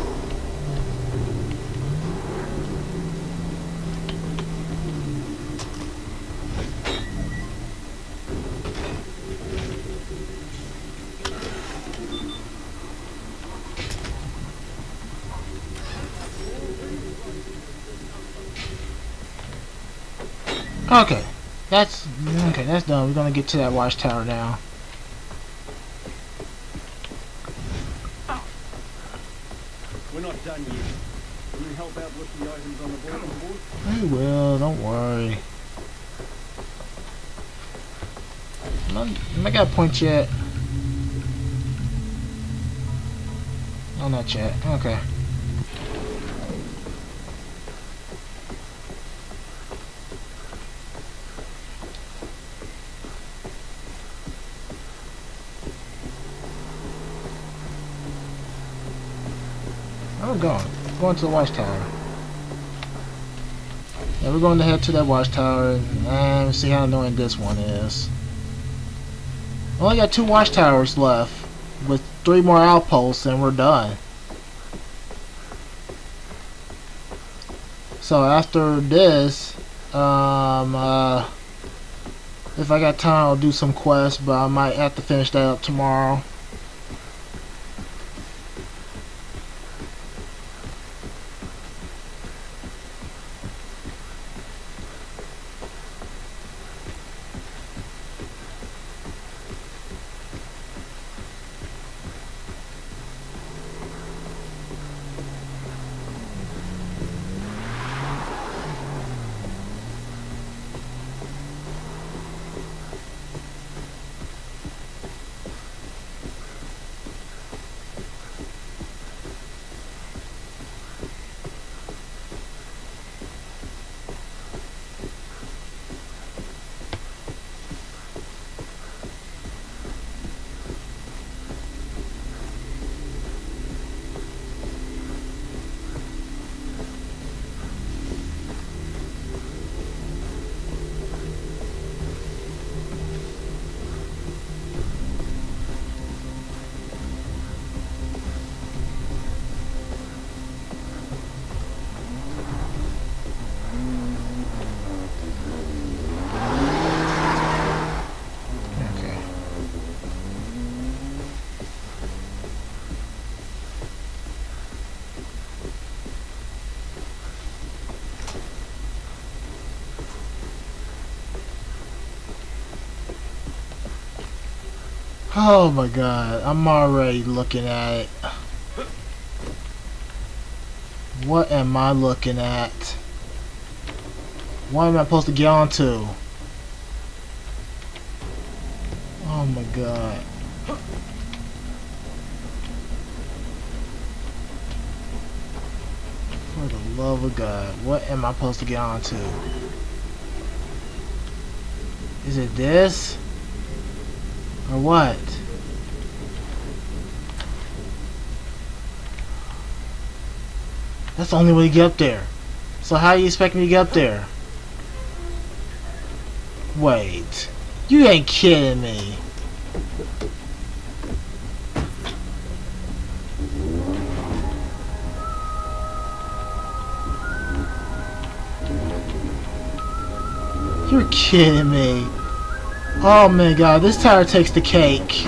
Okay, that's okay. That's done. We're gonna get to that watchtower now. We're not done yet. Can you help out with the items on the board? On board? I will. Don't worry. Am I, am I got a point yet? Oh, not yet. Okay. Where are we going? We're going to the watchtower. Yeah, we're going to head to that watchtower and see how annoying this one is. We only got two watchtowers left with three more outposts and we're done. So after this, um, uh, if I got time I'll do some quests, but I might have to finish that up tomorrow. Oh my god, I'm already looking at it. What am I looking at? What am I supposed to get onto? Oh my god. For the love of God, what am I supposed to get onto? Is it this? Or what? That's the only way to get up there. So how do you expect me to get up there? Wait. You ain't kidding me. You're You're kidding me. Oh my god, this tower takes the cake.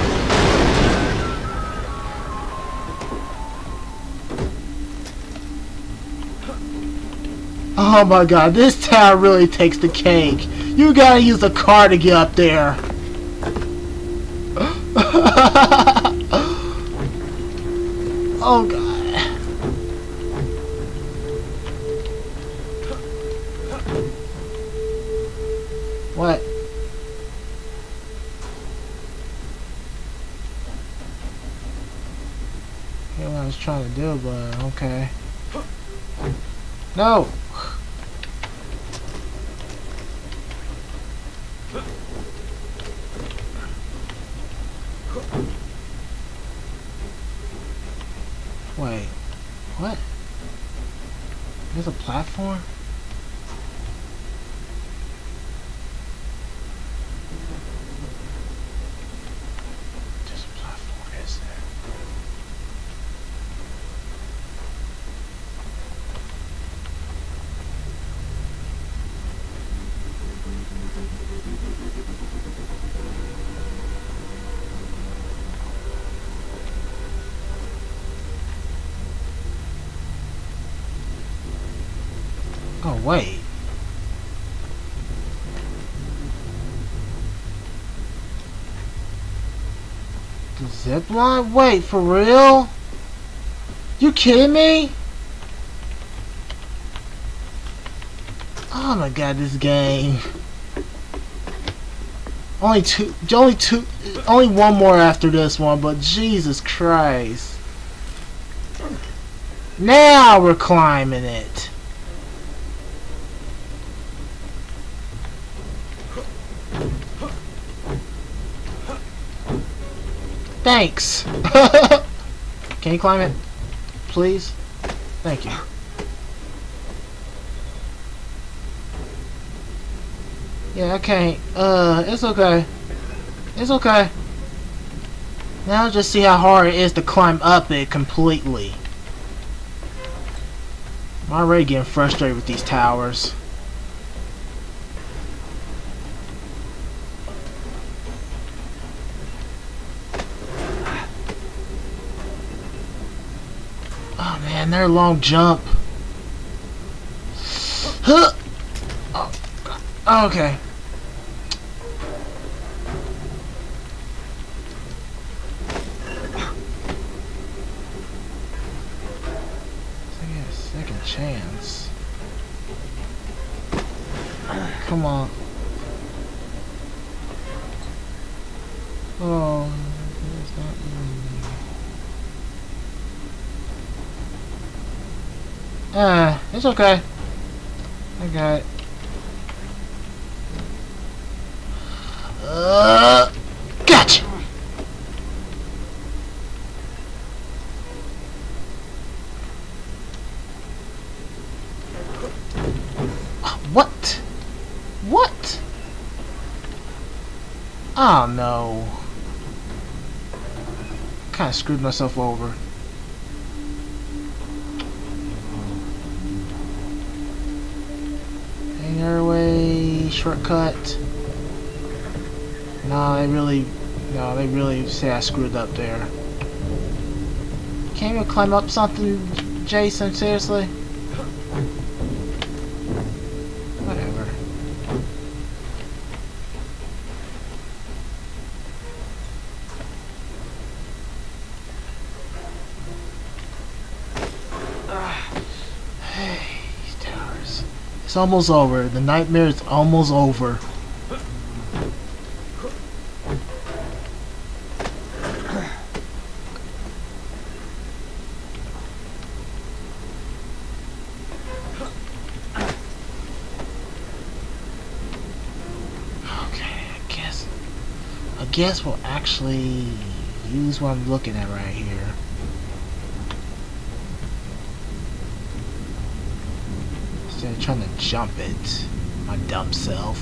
Oh my god, this tower really takes the cake. You gotta use a car to get up there. Oh god. What? I don't know what I was trying to do, but okay. No! Wait, what? There's a platform? There's a platform, is there? Oh, wait. The zip line? Wait, for real? You kidding me? Oh my god, this game. Only two, only two, only one more after this one, but Jesus Christ. Now we're climbing it. Thanks. Can you climb it? Please? Thank you. Yeah, I can't. Uh, it's okay. It's okay. Now just see how hard it is to climb up it completely. I'm already getting frustrated with these towers. Oh man, they're a long jump. Huh. Oh, okay. I get a second chance. Come on. Oh, it's not easy. Ah, it's okay. I got it. Uh, gotcha. What? What? Oh no. Kind of screwed myself over. Any other way? Shortcut? No, they really, no, they really say I screwed up there. Can't even climb up something, Jason, seriously? Whatever. Hey, these towers. It's almost over. The nightmare is almost over. I guess we'll actually use what I'm looking at right here. Instead of trying to jump it, my dumb self.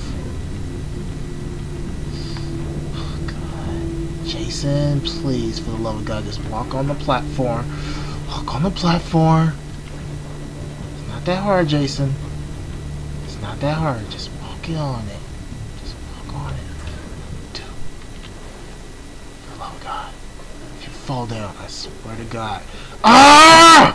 Oh God, Jason, please, for the love of God, just walk on the platform. Walk on the platform. It's not that hard, Jason. It's not that hard. Just walk it on it. fall down. I swear to God. Ah!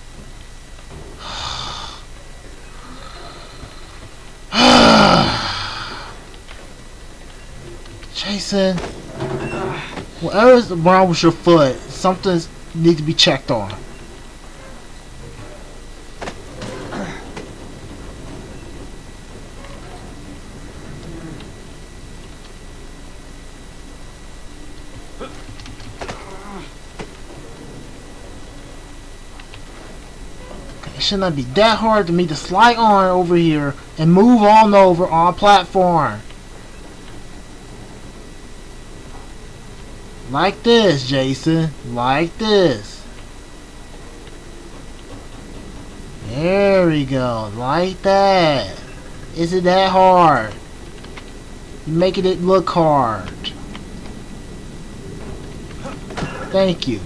Jason, whatever's wrong with your foot, something needs to be checked on. It should not be that hard to me to slide on over here and move on over on a platform. Like this, Jason. Like this. There we go. Like that. Is it that hard? You're making it look hard. Thank you.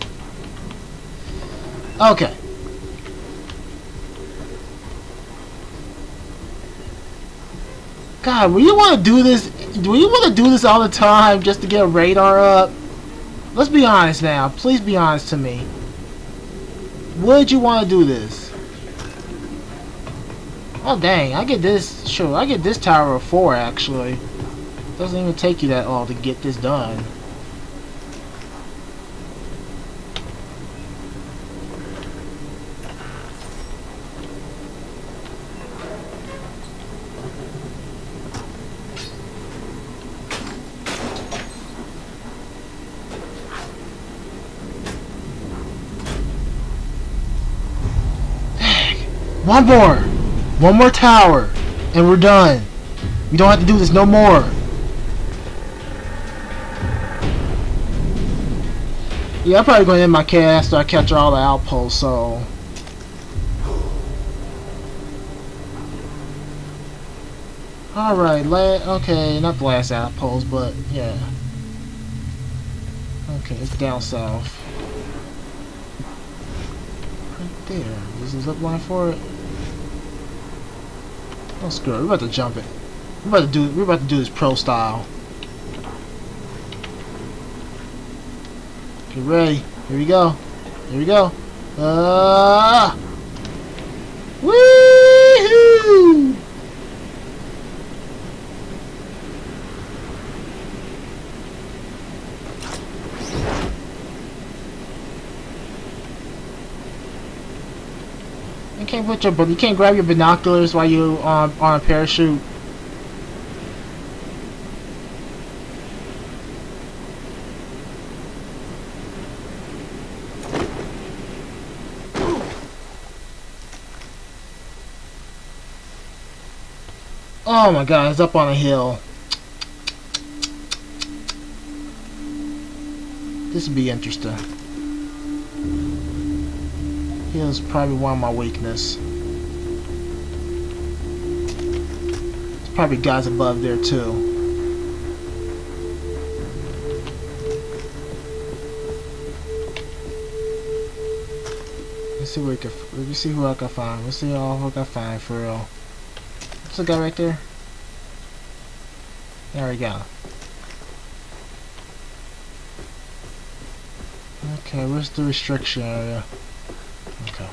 Okay. God, will you want to do this? Do you want to do this all the time just to get a radar up? Let's be honest now. Please be honest to me. Would you want to do this? Oh dang! I get this. Sure, I get this tower of four actually. Doesn't even take you that long to get this done. One more! One more tower! And we're done. We don't have to do this no more. Yeah, I'm probably going to end my cast after I catch all the outposts, so... Alright, la okay, not the last outpost, but yeah. Okay, it's down south. Right there. This is zip line for it. Oh screw it, we're about to jump it. We're about to do we're about to do this pro style. Get ready. Here we go. Here we go. Ah! Woohoo! You can't put your but you can't grab your binoculars while you on um, on a parachute. Oh my God, it's up on a hill. This would be interesting. Hill's probably one of my weaknesses. There's probably guys above there too. Let's see where we can. Let me see who I can find. Let's see all who I can find for real. What's the guy right there? There we go. Okay, where's the restriction area? Okay.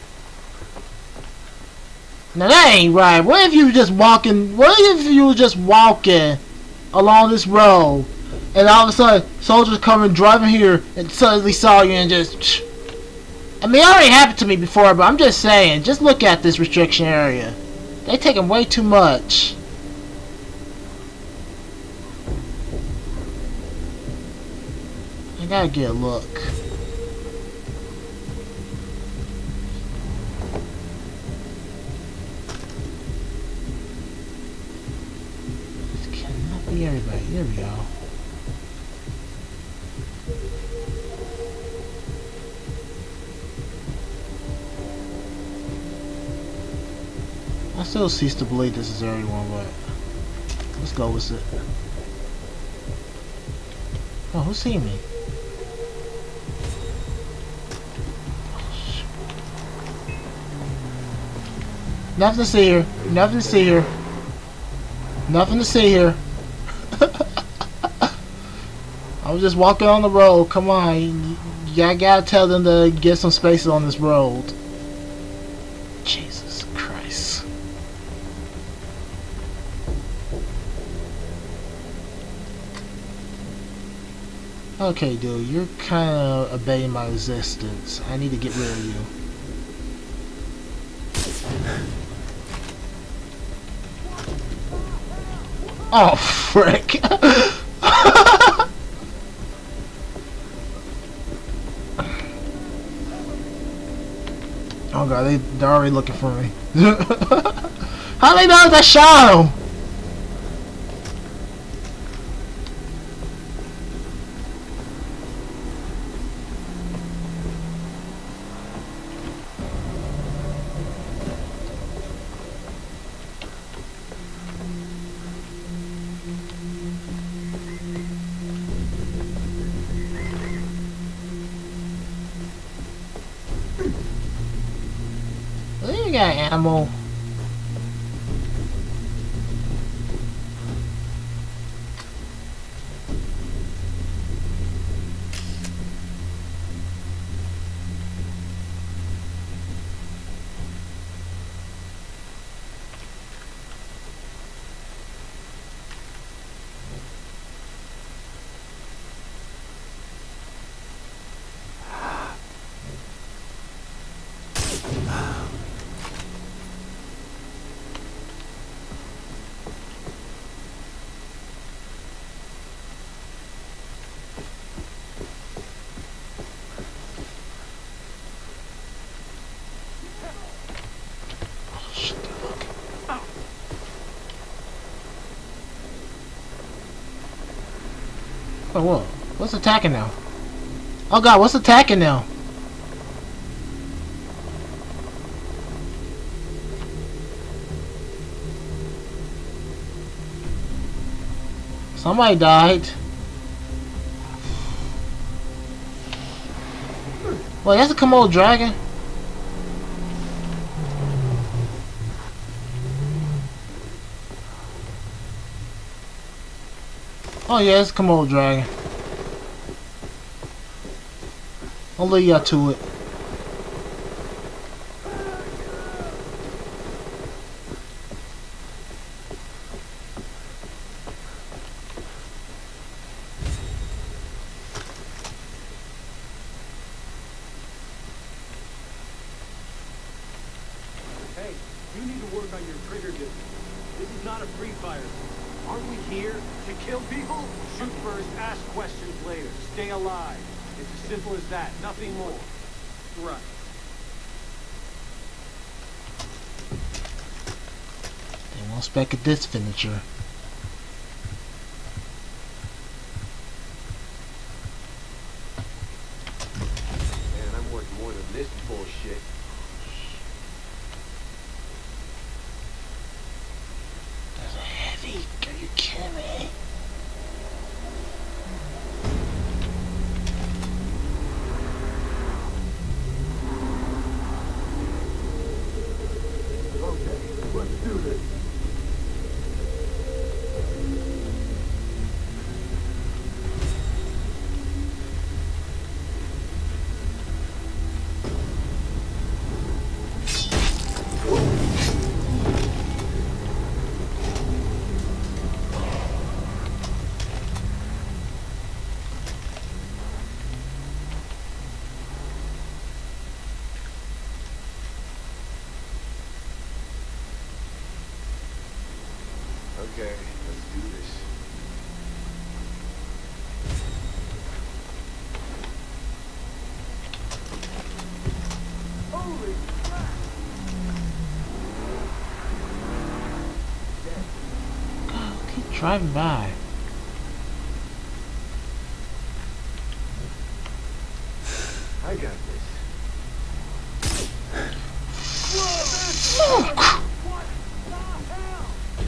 Now that ain't right. What if you were just walking? What if you were just walking along this road, and all of a sudden soldiers coming driving here and suddenly saw you and just? I mean, it already happened to me before, but I'm just saying. Just look at this restriction area. They taking way too much. I gotta get a look. This cannot be everybody. There we go. I still cease to believe this is everyone, but let's go with it. Oh, who's seeing me? Nothing to see here. Nothing to see here. Nothing to see here. I'm I'm just walking on the road. Come on. You, you gotta tell them to get some spaces on this road. Jesus Christ. Okay, dude. You're kind of obeying my resistance. I need to get rid of you. Oh, frick. Oh god, they, they're already looking for me. How they know that shot him? They got ammo. Oh, what? What's attacking now? Oh god, what's attacking now? Somebody died. Wait, that's a Komodo dragon? Oh yeah, it's a Komodo dragon. I'll leave you to it. Hey, you need to work on your trigger distance. This is not a free fire. Aren't we here to kill people? Shoot first, ask questions later. Stay alive. It's as simple as that, nothing more. Right. They won't spec at this finisher. Man, I'm worth more than this bullshit. That's a heavy. Are you kidding me? Let's do this. Okay, let's do this. Holy crap! God, keep driving by. I got this. Fuck! What the hell?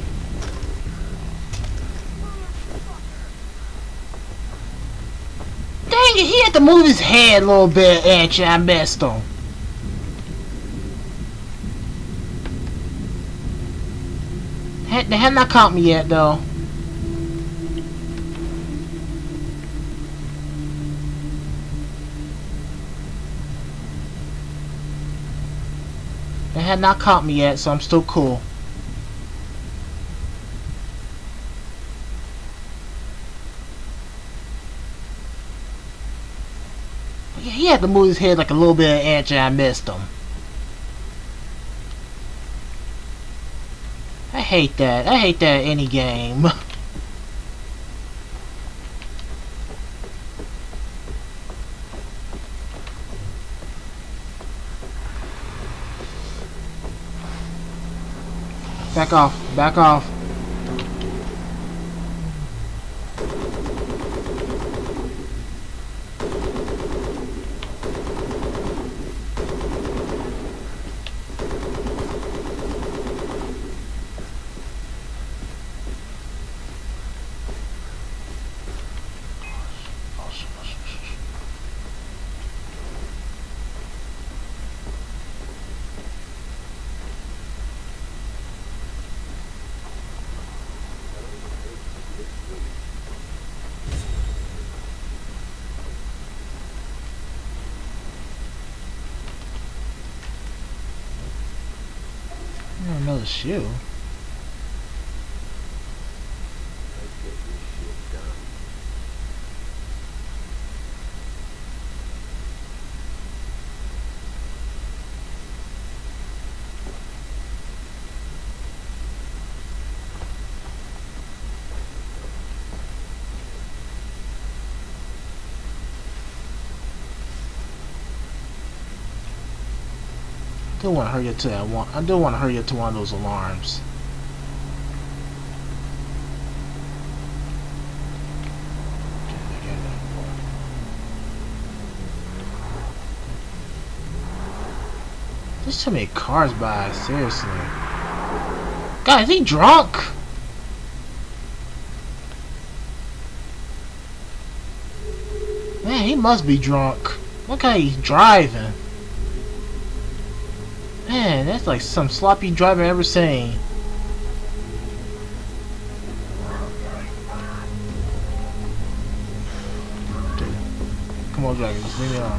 Dang it, he had to move his head a little bit, actually. I messed him. They have not caught me yet, though. They had not caught me yet, so I'm still cool. He had to move his head like a little bit of an inch and I missed him. I hate that. I hate that in any game. Back off. Back off. Another shoe. Let's get this shit done. I do want to hurry up to that one. I do want to hurry up to one of those alarms. There's too many cars by. Seriously, God, is he drunk? Man, he must be drunk. Look how he's driving. Man, that's like some sloppy driving I've ever seen. Dude. Come on, Dragon, just leave me alone.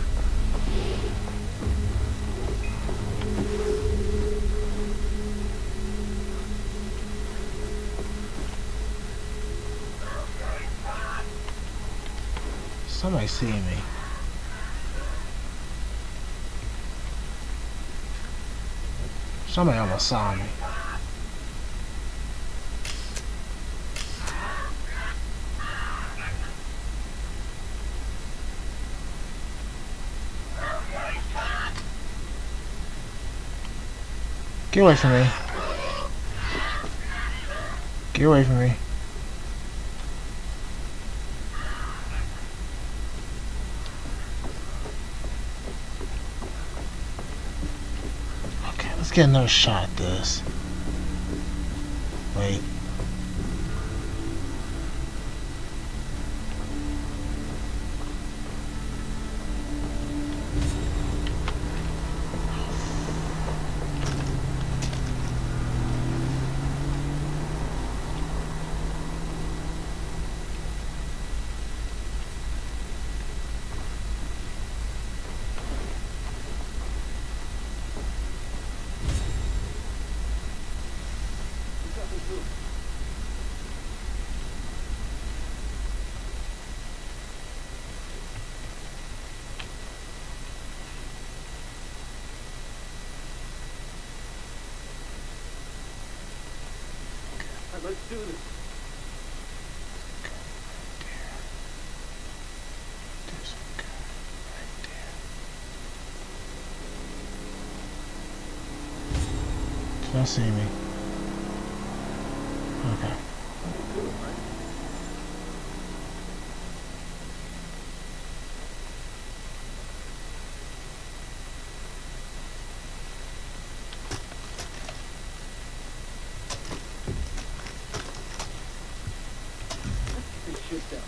Somebody seeing me. Somebody almost saw me. Get away from me. Get away from me. Let's get another shot at this. Wait. Let's do this. There's a guy right there. Did not see me. Okay. Shit down.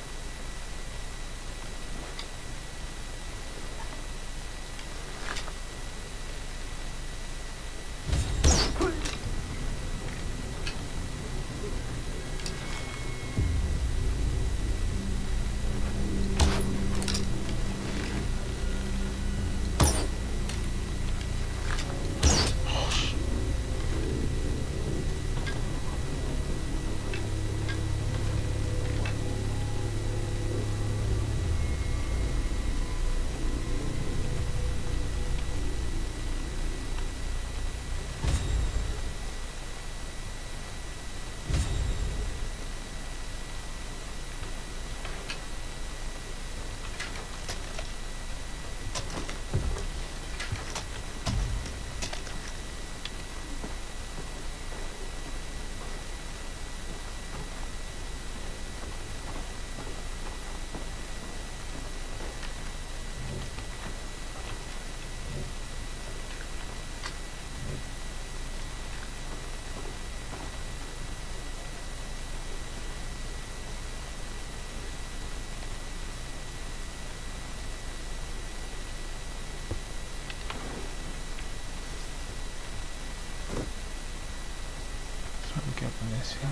open this here.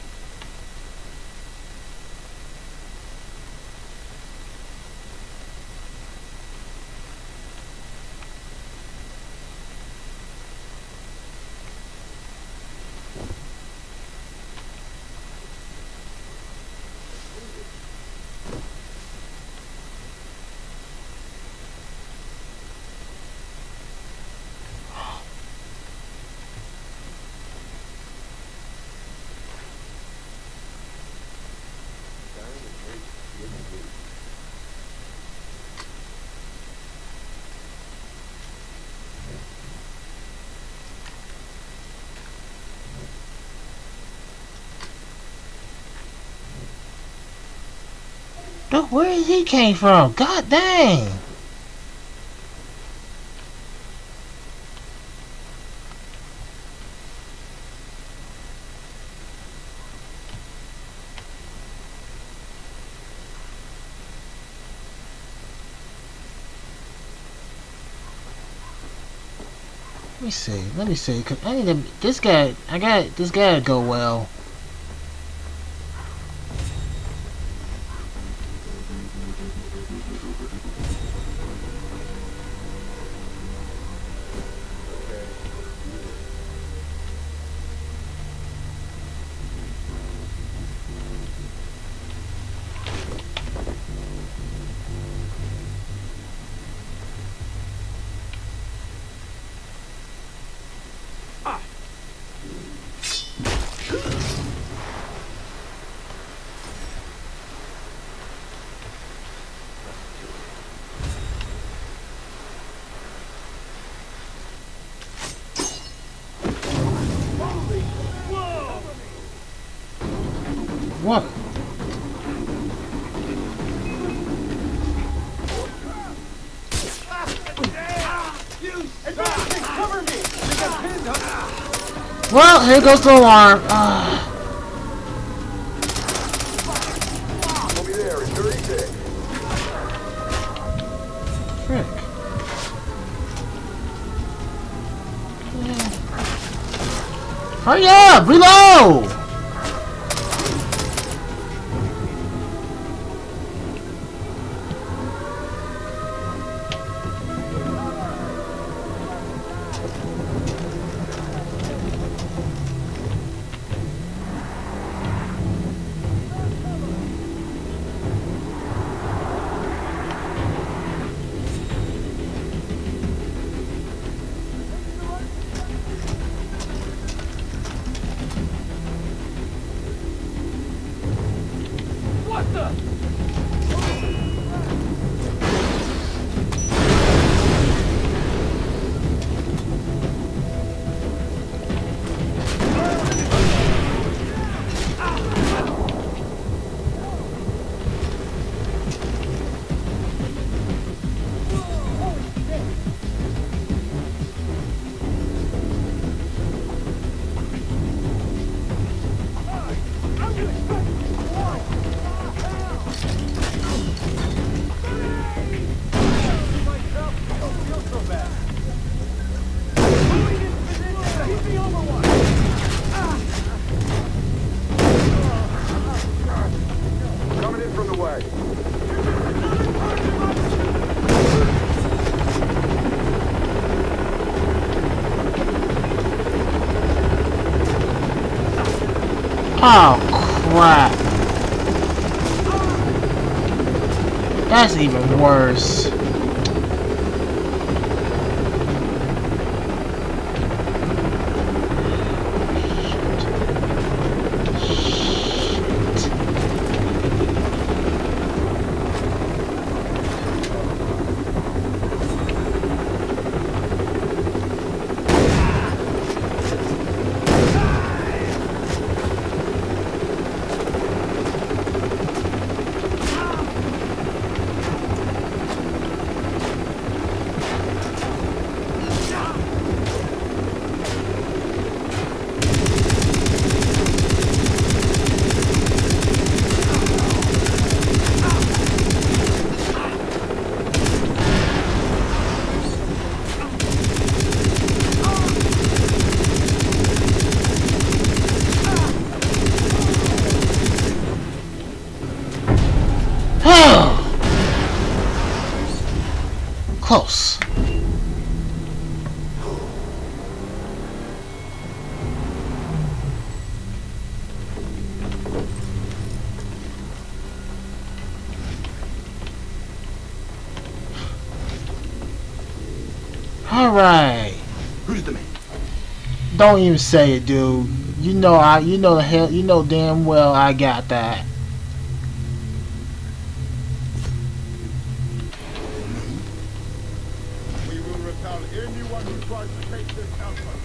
Dude, where is he came from? God dang! Let me see. Let me see. Cause I need to. This guy. I got. This guy to go well. What? Well, here goes the alarm. Uh. I'll be there in thirty-six. Frick. Hurry up! Reload! Oh, crap. That's even worse. Close. Alright. Who's the man? Don't even say it, dude. You know I you know the hell you know damn well I got that. We will repel anyone who tries to take this outpost.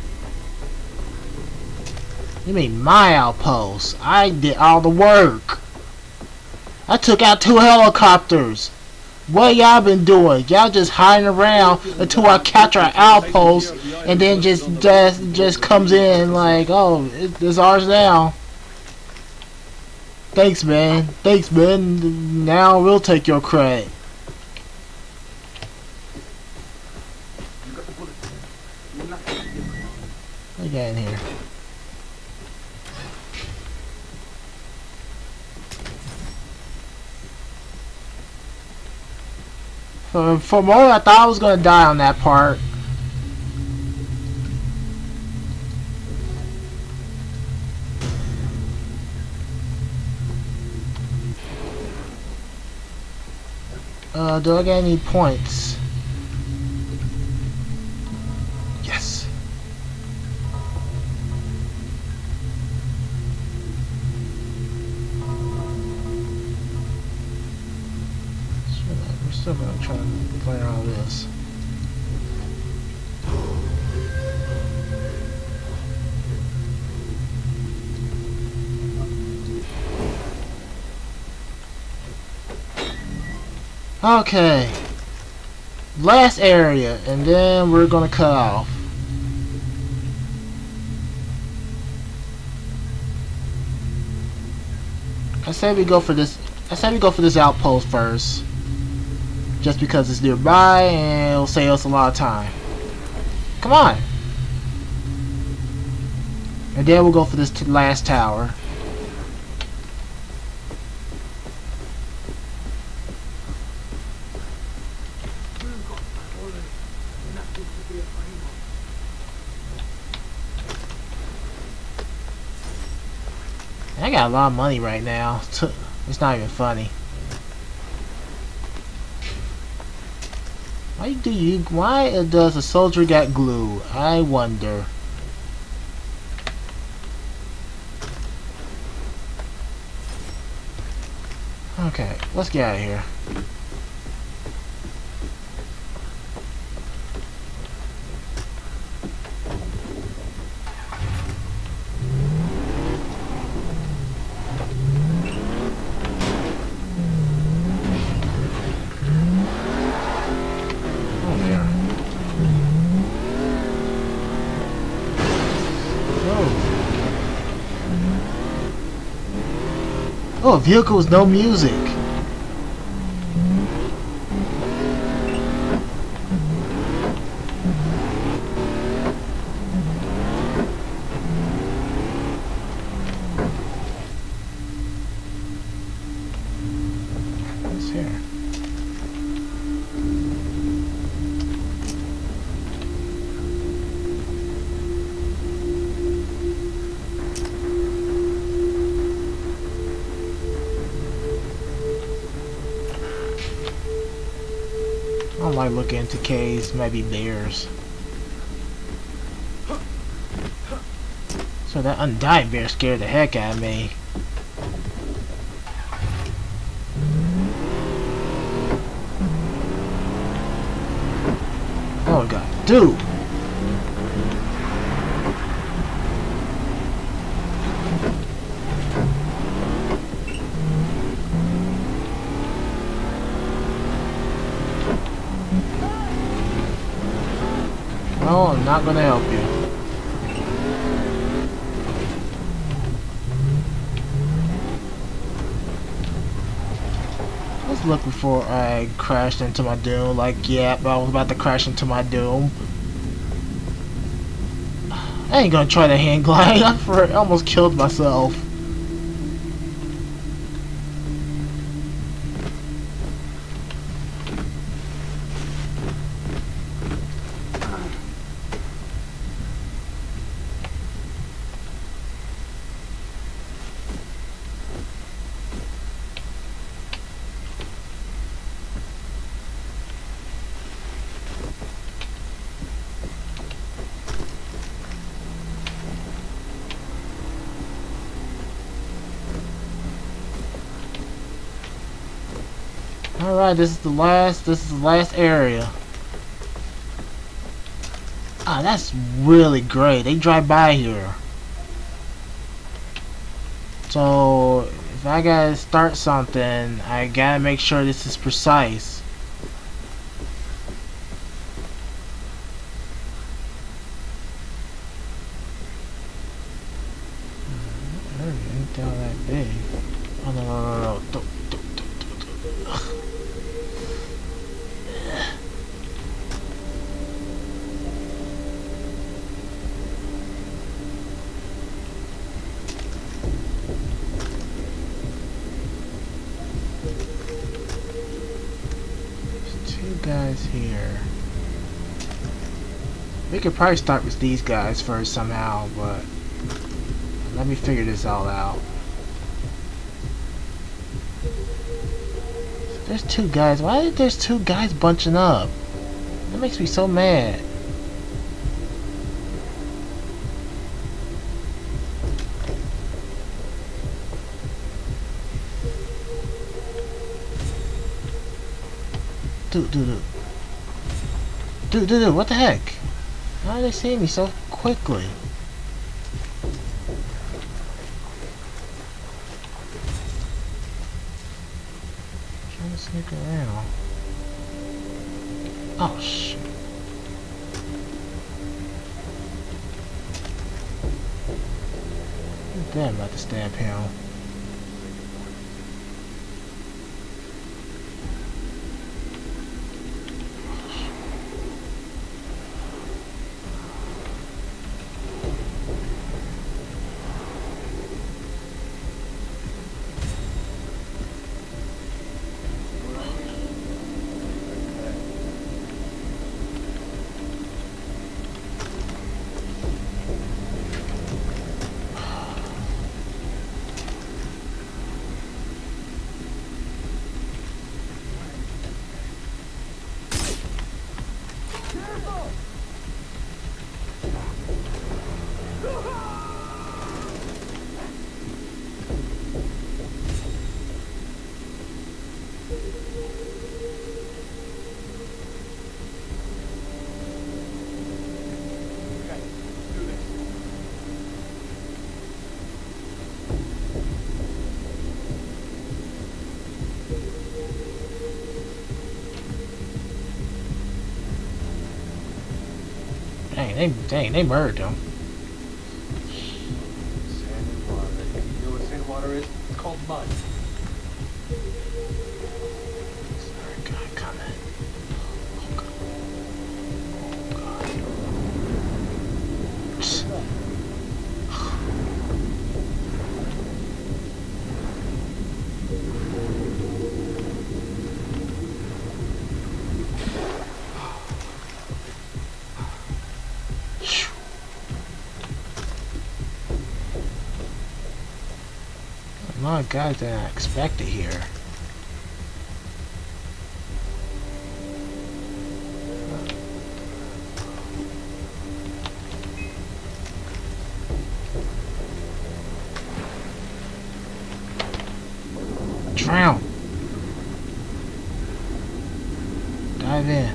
You mean my outpost? I did all the work. I took out two helicopters. What y'all been doing? Y'all just hiding around until I capture our outpost, and then just just just comes in like, oh, it, it's ours now. Thanks, man. Thanks, man. Now we'll take your credit. You got the bullet. You're not gonna get it. What you got in here? For, for a moment, I thought I was going to die on that part. Uh, do I get any points? Yes. We're still gonna try to play around with this. Okay. Last area, and then we're gonna cut off. I say we go for this. I say we go for this outpost first. Just because it's nearby and it'll save us a lot of time. Come on! And then we'll go for this t last tower. I got a lot of money right now. It's not even funny. Why do you? Why does a soldier got glue? I wonder. Okay, let's get out of here. Oh, vehicles, no music. What's here? I don't like looking into caves, maybe bears. So that undying bear scared the heck out of me. Oh god, dude! No, I'm not gonna help you. Let's look before I crashed into my doom. Like, yeah, but I was about to crash into my doom. I ain't gonna try to hang glide. I for- almost killed myself. Alright, this is the last this is the last area. Ah, that's really great. They drive by here. So if I gotta start something, I gotta make sure this is precise. Ain't that big. Oh no no no no. Don't, don't, don't, don't, don't. There's two guys here. We could probably start with these guys first somehow, but let me figure this all out. There's two guys. Why is there's two guys bunching up? That makes me so mad. Dude, dude, dude. Dude, dude, dude, what the heck? How are they seeing me so quickly? Trying to sneak around. Oh, shoot. Damn, about to stab him. Dang, they, dang, they murdered him. Sand and water. You know what sand and water is? It's called mud. Sorry, God, coming. Oh, God. A lot of guys that I expected here. Drown! Dive in.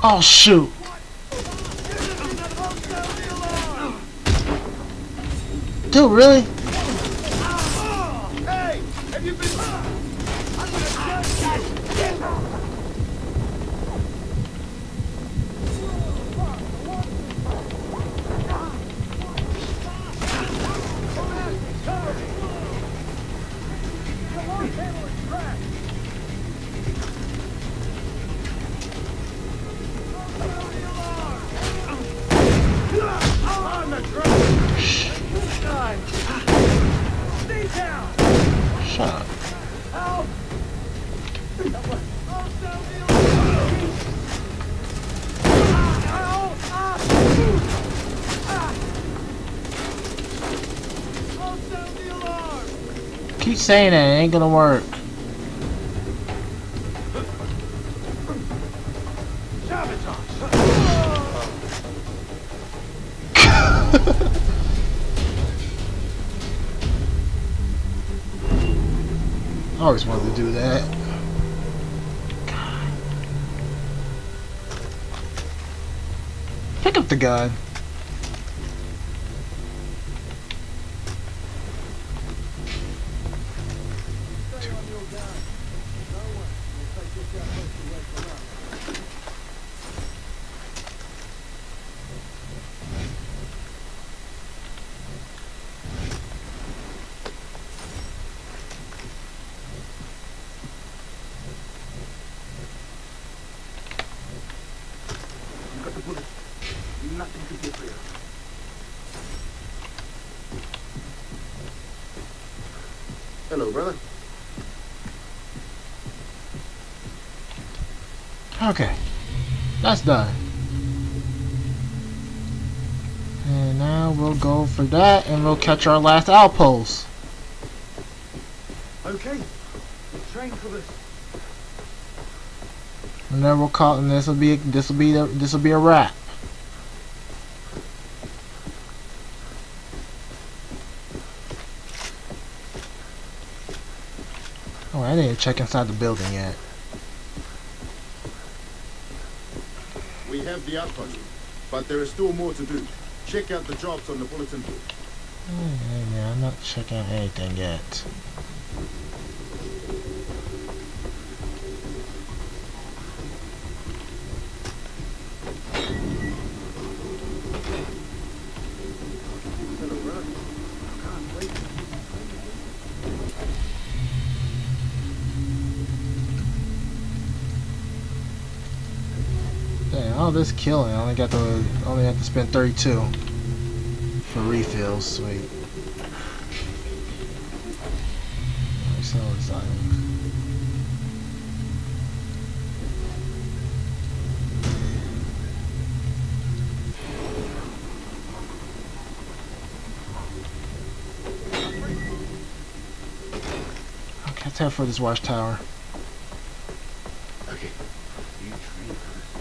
Oh shoot! Dude, really? Hey! Have you been... I'm gonna Shut up. Keep saying that, it ain't gonna work. I always wanted to do that. God. Pick up the gun. Nothing to be afraid of. Hello, brother. Okay, that's done. And now we'll go for that, and we'll catch our last outpost. Okay, train for this. And then we'll call, and this will be this will be this will be a wrap. Oh, I didn't check inside the building yet. We have the outpost, but there is still more to do. Check out the jobs on the bulletin board. Hey, man, I'm not checking out anything yet. Hello, brother. Can't wait. Damn, all this killing, I only got to only have to spend thirty-two for refills. Sweet. I'm so excited. Okay, let's head for this watchtower. Okay. You train for this.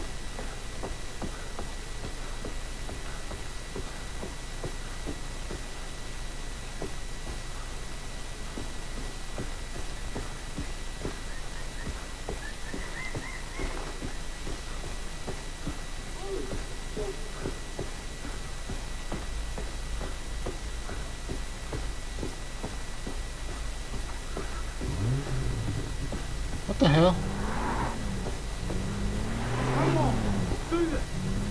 What the hell? Come on, do this.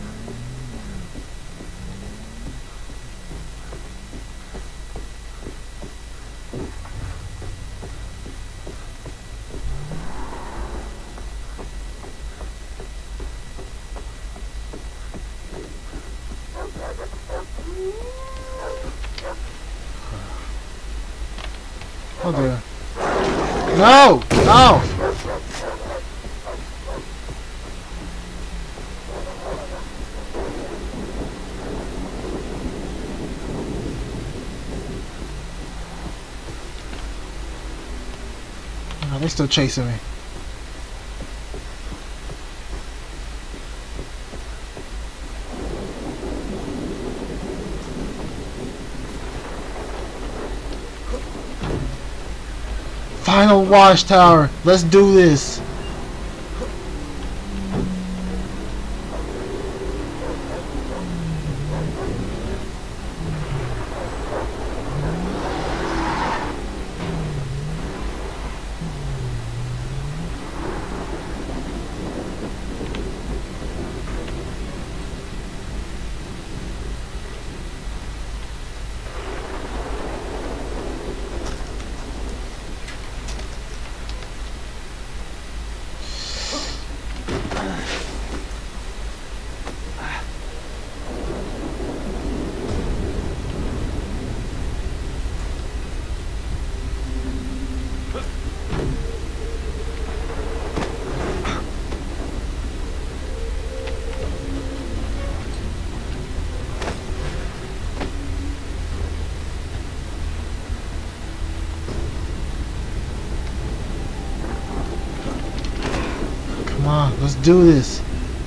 Oh dear. No! No! Oh, they're still chasing me. Final watchtower. Let's do this. Come on, let's do this.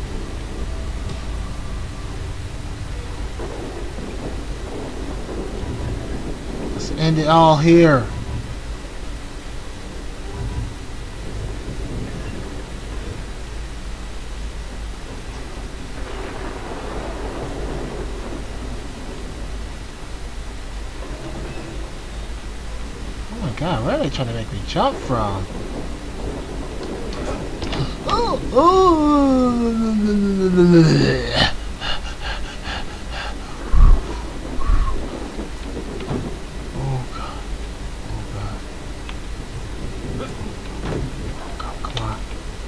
Let's end it all here. Oh my god, where are they trying to make me jump from? Oh, oh. Oh god. Oh god. Come, come on.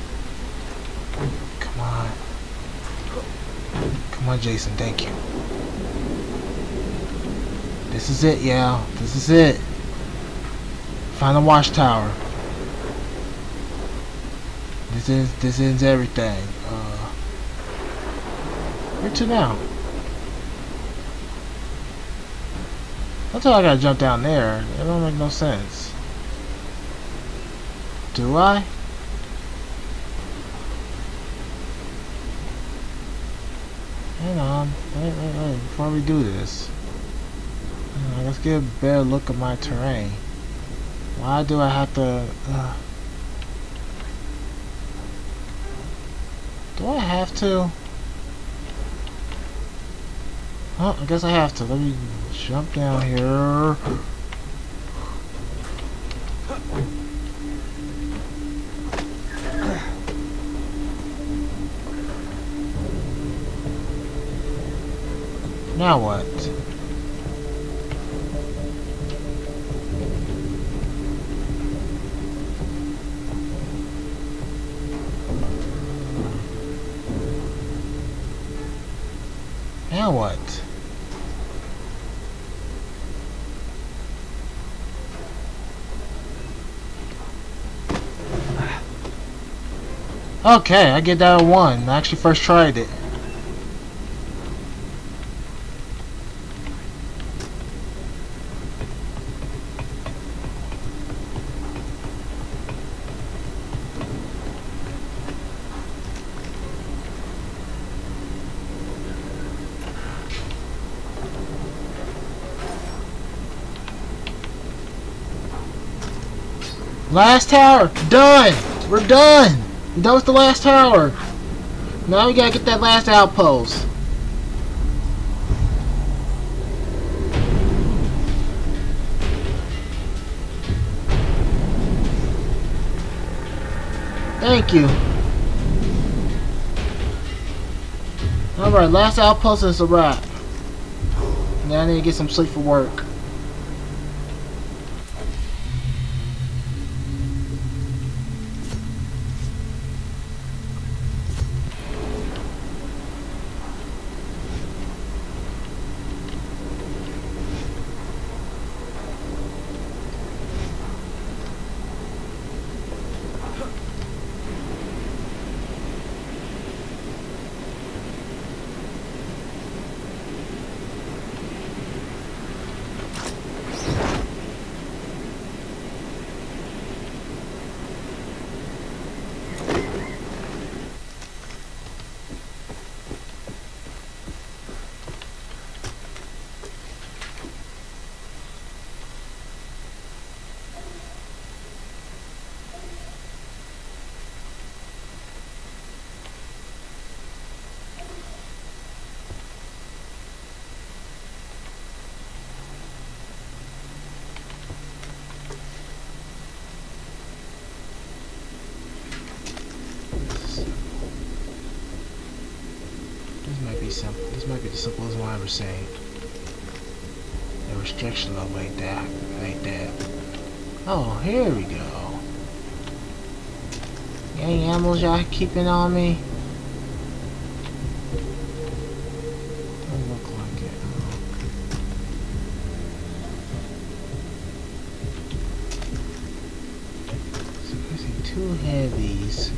Come on. Come on, Jason, thank you. This is it, yeah. This is it. Find the watchtower. This is this ends everything. Uh, where to now? I thought I gotta jump down there. It don't make no sense. Do I? Hang on. Wait, wait, wait. Before we do this, uh, let's get a better look at my terrain. Why do I have to? Uh, Do I have to? Oh, I guess I have to. Let me jump down here. Now what? Now what? Okay, I get that at one. I actually first tried it. Last tower! Done! We're done! That was the last tower! Now we gotta get that last outpost. Thank you. Alright, last outpost is a wrap. Now I need to get some sleep for work. This might be the simplest one I ever saved. The restriction level ain't that, ain't that. Oh, here we go. Any animals y'all keeping on me? Don't look like it. So I see two heavies.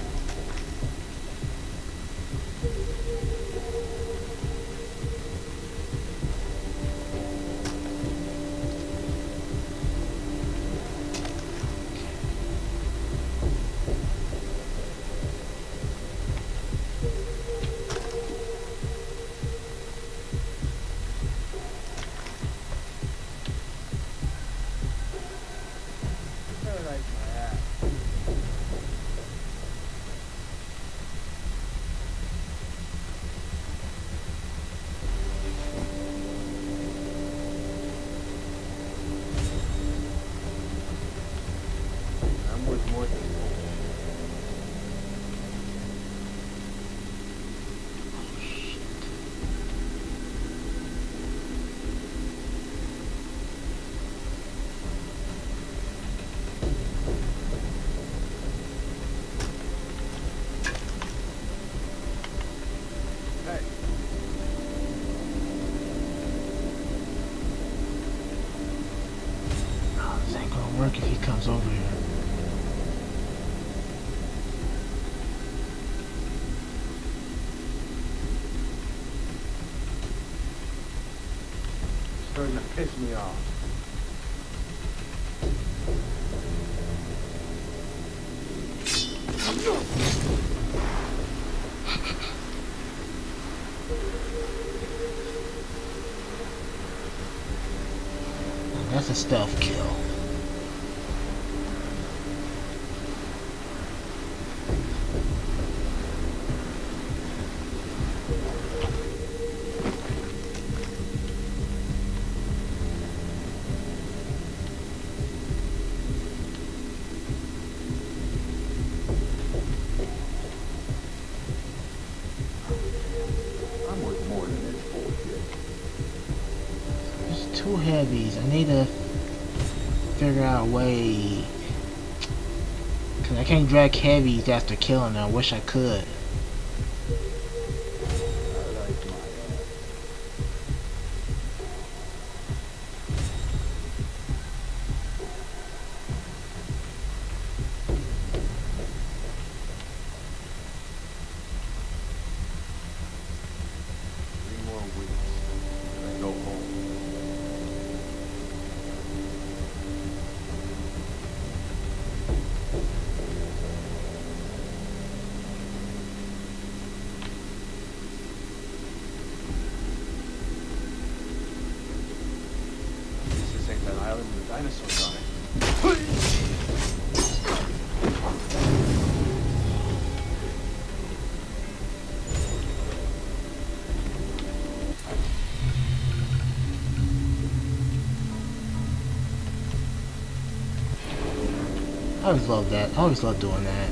Work if he comes over here. Starting to piss me off. That's a stealth kill. Two heavies. I need to figure out a way, cause I can't drag heavies after killing them. I wish I could. Three more weeks, and I go home. That island with dinosaurs on it. I always love that. I always love doing that.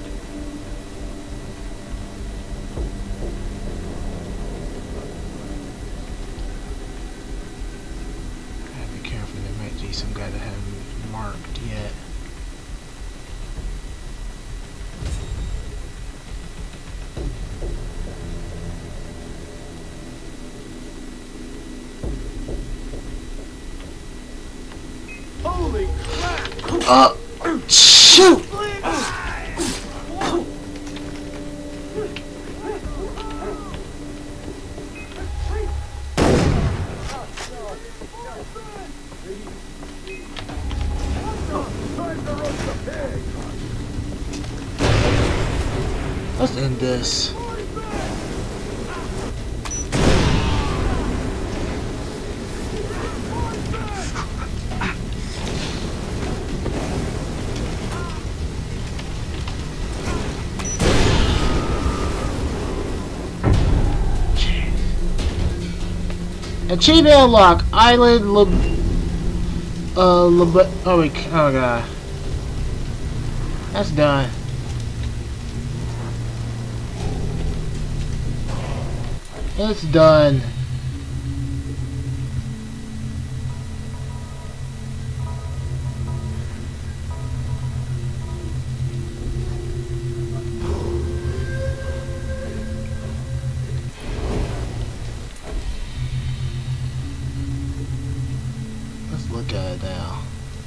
There might be some guy that haven't marked yet. Holy crap! Uh, shoot! Let's end this. Achievement unlock. Island Lib. Uh, Lib. Oh wait. Oh god. That's done. It's done. Let's look at it now.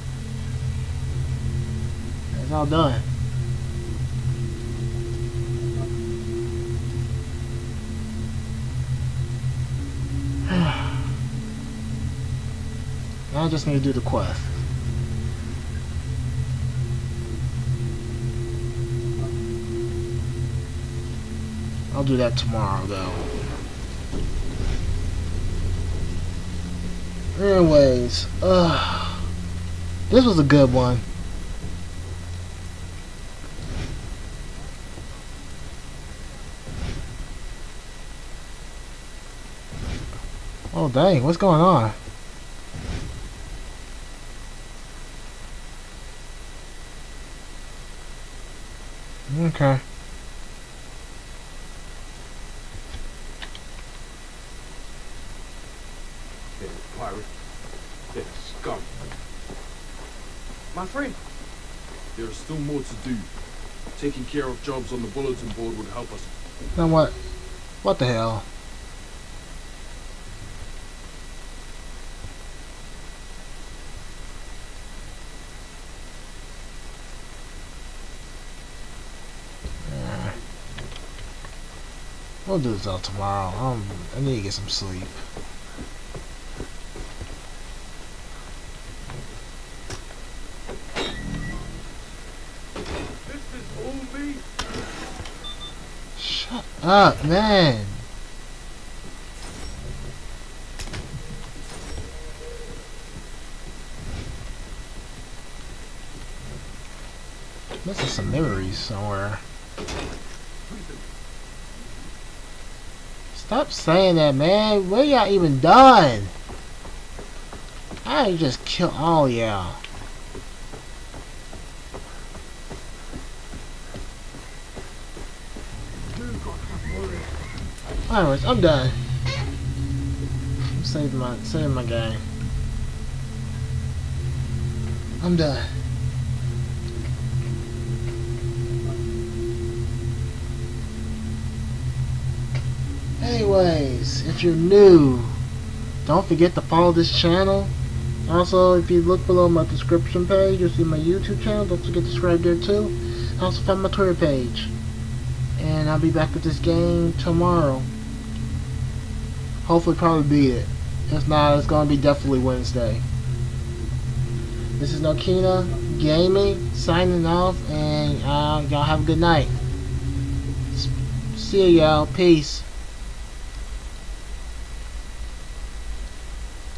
It's all done. Now I just need to do the quest. I'll do that tomorrow though. Anyways, uh, this was a good one. Oh dang, what's going on? Okay. They're pirates. They're scum. My friend. There's still more to do. Taking care of jobs on the bulletin board would help us. Now what? What the hell? We'll do this all tomorrow. Um, I need to get some sleep. This is all me. Shut up, man. Missing some memories somewhere. Stop saying that, man. What y'all even done? I just kill all y'all. Anyways, I'm done. I'm saving my saving my game. I'm done. Anyways, if you're new, don't forget to follow this channel. Also, if you look below my description page, you'll see my YouTube channel. Don't forget to subscribe there too. Also, find my Twitter page. And I'll be back with this game tomorrow. Hopefully, probably beat it. If not, it's going to be definitely Wednesday. This is Nokina Gaming signing off, and uh, y'all have a good night. See y'all. Peace.